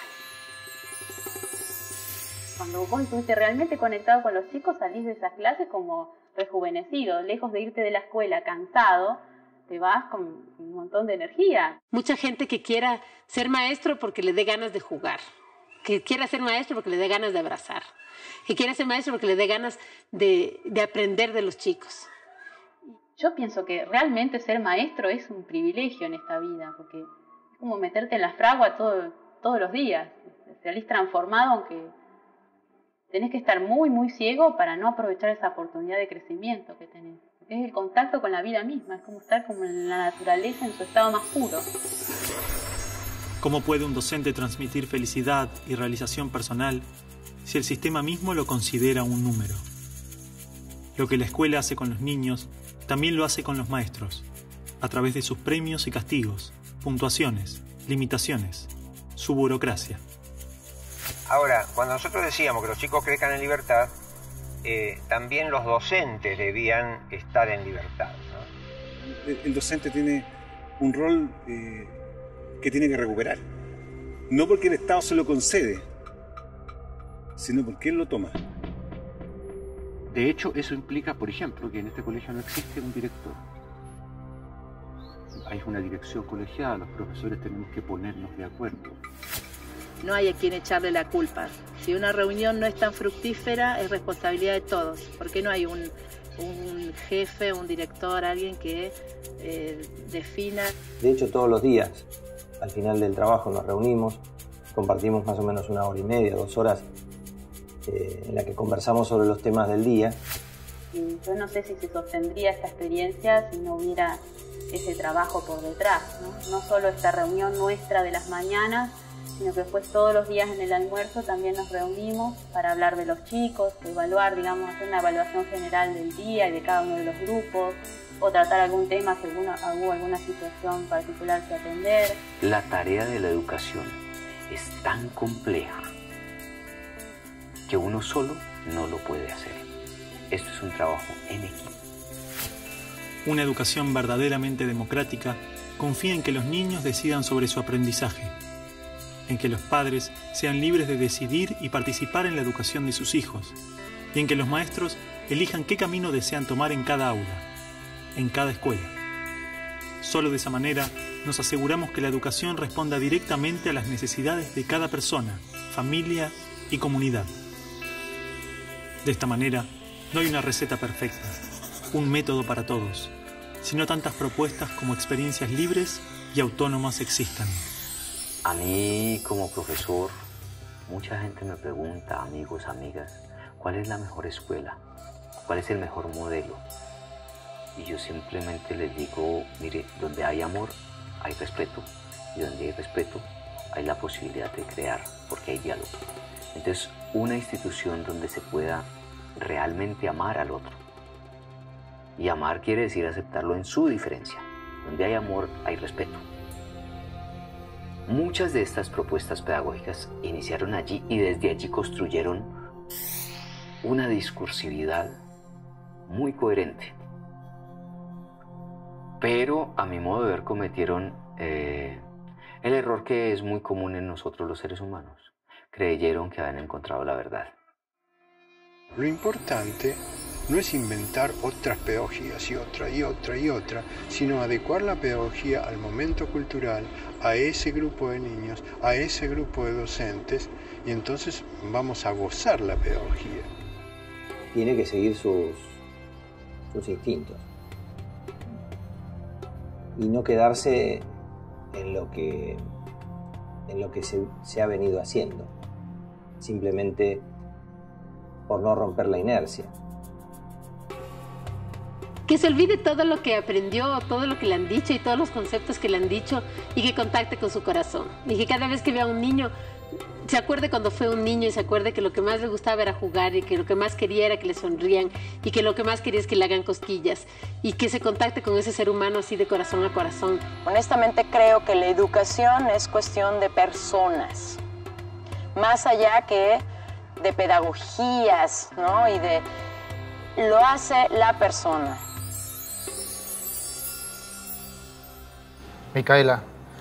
Cuando vos estuviste realmente conectado con los chicos, salís de esas clases como rejuvenecido, lejos de irte de la escuela cansado, te vas con un montón de energía. Mucha gente que quiera ser maestro porque le dé ganas de jugar, que quiera ser maestro porque le dé ganas de abrazar, que quiera ser maestro porque le dé ganas de aprender de los chicos. Yo pienso que realmente ser maestro es un privilegio en esta vida, porque es como meterte en la fragua todos los días. Salís transformado, aunque tenés que estar muy, muy ciego para no aprovechar esa oportunidad de crecimiento que tenés. Porque es el contacto con la vida misma, es como estar como en la naturaleza en su estado más puro. ¿Cómo puede un docente transmitir felicidad y realización personal si el sistema mismo lo considera un número? Lo que la escuela hace con los niños, también lo hace con los maestros, a través de sus premios y castigos, puntuaciones, limitaciones, su burocracia. Ahora, cuando nosotros decíamos que los chicos crezcan en libertad, también los docentes debían estar en libertad, ¿no? El docente tiene un rol que tiene que recuperar. No porque el Estado se lo concede, sino porque él lo toma. De hecho, eso implica, por ejemplo, que en este colegio no existe un director. Hay una dirección colegiada, los profesores tenemos que ponernos de acuerdo. No hay a quien echarle la culpa. Si una reunión no es tan fructífera, es responsabilidad de todos. Porque no hay un jefe, un director, alguien que defina. De hecho, todos los días, al final del trabajo, nos reunimos, compartimos más o menos 1 hora y media, 2 horas, en la que conversamos sobre los temas del día. Y yo no sé si se sostendría esta experiencia si no hubiera ese trabajo por detrás, ¿no? No solo esta reunión nuestra de las mañanas, sino que después todos los días en el almuerzo también nos reunimos para hablar de los chicos, evaluar, digamos, hacer una evaluación general del día y de cada uno de los grupos, o tratar algún tema si hubo alguna situación particular que atender. La tarea de la educación es tan compleja que uno solo no lo puede hacer. Esto es un trabajo en equipo. Una educación verdaderamente democrática confía en que los niños decidan sobre su aprendizaje, en que los padres sean libres de decidir y participar en la educación de sus hijos, y en que los maestros elijan qué camino desean tomar en cada aula, en cada escuela. Solo de esa manera nos aseguramos que la educación responda directamente a las necesidades de cada persona, familia y comunidad. De esta manera, no hay una receta perfecta, un método para todos, sino tantas propuestas como experiencias libres y autónomas existan. A mí, como profesor, Mucha gente me pregunta, amigos, amigas, ¿cuál es la mejor escuela? ¿Cuál es el mejor modelo? Y yo simplemente les digo, mire, donde hay amor, hay respeto. Y donde hay respeto, hay la posibilidad de crear, porque hay diálogo. Entonces, una institución donde se pueda realmente amar al otro. Y amar quiere decir aceptarlo en su diferencia. Donde hay amor, hay respeto. Muchas de estas propuestas pedagógicas iniciaron allí y desde allí construyeron una discursividad muy coherente. Pero, a mi modo de ver, cometieron el error que es muy común en nosotros los seres humanos. Creyeron que habían encontrado la verdad. Lo importante no es inventar otras pedagogías y otra y otra y otra, sino adecuar la pedagogía al momento cultural, a ese grupo de niños, a ese grupo de docentes, y entonces vamos a gozar la pedagogía. Tiene que seguir sus instintos y no quedarse en lo que se ha venido haciendo, simplemente por no romper la inercia. Que se olvide todo lo que aprendió, todo lo que le han dicho y todos los conceptos que le han dicho y que contacte con su corazón. Y que cada vez que vea a un niño, se acuerde cuando fue un niño y se acuerde que lo que más le gustaba era jugar y que lo que más quería era que le sonrían y que lo que más quería es que le hagan cosquillas y que se contacte con ese ser humano así de corazón a corazón. Honestamente creo que la educación es cuestión de personas, más allá que de pedagogías, ¿no? Y de lo hace la persona. Micaela,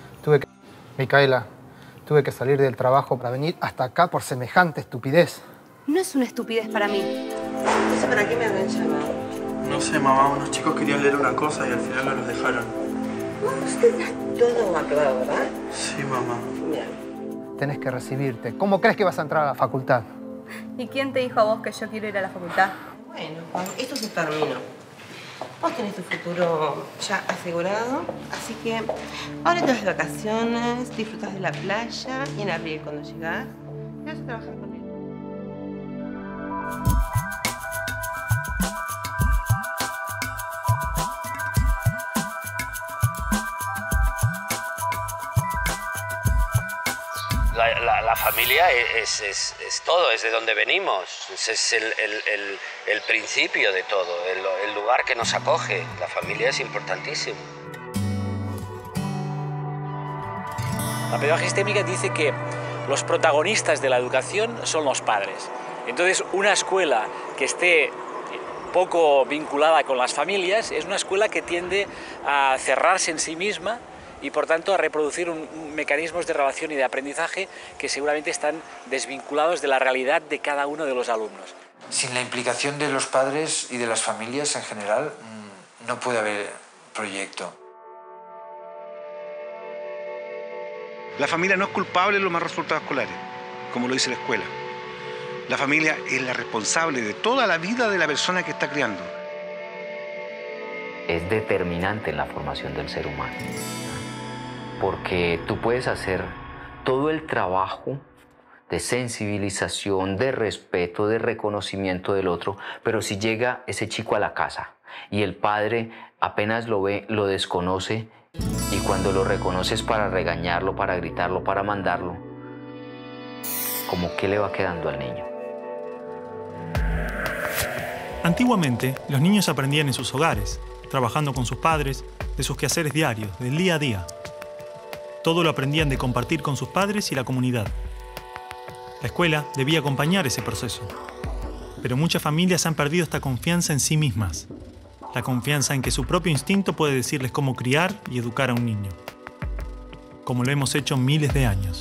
tuve que salir del trabajo para venir hasta acá por semejante estupidez. No es una estupidez para mí. Entonces, ¿para qué me habrán llamado? No sé, mamá, unos chicos querían leer una cosa y al final no los dejaron. Usted está todo acabado, ¿verdad? Sí, mamá. Bien. Tenés que recibirte. ¿Cómo crees que vas a entrar a la facultad? ¿Y quién te dijo a vos que yo quiero ir a la facultad? Bueno, Juan, esto se terminó. Vos tenés tu futuro ya asegurado, así que ahora te vas de vacaciones, disfrutas de la playa y en abril cuando llegás, te vas a trabajar con él. La familia es todo, es de donde venimos, es el principio de todo, el lugar que nos acoge. La familia es importantísimo. La pedagogía sistémica dice que los protagonistas de la educación son los padres. Entonces, una escuela que esté poco vinculada con las familias es una escuela que tiende a cerrarse en sí misma y por tanto a reproducir mecanismos de relación y de aprendizaje que seguramente están desvinculados de la realidad de cada uno de los alumnos. Sin la implicación de los padres y de las familias en general, no puede haber proyecto. La familia no es culpable de los malos resultados escolares, como lo dice la escuela. La familia es la responsable de toda la vida de la persona que está criando. Es determinante en la formación del ser humano. Porque tú puedes hacer todo el trabajo de sensibilización, de respeto, de reconocimiento del otro, pero si llega ese chico a la casa y el padre apenas lo ve, lo desconoce, y cuando lo reconoces para regañarlo, para gritarlo, para mandarlo, ¿cómo qué le va quedando al niño? Antiguamente, los niños aprendían en sus hogares, trabajando con sus padres, de sus quehaceres diarios, del día a día. Todo lo aprendían de compartir con sus padres y la comunidad. La escuela debía acompañar ese proceso. Pero muchas familias han perdido esta confianza en sí mismas. La confianza en que su propio instinto puede decirles cómo criar y educar a un niño. Como lo hemos hecho miles de años.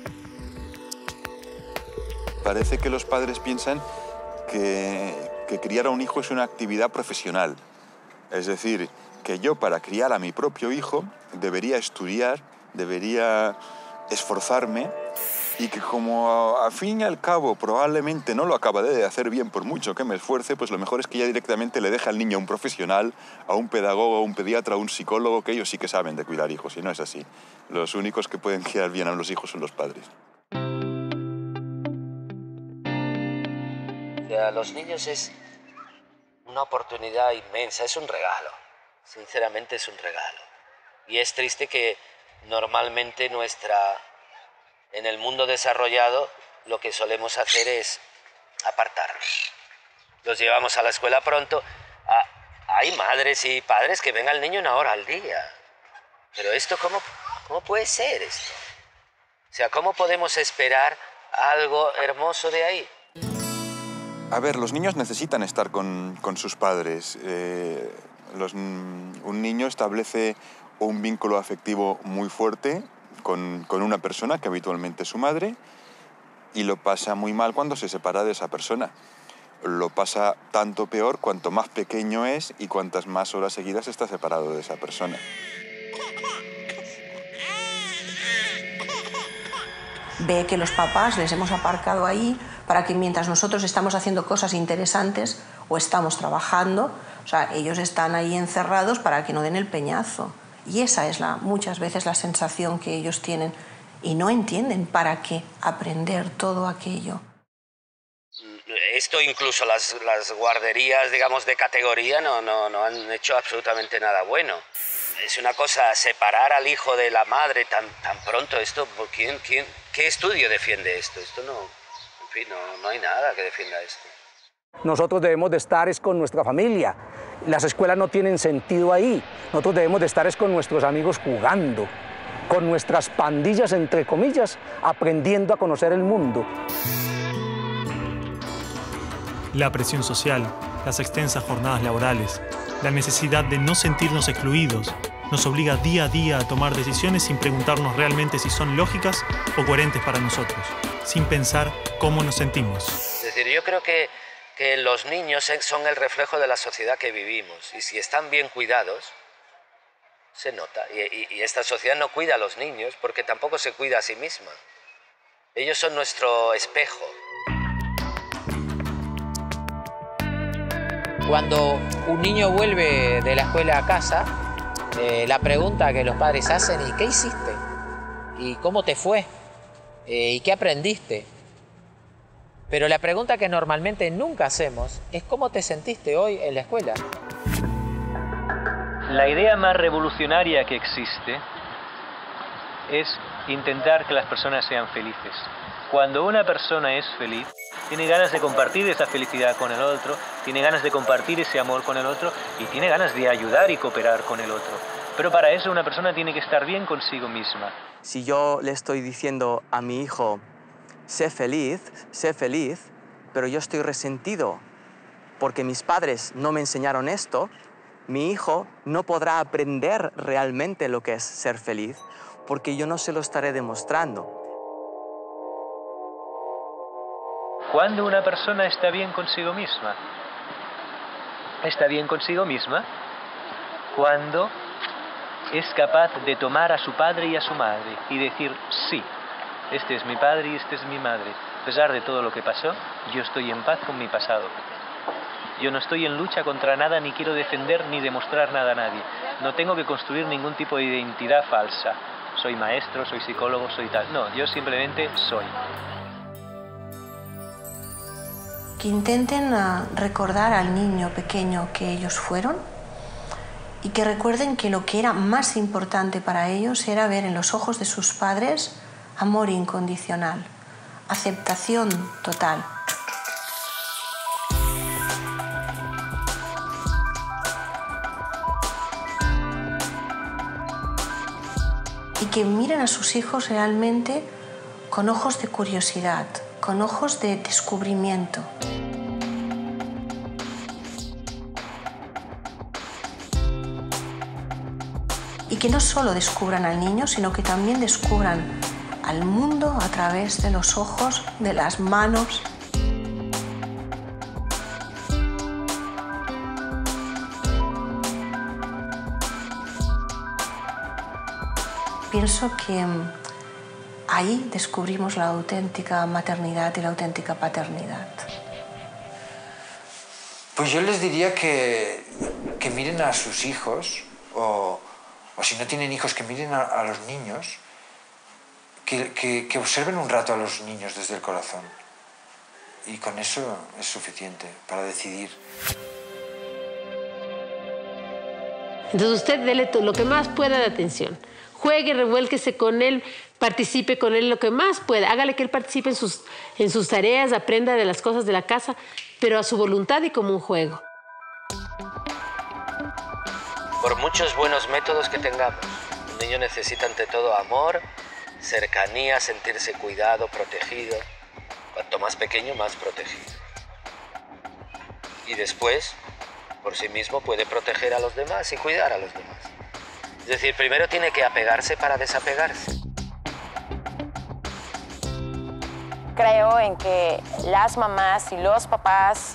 Parece que los padres piensan que criar a un hijo es una actividad profesional. Es decir, que yo para criar a mi propio hijo debería estudiar, debería esforzarme y que como al fin y al cabo probablemente no lo acabaré de hacer bien por mucho que me esfuerce, pues lo mejor es que ya directamente le deje al niño a un profesional, a un pedagogo, a un pediatra, a un psicólogo, que ellos sí que saben de cuidar hijos, y no es así. Los únicos que pueden criar bien a los hijos son los padres. a los niños es una oportunidad inmensa, es un regalo. Sinceramente es un regalo. Y es triste que normalmente en el mundo desarrollado lo que solemos hacer es apartarlos. Los llevamos a la escuela pronto. Hay madres y padres que ven al niño 1 hora al día. Pero esto, ¿cómo puede ser esto? O sea, ¿cómo podemos esperar algo hermoso de ahí? A ver, los niños necesitan estar con sus padres. Un niño establece un vínculo afectivo muy fuerte con una persona que habitualmente es su madre y lo pasa muy mal cuando se separa de esa persona. Lo pasa tanto peor cuanto más pequeño es y cuantas más horas seguidas está separado de esa persona. Ve que los papás les hemos aparcado ahí para que mientras nosotros estamos haciendo cosas interesantes o estamos trabajando, o sea, ellos están ahí encerrados para que no den el peñazo. Y esa es muchas veces la sensación que ellos tienen y no entienden para qué aprender todo aquello. Esto incluso las guarderías, digamos, de categoría no han hecho absolutamente nada bueno. Es una cosa separar al hijo de la madre tan pronto. Esto, ¿qué estudio defiende esto? Esto no, en fin, no hay nada que defienda esto. Nosotros debemos de estar con nuestra familia. Las escuelas no tienen sentido ahí. Nosotros debemos de estar con nuestros amigos jugando, con nuestras pandillas, entre comillas, aprendiendo a conocer el mundo. La presión social, las extensas jornadas laborales, la necesidad de no sentirnos excluidos, nos obliga día a día a tomar decisiones sin preguntarnos realmente si son lógicas o coherentes para nosotros, sin pensar cómo nos sentimos. Es decir, yo creo que los niños son el reflejo de la sociedad que vivimos y si están bien cuidados, se nota. Y esta sociedad no cuida a los niños porque tampoco se cuida a sí misma. Ellos son nuestro espejo. Cuando un niño vuelve de la escuela a casa, la pregunta que los padres hacen es ¿qué hiciste? ¿Y cómo te fue? ¿Y qué aprendiste? Pero la pregunta que normalmente nunca hacemos es ¿cómo te sentiste hoy en la escuela? La idea más revolucionaria que existe es intentar que las personas sean felices. Cuando una persona es feliz, tiene ganas de compartir esa felicidad con el otro, tiene ganas de compartir ese amor con el otro y tiene ganas de ayudar y cooperar con el otro. Pero para eso una persona tiene que estar bien consigo misma. Si yo le estoy diciendo a mi hijo, sé feliz, pero yo estoy resentido porque mis padres no me enseñaron esto, mi hijo no podrá aprender realmente lo que es ser feliz porque yo no se lo estaré demostrando. Cuando una persona está bien consigo misma cuando es capaz de tomar a su padre y a su madre y decir, sí, este es mi padre y este es mi madre. A pesar de todo lo que pasó, yo estoy en paz con mi pasado. Yo no estoy en lucha contra nada, ni quiero defender ni demostrar nada a nadie. No tengo que construir ningún tipo de identidad falsa. Soy maestro, soy psicólogo, soy tal. No, yo simplemente soy. Que intenten recordar al niño pequeño que ellos fueron y que recuerden que lo que era más importante para ellos era ver en los ojos de sus padres amor incondicional, aceptación total. Y que miren a sus hijos realmente con ojos de curiosidad, con ojos de descubrimiento. Y que no solo descubran al niño, sino que también descubran al mundo a través de los ojos, de las manos. Pienso que ahí descubrimos la auténtica maternidad y la auténtica paternidad. Pues yo les diría que miren a sus hijos, o si no tienen hijos, que miren a los niños, que observen un rato a los niños desde el corazón. Y con eso es suficiente para decidir. Entonces usted dele lo que más pueda de atención. Juegue, revuélquese con él, participe con él lo que más pueda. Hágale que él participe en sus tareas, aprenda de las cosas de la casa, pero a su voluntad y como un juego. Por muchos buenos métodos que tengamos, un niño necesita ante todo amor, cercanía, sentirse cuidado, protegido. Cuanto más pequeño, más protegido. Y después, por sí mismo, puede proteger a los demás y cuidar a los demás. Es decir, primero tiene que apegarse para desapegarse. Creo en que las mamás y los papás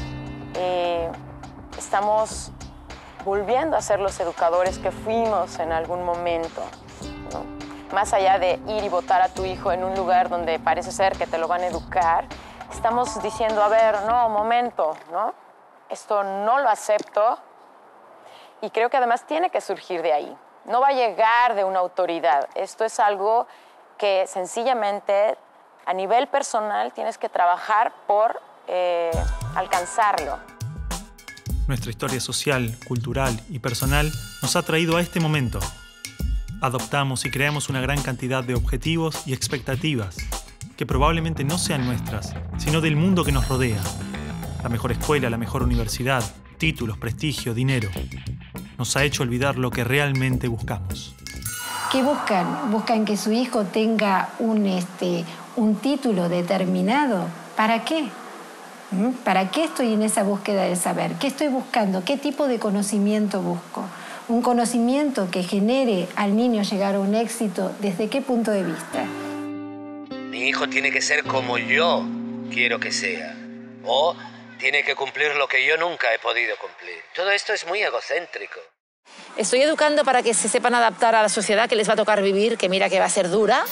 estamos volviendo a ser los educadores que fuimos en algún momento, ¿no? Más allá de ir y botar a tu hijo en un lugar donde parece ser que te lo van a educar, estamos diciendo, a ver, no, momento, ¿no? Esto no lo acepto y creo que además tiene que surgir de ahí. No va a llegar de una autoridad. Esto es algo que sencillamente a nivel personal tienes que trabajar por alcanzarlo. Nuestra historia social, cultural y personal nos ha traído a este momento. Adoptamos y creamos una gran cantidad de objetivos y expectativas que probablemente no sean nuestras, sino del mundo que nos rodea. La mejor escuela, la mejor universidad, títulos, prestigio, dinero. Nos ha hecho olvidar lo que realmente buscamos. ¿Qué buscan? Buscan que su hijo tenga un título determinado. ¿Para qué? ¿Para qué estoy en esa búsqueda de saber? ¿Qué estoy buscando? ¿Qué tipo de conocimiento busco? Un conocimiento que genere al niño llegar a un éxito, ¿desde qué punto de vista? Mi hijo tiene que ser como yo quiero que sea. O tiene que cumplir lo que yo nunca he podido cumplir. Todo esto es muy egocéntrico. Estoy educando para que se sepan adaptar a la sociedad que les va a tocar vivir, que mira que va a ser dura.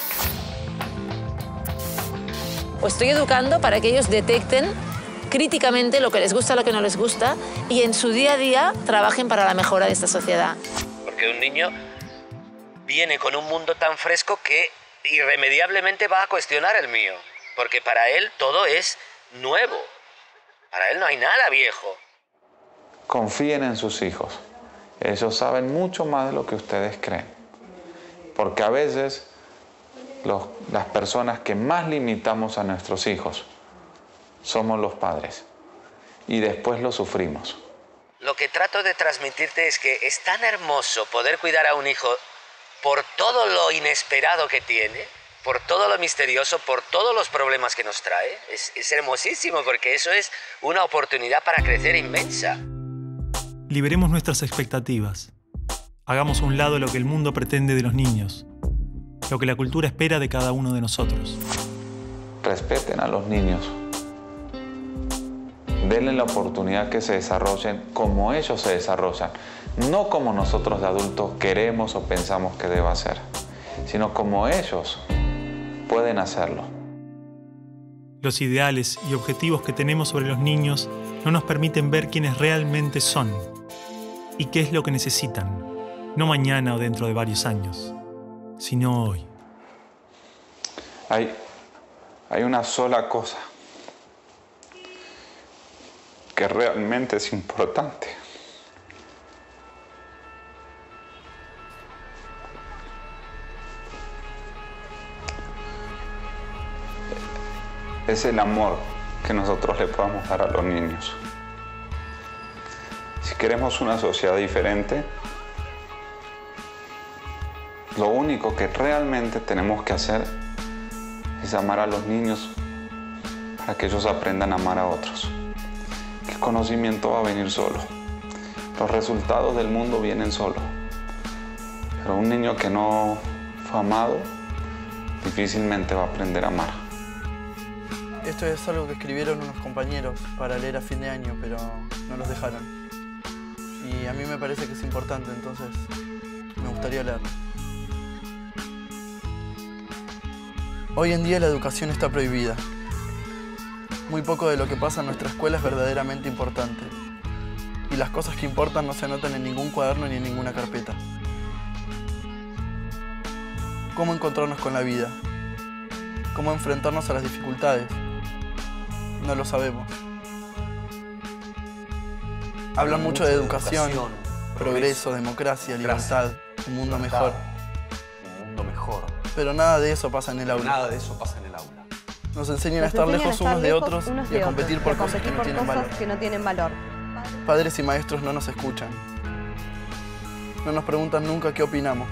O estoy educando para que ellos detecten críticamente lo que les gusta, lo que no les gusta, y en su día a día trabajen para la mejora de esta sociedad. Porque un niño viene con un mundo tan fresco que irremediablemente va a cuestionar el mío. Porque para él todo es nuevo. Para él no hay nada viejo. Confíen en sus hijos. Ellos saben mucho más de lo que ustedes creen. Porque a veces las personas que más limitamos a nuestros hijos somos los padres. Y después lo sufrimos. Lo que trato de transmitirte es que es tan hermoso poder cuidar a un hijo por todo lo inesperado que tiene, por todo lo misterioso, por todos los problemas que nos trae. Es hermosísimo porque eso es una oportunidad para crecer inmensa. Liberemos nuestras expectativas. Hagamos a un lado lo que el mundo pretende de los niños, lo que la cultura espera de cada uno de nosotros. Respeten a los niños. Denle la oportunidad que se desarrollen como ellos se desarrollan, no como nosotros de adultos queremos o pensamos que deba ser, sino como ellos pueden hacerlo. Los ideales y objetivos que tenemos sobre los niños no nos permiten ver quiénes realmente son y qué es lo que necesitan, no mañana o dentro de varios años, sino hoy. Hay una sola cosa que realmente es importante. Es el amor que nosotros le podamos dar a los niños. Si queremos una sociedad diferente, lo único que realmente tenemos que hacer es amar a los niños para que ellos aprendan a amar a otros. El conocimiento va a venir solo. Los resultados del mundo vienen solo. Pero un niño que no fue amado difícilmente va a aprender a amar. Esto es algo que escribieron unos compañeros para leer a fin de año, pero no los dejaron. Y a mí me parece que es importante, entonces me gustaría leerlo. Hoy en día la educación está prohibida. Muy poco de lo que pasa en nuestra escuela es verdaderamente importante. Y las cosas que importan no se anotan en ningún cuaderno ni en ninguna carpeta. ¿Cómo encontrarnos con la vida? ¿Cómo enfrentarnos a las dificultades? No lo sabemos. Hablan mucho de educación, progreso, democracia, libertad, un mundo mejor. Un mundo mejor. Pero nada de eso pasa en el aula. Nada de eso pasa en el aula. Nos enseñan a estar lejos unos de otros y a competir por cosas que no tienen valor. Padres y maestros no nos escuchan. No nos preguntan nunca qué opinamos.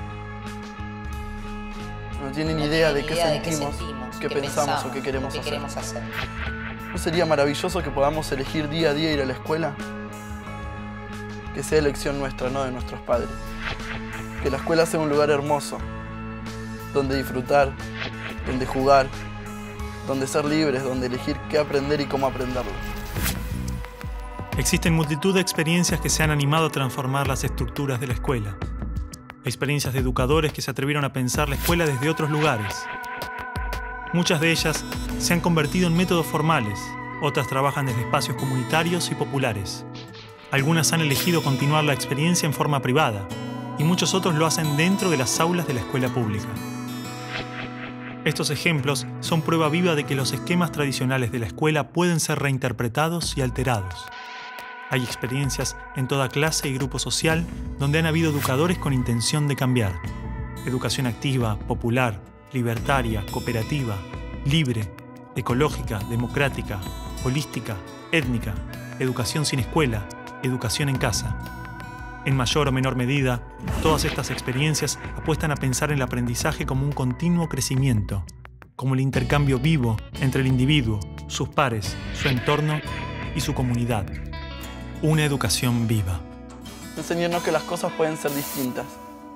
No tienen idea de qué sentimos, qué pensamos o qué queremos hacer. ¿No sería maravilloso que podamos elegir día a día ir a la escuela? Que sea elección nuestra, no de nuestros padres. Que la escuela sea un lugar hermoso, donde disfrutar, donde jugar, donde ser libres, donde elegir qué aprender y cómo aprenderlo. Existen multitud de experiencias que se han animado a transformar las estructuras de la escuela. Experiencias de educadores que se atrevieron a pensar la escuela desde otros lugares. Muchas de ellas se han convertido en métodos formales, otras trabajan desde espacios comunitarios y populares. Algunas han elegido continuar la experiencia en forma privada y muchos otros lo hacen dentro de las aulas de la escuela pública. Estos ejemplos son prueba viva de que los esquemas tradicionales de la escuela pueden ser reinterpretados y alterados. Hay experiencias en toda clase y grupo social donde han habido educadores con intención de cambiar. Educación activa, popular, libertaria, cooperativa, libre, ecológica, democrática, holística, étnica, educación sin escuela, educación en casa. En mayor o menor medida, todas estas experiencias apuestan a pensar el aprendizaje como un continuo crecimiento, como el intercambio vivo entre el individuo, sus pares, su entorno y su comunidad. Una educación viva. Enseñarnos que las cosas pueden ser distintas.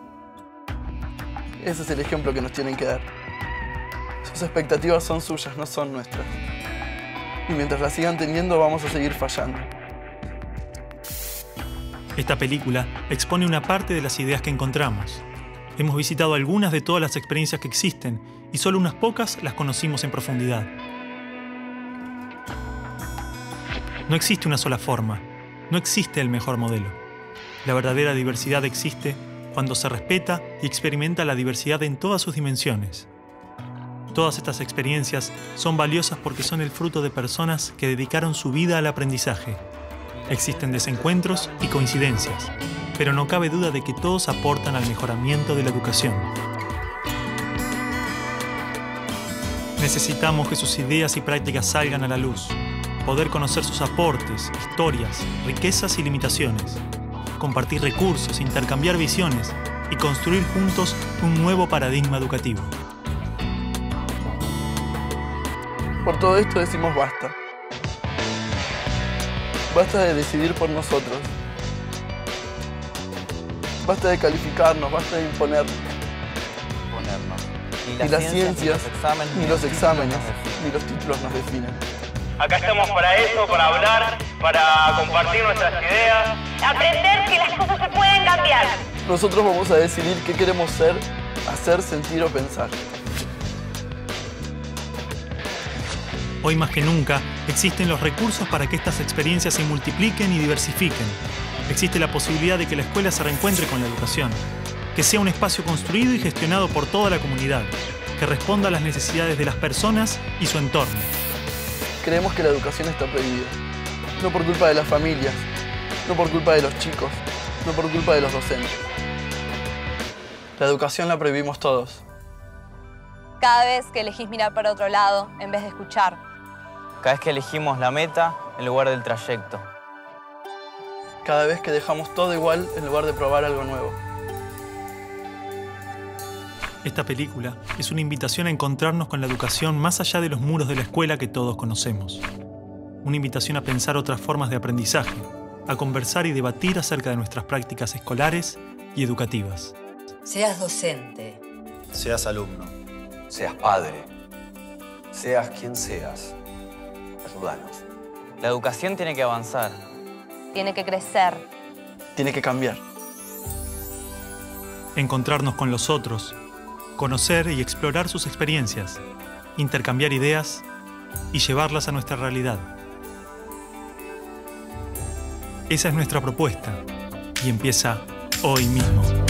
Ese es el ejemplo que nos tienen que dar. Sus expectativas son suyas, no son nuestras. Y mientras las sigan teniendo, vamos a seguir fallando. Esta película expone una parte de las ideas que encontramos. Hemos visitado algunas de todas las experiencias que existen y solo unas pocas las conocimos en profundidad. No existe una sola forma, no existe el mejor modelo. La verdadera diversidad existe cuando se respeta y experimenta la diversidad en todas sus dimensiones. Todas estas experiencias son valiosas porque son el fruto de personas que dedicaron su vida al aprendizaje. Existen desencuentros y coincidencias, pero no cabe duda de que todos aportan al mejoramiento de la educación. Necesitamos que sus ideas y prácticas salgan a la luz, poder conocer sus aportes, historias, riquezas y limitaciones, compartir recursos, intercambiar visiones y construir juntos un nuevo paradigma educativo. Por todo esto decimos basta. Basta de decidir por nosotros. Basta de calificarnos, basta de imponernos. Y las ciencias, ni los exámenes, ni los títulos nos definen. Acá estamos para eso, para hablar, para compartir nuestras ideas. Aprender que las cosas se pueden cambiar. Nosotros vamos a decidir qué queremos ser, hacer, sentir o pensar. Hoy más que nunca, existen los recursos para que estas experiencias se multipliquen y diversifiquen. Existe la posibilidad de que la escuela se reencuentre con la educación, que sea un espacio construido y gestionado por toda la comunidad, que responda a las necesidades de las personas y su entorno. Creemos que la educación está prohibida, no por culpa de las familias, no por culpa de los chicos, no por culpa de los docentes. La educación la prohibimos todos. Cada vez que elegís mirar para otro lado en vez de escuchar. Cada vez que elegimos la meta en lugar del trayecto. Cada vez que dejamos todo igual en lugar de probar algo nuevo. Esta película es una invitación a encontrarnos con la educación más allá de los muros de la escuela que todos conocemos. Una invitación a pensar otras formas de aprendizaje, a conversar y debatir acerca de nuestras prácticas escolares y educativas. Seas docente. Seas alumno. Seas padre. Seas quien seas. Ayúdanos. La educación tiene que avanzar. Tiene que crecer. Tiene que cambiar. Encontrarnos con los otros, conocer y explorar sus experiencias, intercambiar ideas y llevarlas a nuestra realidad. Esa es nuestra propuesta y empieza hoy mismo.